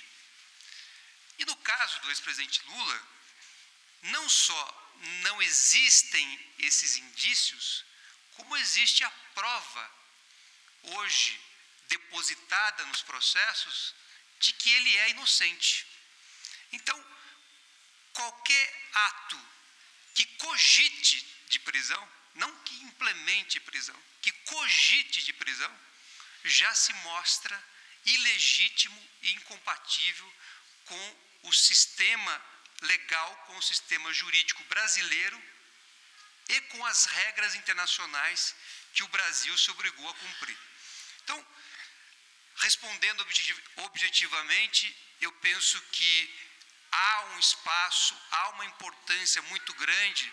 E no caso do ex-presidente Lula, não só não existem esses indícios, como existe a prova hoje depositada nos processos de que ele é inocente. Então, qualquer ato que cogite de prisão, não que implemente prisão, que cogite de prisão, já se mostra ilegítimo e incompatível com o sistema legal, com o sistema jurídico brasileiro e com as regras internacionais que o Brasil se obrigou a cumprir. Então, respondendo objetivamente, eu penso que há um espaço, há uma importância muito grande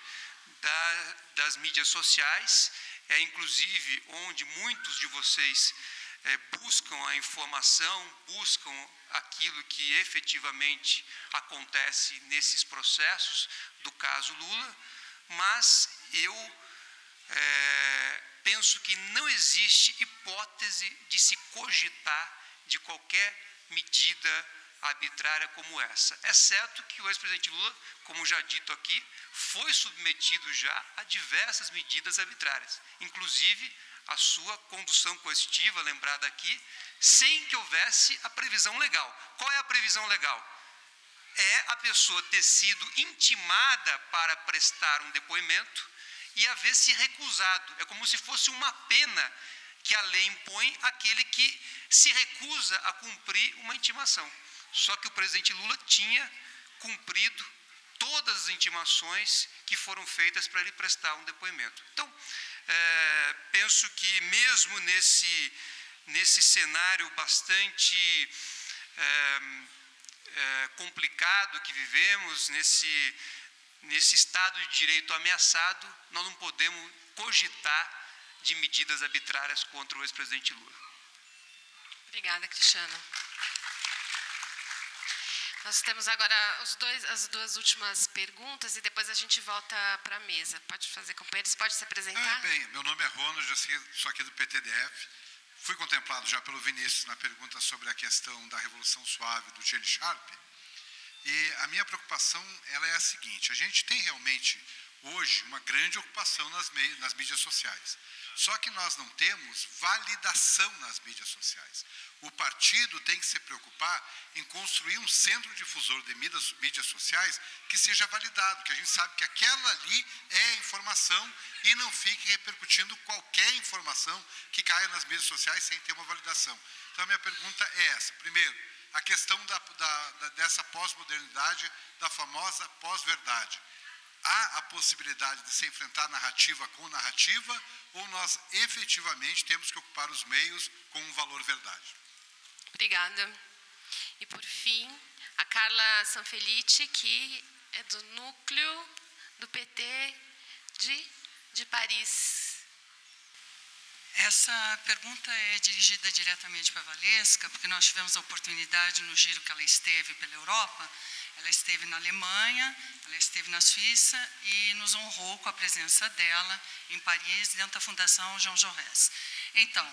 das mídias sociais, inclusive onde muitos de vocês buscam a informação, buscam aquilo que efetivamente acontece nesses processos do caso Lula, mas eu penso que não existe hipótese de se cogitar de qualquer medida arbitrária como essa, exceto que o ex-presidente Lula, como já dito aqui, foi submetido já a diversas medidas arbitrárias, inclusive a sua condução coercitiva, lembrada aqui, sem que houvesse a previsão legal. Qual é a previsão legal? É a pessoa ter sido intimada para prestar um depoimento e haver se recusado. É como se fosse uma pena que a lei impõe àquele que se recusa a cumprir uma intimação. Só que o presidente Lula tinha cumprido todas as intimações que foram feitas para ele prestar um depoimento. Então, penso que mesmo nesse cenário bastante complicado que vivemos, nesse Estado de Direito ameaçado, nós não podemos cogitar de medidas arbitrárias contra o ex-presidente Lula. Obrigada, Cristiano. Nós temos agora as duas últimas perguntas e depois a gente volta para a mesa. Pode fazer, companheiros? Pode se apresentar? Bem, meu nome é Ronald, sou aqui do PTDF. Fui contemplado já pelo Vinícius na pergunta sobre a questão da Revolução Suave do Gene Sharp. E a minha preocupação ela é a seguinte: a gente tem realmente hoje uma grande ocupação nas mídias sociais. Só que nós não temos validação nas mídias sociais. O partido tem que se preocupar em construir um centro difusor de mídias sociais que seja validado, que a gente sabe que aquela ali é informação e não fique repercutindo qualquer informação que caia nas mídias sociais sem ter uma validação. Então, a minha pergunta é essa. Primeiro, a questão dessa pós-modernidade, da famosa pós-verdade. Há a possibilidade de se enfrentar narrativa com narrativa ou nós efetivamente temos que ocupar os meios com um valor verdade? Obrigada. E, por fim, a Carla Sanfelice, que é do núcleo do PT de Paris. Essa pergunta é dirigida diretamente para a Valesca, porque nós tivemos a oportunidade no giro que ela esteve pela Europa. Ela esteve na Alemanha, ela esteve na Suíça e nos honrou com a presença dela em Paris, dentro da Fundação Jean Jaurès. Então,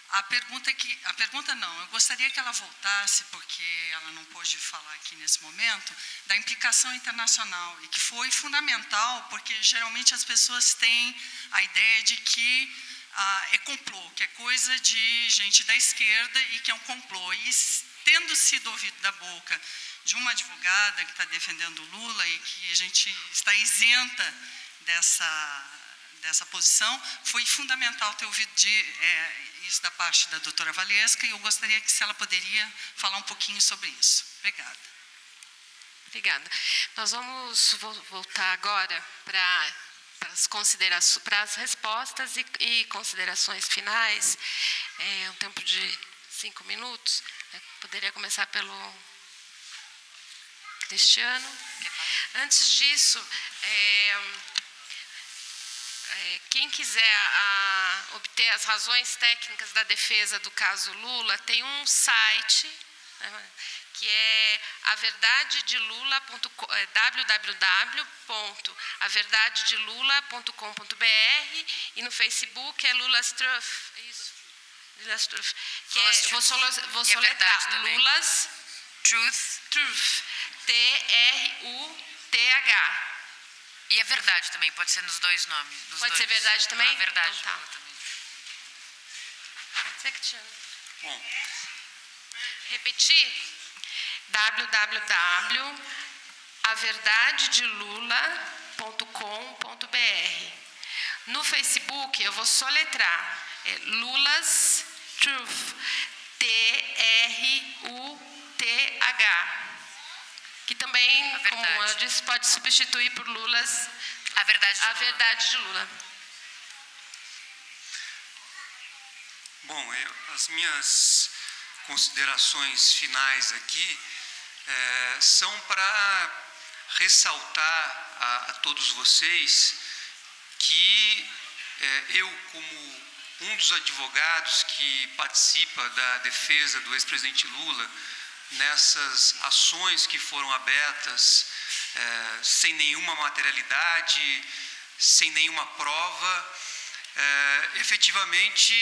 eu gostaria que ela voltasse, porque ela não pôde falar aqui nesse momento, da implicação internacional, e que foi fundamental, porque geralmente as pessoas têm a ideia de que é complô, que é coisa de gente da esquerda e que é um complô. E tendo sido ouvido da boca de uma advogada que está defendendo o Lula e que a gente está isenta dessa posição, foi fundamental ter ouvido isso da parte da doutora Valesca, e eu gostaria que se ela poderia falar um pouquinho sobre isso. Obrigada. Obrigada. Nós vamos voltar agora para as respostas e considerações finais. Um tempo de 5 minutos. Poderia começar pelo Cristiano. Antes disso, quem quiser obter as razões técnicas da defesa do caso Lula, tem um site, que é www.averdadedelula.com.br, e no Facebook é Lula's Truth. Isso. Lula's Truth. Que vou soletrar. Lula's Truth. T-R-U-T-H. E é verdade também, pode ser nos dois nomes. Pode ser verdade também? Ah, verdade. Então, tá. Bom. Repetir? www.averdadedelula.com.br. No Facebook, eu vou soletrar. Lula's Truth. T-R-U-T-H. Que também, como eu disse, pode substituir por Lula's A Verdade de Lula. Bom, as minhas considerações finais aqui são para ressaltar a todos vocês que eu, como um dos advogados que participa da defesa do ex-presidente Lula, nessas ações que foram abertas sem nenhuma materialidade, sem nenhuma prova, efetivamente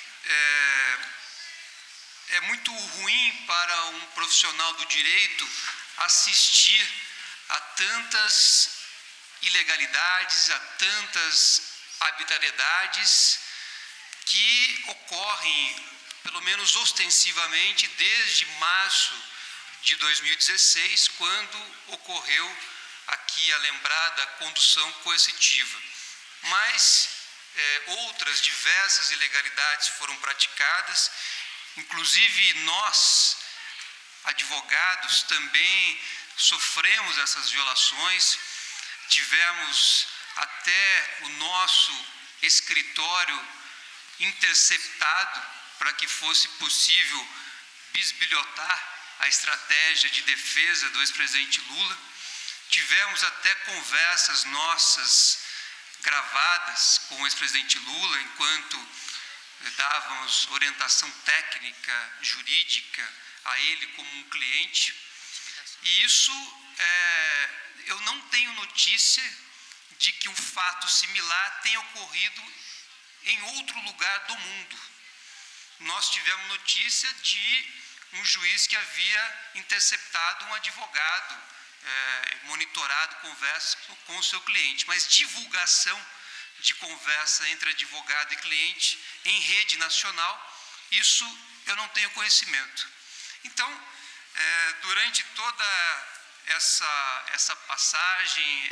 é muito ruim para um profissional do direito assistir a tantas ilegalidades, a tantas arbitrariedades que ocorrem, pelo menos ostensivamente, desde março de 2016, quando ocorreu aqui a lembrada condução coercitiva. Mas outras diversas ilegalidades foram praticadas, inclusive nós, advogados, também sofremos essas violações, tivemos até o nosso escritório interceptado para que fosse possível bisbilhotar a estratégia de defesa do ex-presidente Lula. Tivemos até conversas nossas gravadas com o ex-presidente Lula, enquanto dávamos orientação técnica, jurídica a ele como um cliente. E isso, eu não tenho notícia de que um fato similar tenha ocorrido em outro lugar do mundo. Nós tivemos notícia de um juiz que havia interceptado um advogado, monitorado conversas com o seu cliente, mas divulgação de conversa entre advogado e cliente em rede nacional, isso eu não tenho conhecimento. Então, durante toda essa passagem,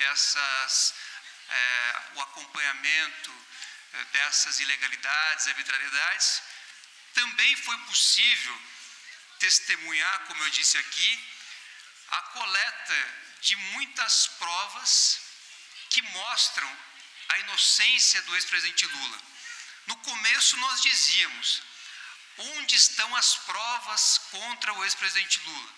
o acompanhamento dessas ilegalidades, arbitrariedades, também foi possível testemunhar, como eu disse aqui, a coleta de muitas provas que mostram a inocência do ex-presidente Lula. No começo nós dizíamos, onde estão as provas contra o ex-presidente Lula?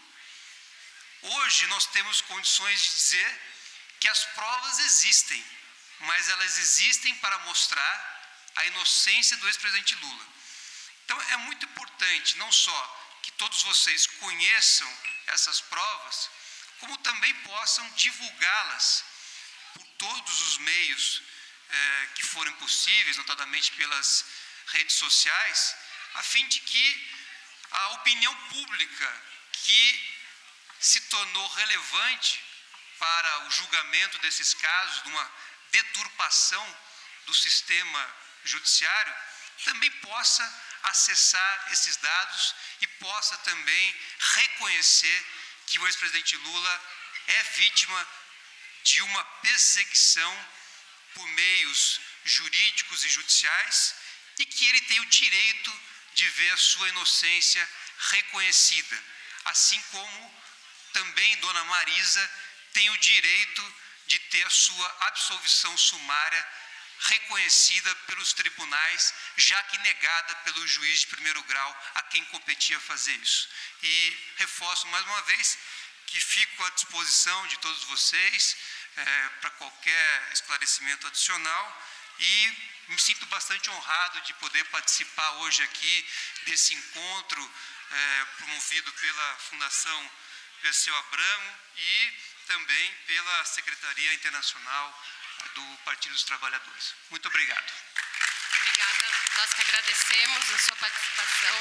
Hoje nós temos condições de dizer que as provas existem, mas elas existem para mostrar a inocência do ex-presidente Lula. Então é muito importante, não só que todos vocês conheçam essas provas, como também possam divulgá-las por todos os meios que forem possíveis, notadamente pelas redes sociais, a fim de que a opinião pública que se tornou relevante para o julgamento desses casos, de uma deturpação do sistema judiciário, também possa acessar esses dados e possa também reconhecer que o ex-presidente Lula é vítima de uma perseguição por meios jurídicos e judiciais e que ele tem o direito de ver a sua inocência reconhecida, assim como também Dona Marisa tem o direito de ter a sua absolvição sumária reconhecida pelos tribunais, já que negada pelo juiz de primeiro grau a quem competia fazer isso. E reforço mais uma vez que fico à disposição de todos vocês para qualquer esclarecimento adicional e me sinto bastante honrado de poder participar hoje aqui desse encontro promovido pela Fundação Perseu Abramo e também pela Secretaria Internacional do Partido dos Trabalhadores. Muito obrigado. Obrigada. Nós que agradecemos a sua participação.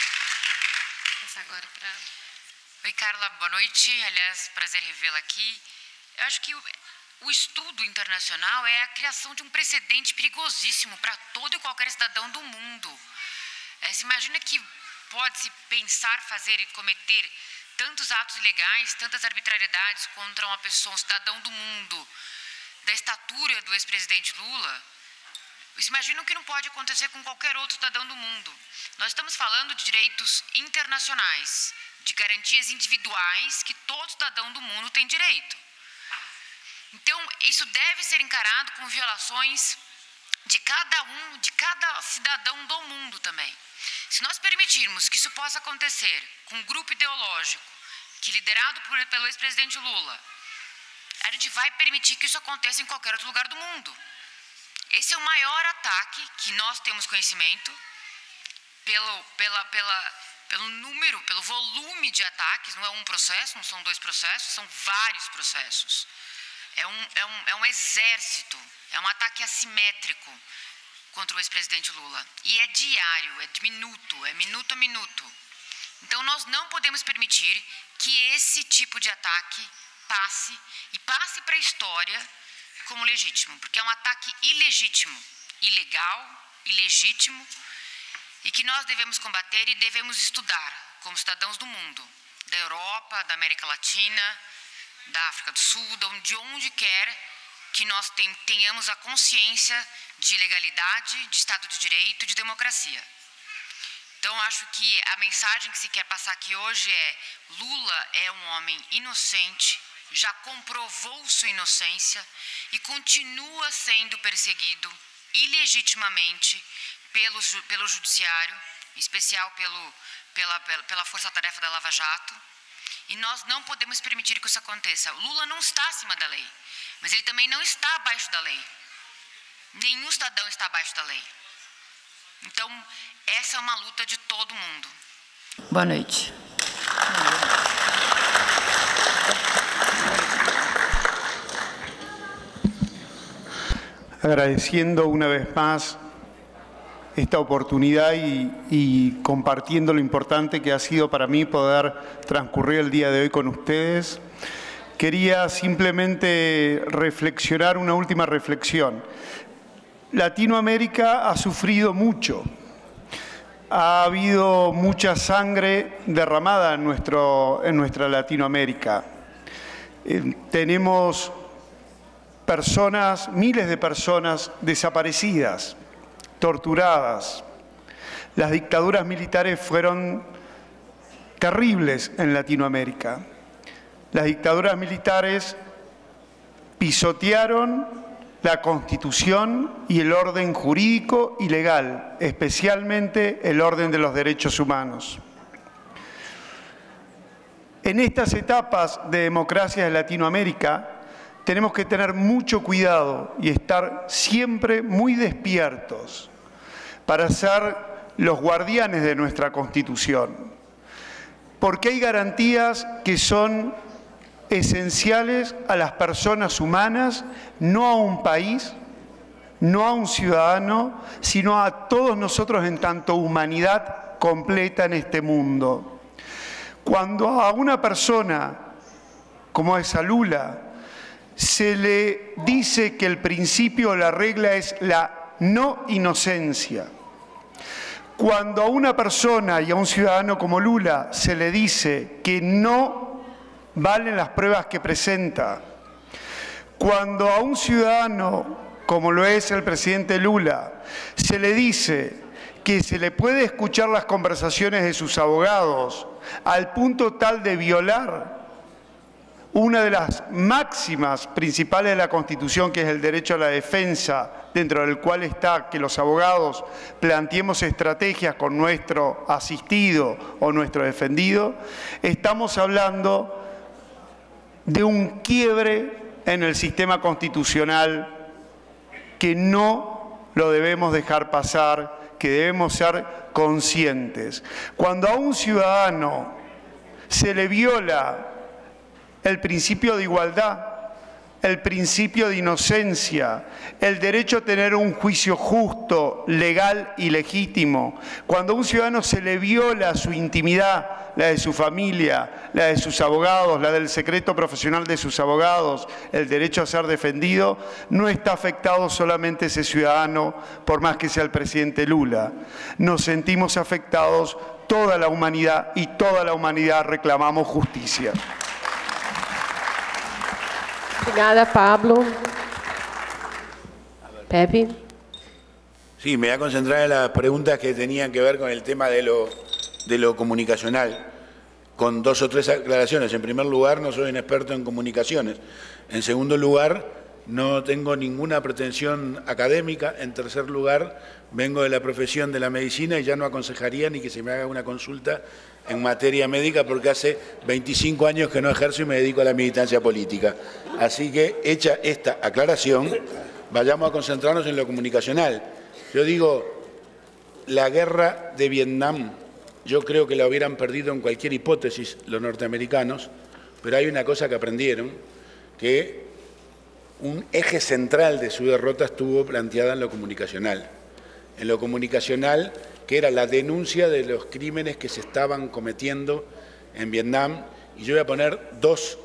Vou passar agora para... Oi, Carla, boa noite. Aliás, prazer revê-la aqui. Eu acho que o estudo internacional é a criação de um precedente perigosíssimo para todo e qualquer cidadão do mundo. Se imagina que pode-se pensar, fazer e cometer tantos atos ilegais, tantas arbitrariedades contra uma pessoa, um cidadão do mundo, da estatura do ex-presidente Lula. Imaginam que não pode acontecer com qualquer outro cidadão do mundo. Nós estamos falando de direitos internacionais, de garantias individuais que todo cidadão do mundo tem direito. Então, isso deve ser encarado como violações de cada cidadão do mundo também. Se nós permitirmos que isso possa acontecer com um grupo ideológico que liderado pelo ex-presidente Lula, a gente vai permitir que isso aconteça em qualquer outro lugar do mundo. Esse é o maior ataque que nós temos conhecimento pelo número, pelo volume de ataques. Não é um processo, não são dois processos, são vários processos. É um exército, é um ataque assimétrico contra o ex-presidente Lula. E é diário, é minuto a minuto. Então, nós não podemos permitir que esse tipo de ataque passe para a história como legítimo, porque é um ataque ilegítimo, ilegal, ilegítimo, e que nós devemos combater e devemos estudar como cidadãos do mundo, da Europa, da América Latina, da África do Sul, de onde quer que nós tenhamos a consciência de legalidade, de Estado de Direito, de democracia. Então, acho que a mensagem que se quer passar aqui hoje é: Lula é um homem inocente, já comprovou sua inocência e continua sendo perseguido ilegitimamente pelo Judiciário, em especial pela Força-Tarefa da Lava Jato. E nós não podemos permitir que isso aconteça. Lula não está acima da lei, mas ele também não está abaixo da lei. Nenhum cidadão está abaixo da lei. Então, essa é uma luta de todo mundo. Boa noite. Agradeciendo una vez más esta oportunidad y compartiendo lo importante que ha sido para mí poder transcurrir el día de hoy con ustedes, quería simplemente reflexionar una última reflexión. Latinoamérica ha sufrido mucho. Ha habido mucha sangre derramada en nuestra Latinoamérica. Tenemos personas, miles de personas desaparecidas, torturadas. Las dictaduras militares fueron terribles en Latinoamérica. Las dictaduras militares pisotearon la Constitución y el orden jurídico y legal, especialmente el orden de los derechos humanos. En estas etapas de democracia de Latinoamérica tenemos que tener mucho cuidado y estar siempre muy despiertos para ser los guardianes de nuestra Constitución, porque hay garantías que son esenciales a las personas humanas, no a un país, no a un ciudadano, sino a todos nosotros en tanto humanidad completa en este mundo. Cuando a una persona como es a Lula se le dice que el principio o la regla es la no inocencia, cuando a una persona y a un ciudadano como Lula se le dice que no valen las pruebas que presenta, cuando a un ciudadano como lo es el presidente Lula se le dice que se le puede escuchar las conversaciones de sus abogados al punto tal de violar una de las máximas principales de la Constitución, que es el derecho a la defensa, dentro del cual está que los abogados planteemos estrategias con nuestro asistido o nuestro defendido, estamos hablando de un quiebre en el sistema constitucional que no lo debemos dejar pasar, que debemos ser conscientes. Cuando a un ciudadano se le viola el principio de igualdad, el principio de inocencia, el derecho a tener un juicio justo, legal y legítimo, cuando a un ciudadano se le viola su intimidad, la de su familia, la de sus abogados, la del secreto profesional de sus abogados, el derecho a ser defendido, no está afectado solamente ese ciudadano, por más que sea el presidente Lula. Nos sentimos afectados toda la humanidad y toda la humanidad reclamamos justicia. Obrigada, Pablo. Pepe. Sí, me voy a concentrar en las preguntas que tenían que ver con el tema de lo comunicacional, con 2 o 3 aclaraciones. En primer lugar, no soy un experto en comunicaciones. En segundo lugar, no tengo ninguna pretensión académica. En tercer lugar, vengo de la profesión de la medicina y ya no aconsejaría ni que se me haga una consulta en materia médica porque hace 25 años que no ejerzo y me dedico a la militancia política. Así que, hecha esta aclaración, vayamos a concentrarnos en lo comunicacional. Yo digo, la guerra de Vietnam, yo creo que la hubieran perdido en cualquier hipótesis los norteamericanos, pero hay una cosa que aprendieron, que un eje central de su derrota estuvo planteada en lo comunicacional. en lo comunicacional, que era la denuncia de los crímenes que se estaban cometiendo en Vietnam. Y yo voy a poner dos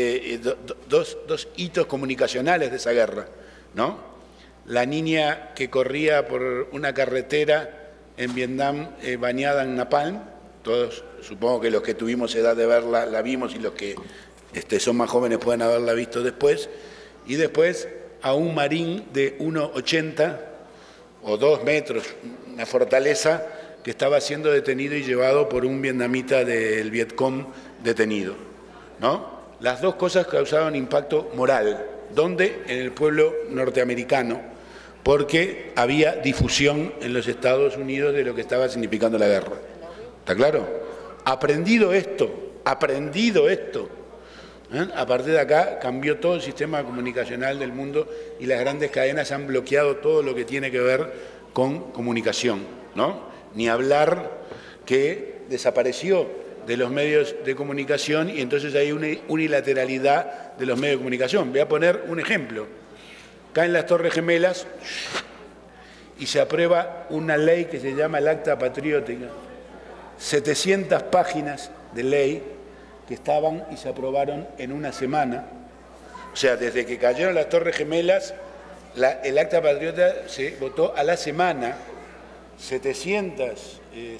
hitos comunicacionales de esa guerra, ¿no? La niña que corría por una carretera en Vietnam bañada en napalm, todos, supongo que los que tuvimos edad de verla la vimos y los que son más jóvenes pueden haberla visto después, y después a un marín de 1,80 o 2 metros, una fortaleza, que estaba siendo detenido y llevado por un vietnamita del Vietcong detenido, ¿no? Las dos cosas causaron impacto moral. ¿Dónde? En el pueblo norteamericano, porque había difusión en los Estados Unidos de lo que estaba significando la guerra. ¿Está claro? Aprendido esto, a partir de acá cambió todo el sistema comunicacional del mundo y las grandes cadenas han bloqueado todo lo que tiene que ver con comunicación, ¿no? Ni hablar que desapareció de los medios de comunicación y entonces hay una unilateralidad de los medios de comunicación. Voy a poner un ejemplo. Caen las Torres Gemelas y se aprueba una ley que se llama el Acta Patriótica. 700 páginas de ley que estaban y se aprobaron en una semana. O sea, desde que cayeron las Torres Gemelas, el Acta Patriótica se votó a la semana. 700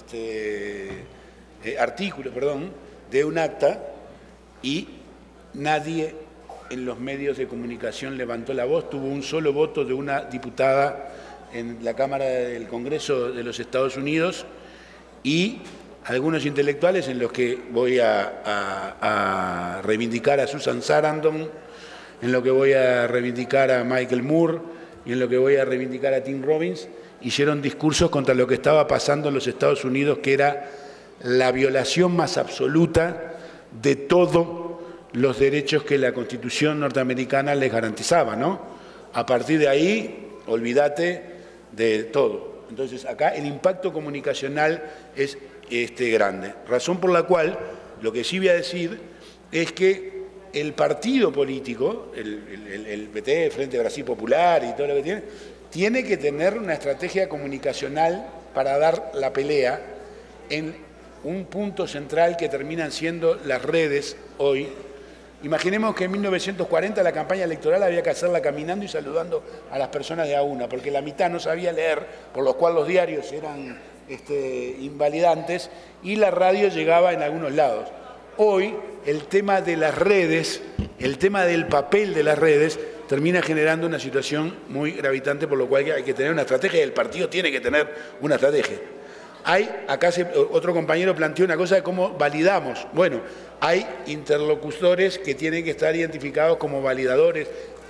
artículos, de un acta, y nadie en los medios de comunicación levantó la voz. Tuvo un solo voto de una diputada en la Cámara del Congreso de los Estados Unidos y algunos intelectuales, en los que voy a reivindicar a Susan Sarandon, en lo que voy a reivindicar a Michael Moore y en lo que voy a reivindicar a Tim Robbins, hicieron discursos contra lo que estaba pasando en los Estados Unidos, que era la violación más absoluta de todos los derechos que la Constitución norteamericana les garantizaba, ¿no? A partir de ahí, olvídate de todo. Entonces, acá el impacto comunicacional es grande. Razón por la cual, lo que sí voy a decir es que el partido político, el PT, Frente Brasil Popular y todo lo que tiene que tener una estrategia comunicacional para dar la pelea en un punto central que terminan siendo las redes hoy. Imaginemos que en 1940 la campaña electoral había que hacerla caminando y saludando a las personas de a una, porque la mitad no sabía leer, por lo cual los diarios eran invalidantes y la radio llegaba en algunos lados. Hoy el tema de las redes, el tema del papel de las redes, termina generando una situación muy gravitante, por lo cual hay que tener una estrategia y el partido tiene que tener una estrategia. Otro compañero planteó una cosa de cómo validamos. Bueno, hay interlocutores que tienen que estar identificados como validadores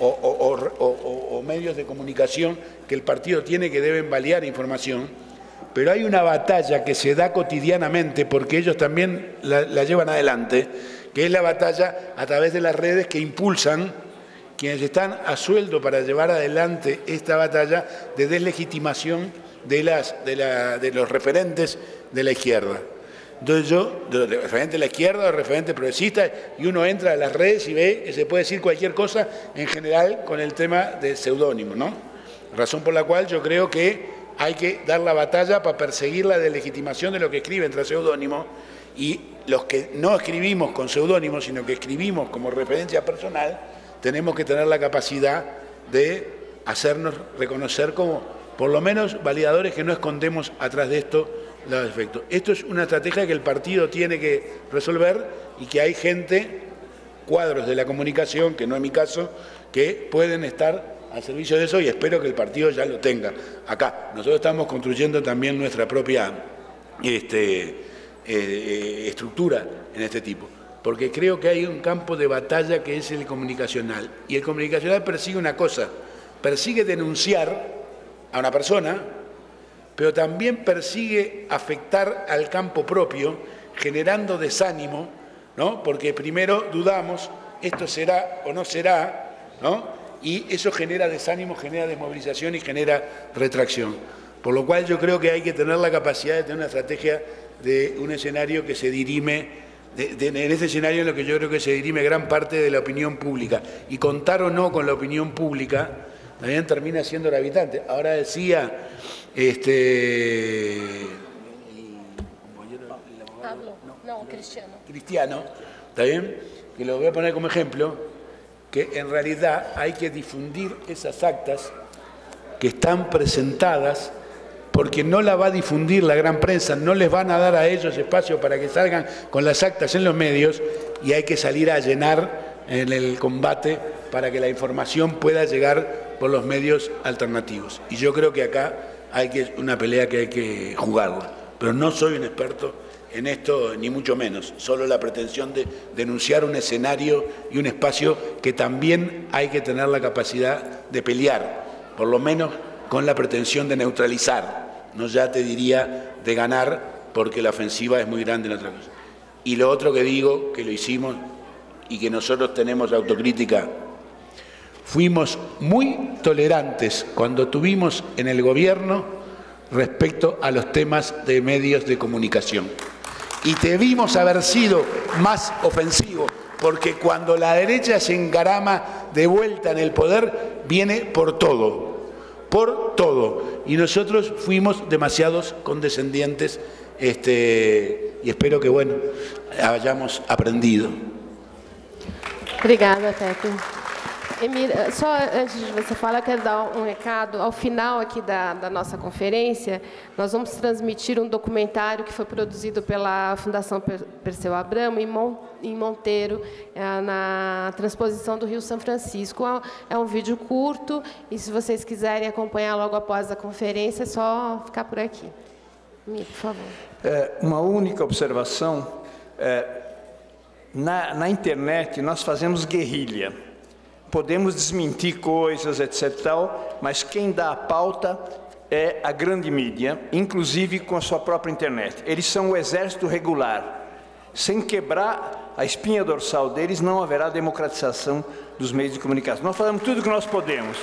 o medios de comunicación que el partido tiene que deben validar información, pero hay una batalla que se da cotidianamente porque ellos también la llevan adelante, que es la batalla a través de las redes que impulsan quienes están a sueldo para llevar adelante esta batalla de deslegitimación de los referentes de la izquierda. Entonces de los referentes de la izquierda, los referentes progresistas, y uno entra a las redes y ve que se puede decir cualquier cosa, en general con el tema de seudónimo, ¿no? Razón por la cual yo creo que hay que dar la batalla para perseguir la deslegitimación de lo que escriben tras seudónimo, y los que no escribimos con seudónimo, sino que escribimos como referencia personal, tenemos que tener la capacidad de hacernos reconocer como por lo menos validadores que no escondemos atrás de esto los efectos. Esto es una estrategia que el partido tiene que resolver y que hay gente, cuadros de la comunicación, que no es mi caso, que pueden estar al servicio de eso y espero que el partido ya lo tenga acá. Nosotros estamos construyendo también nuestra propia estructura en este tipo, porque creo que hay un campo de batalla que es el comunicacional, y el comunicacional persigue una cosa, persigue denunciar a una persona, pero también persigue afectar al campo propio, generando desánimo, ¿no? Porque primero dudamos, esto será o no será, ¿no? Y eso genera desánimo, genera desmovilización y genera retracción. Por lo cual yo creo que hay que tener la capacidad de tener una estrategia de un escenario que se dirime, en ese escenario en lo que yo creo que se dirime gran parte de la opinión pública. Y contar o no con la opinión pública también termina siendo gravitante. Ahora decía Pablo, no, Cristiano. Cristiano, ¿está bien? Que lo voy a poner como ejemplo, que en realidad hay que difundir esas actas que están presentadas, porque no la va a difundir la gran prensa, no les van a dar a ellos espacio para que salgan con las actas en los medios, y hay que salir a llenar en el combate para que la información pueda llegar por los medios alternativos. Y yo creo que acá hay una pelea que hay que jugarla, pero no soy un experto en esto, ni mucho menos, solo la pretensión de denunciar un escenario y un espacio que también hay que tener la capacidad de pelear, por lo menos con la pretensión de neutralizar, no ya te diría de ganar, porque la ofensiva es muy grande en otra cosa. Y lo otro que digo, que lo hicimos y que nosotros tenemos autocrítica, fuimos muy tolerantes cuando tuvimos en el gobierno respecto a los temas de medios de comunicación. Y debimos haber sido más ofensivos, porque cuando la derecha se encarama de vuelta en el poder, viene por todo, por todo. Y nosotros fuimos demasiados condescendientes, y espero que, bueno, hayamos aprendido. Obrigada, Pepe. Emília, só antes de você falar, eu quero dar um recado. Ao final aqui da nossa conferência, nós vamos transmitir um documentário que foi produzido pela Fundação Perseu Abramo em Monteiro, na transposição do Rio São Francisco. É um vídeo curto, e se vocês quiserem acompanhar logo após a conferência, é só ficar por aqui. Emília, por favor. Uma única observação. Na internet, nós fazemos guerrilha. Podemos desmentir coisas, etc. tal, mas quem dá a pauta é a grande mídia, inclusive com a sua própria internet. Eles são o exército regular. Sem quebrar a espinha dorsal deles, não haverá democratização dos meios de comunicação. Nós fazemos tudo o que nós podemos.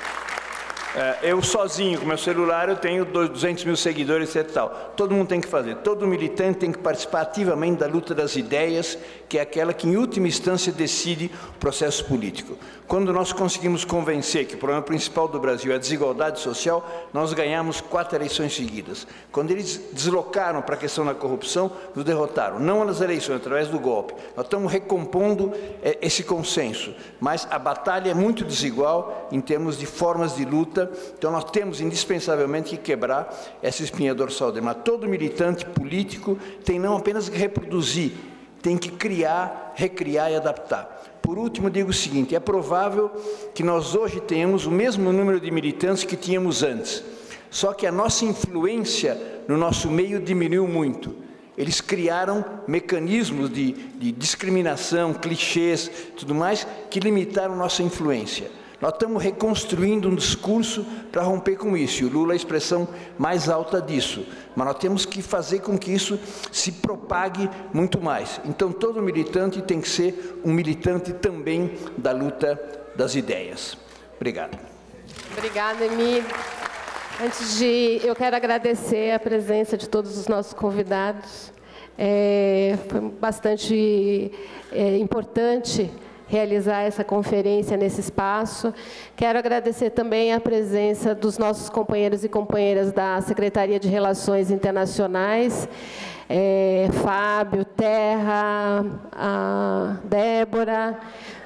Eu sozinho, com meu celular, eu tenho 200 mil seguidores, etc. tal. Todo mundo tem que fazer. Todo militante tem que participar ativamente da luta das ideias, que é aquela que, em última instância, decide o processo político. Quando nós conseguimos convencer que o problema principal do Brasil é a desigualdade social, nós ganhamos 4 eleições seguidas. Quando eles deslocaram para a questão da corrupção, nos derrotaram. Não nas eleições, através do golpe. Nós estamos recompondo esse consenso. Mas a batalha é muito desigual em termos de formas de luta. Então, nós temos indispensavelmente que quebrar essa espinha dorsal dele. Mas todo militante político tem não apenas que reproduzir, tem que criar, recriar e adaptar. Por último, digo o seguinte, é provável que nós hoje tenhamos o mesmo número de militantes que tínhamos antes, só que a nossa influência no nosso meio diminuiu muito. Eles criaram mecanismos de discriminação, clichês, tudo mais, que limitaram nossa influência. Nós estamos reconstruindo um discurso para romper com isso, e o Lula é a expressão mais alta disso. Mas nós temos que fazer com que isso se propague muito mais. Então, todo militante tem que ser um militante também da luta das ideias. Obrigado. Obrigada, Emília. Eu quero agradecer a presença de todos os nossos convidados. Foi bastante importante realizar essa conferência nesse espaço. Quero agradecer também a presença dos nossos companheiros e companheiras da Secretaria de Relações Internacionais, Fábio, Terra, a Débora,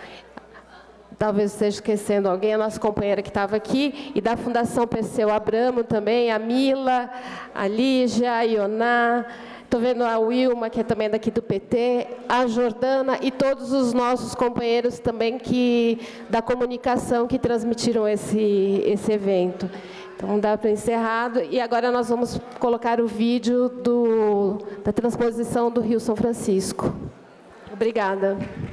talvez esteja esquecendo alguém, a nossa companheira que estava aqui, e da Fundação Perseu Abramo também, a Mila, a Lígia, a Ioná, estou vendo a Wilma, que é também daqui do PT, a Jordana e todos os nossos companheiros também da comunicação que transmitiram esse evento. Então, dá para encerrar. E agora nós vamos colocar o vídeo da transposição do Rio São Francisco. Obrigada.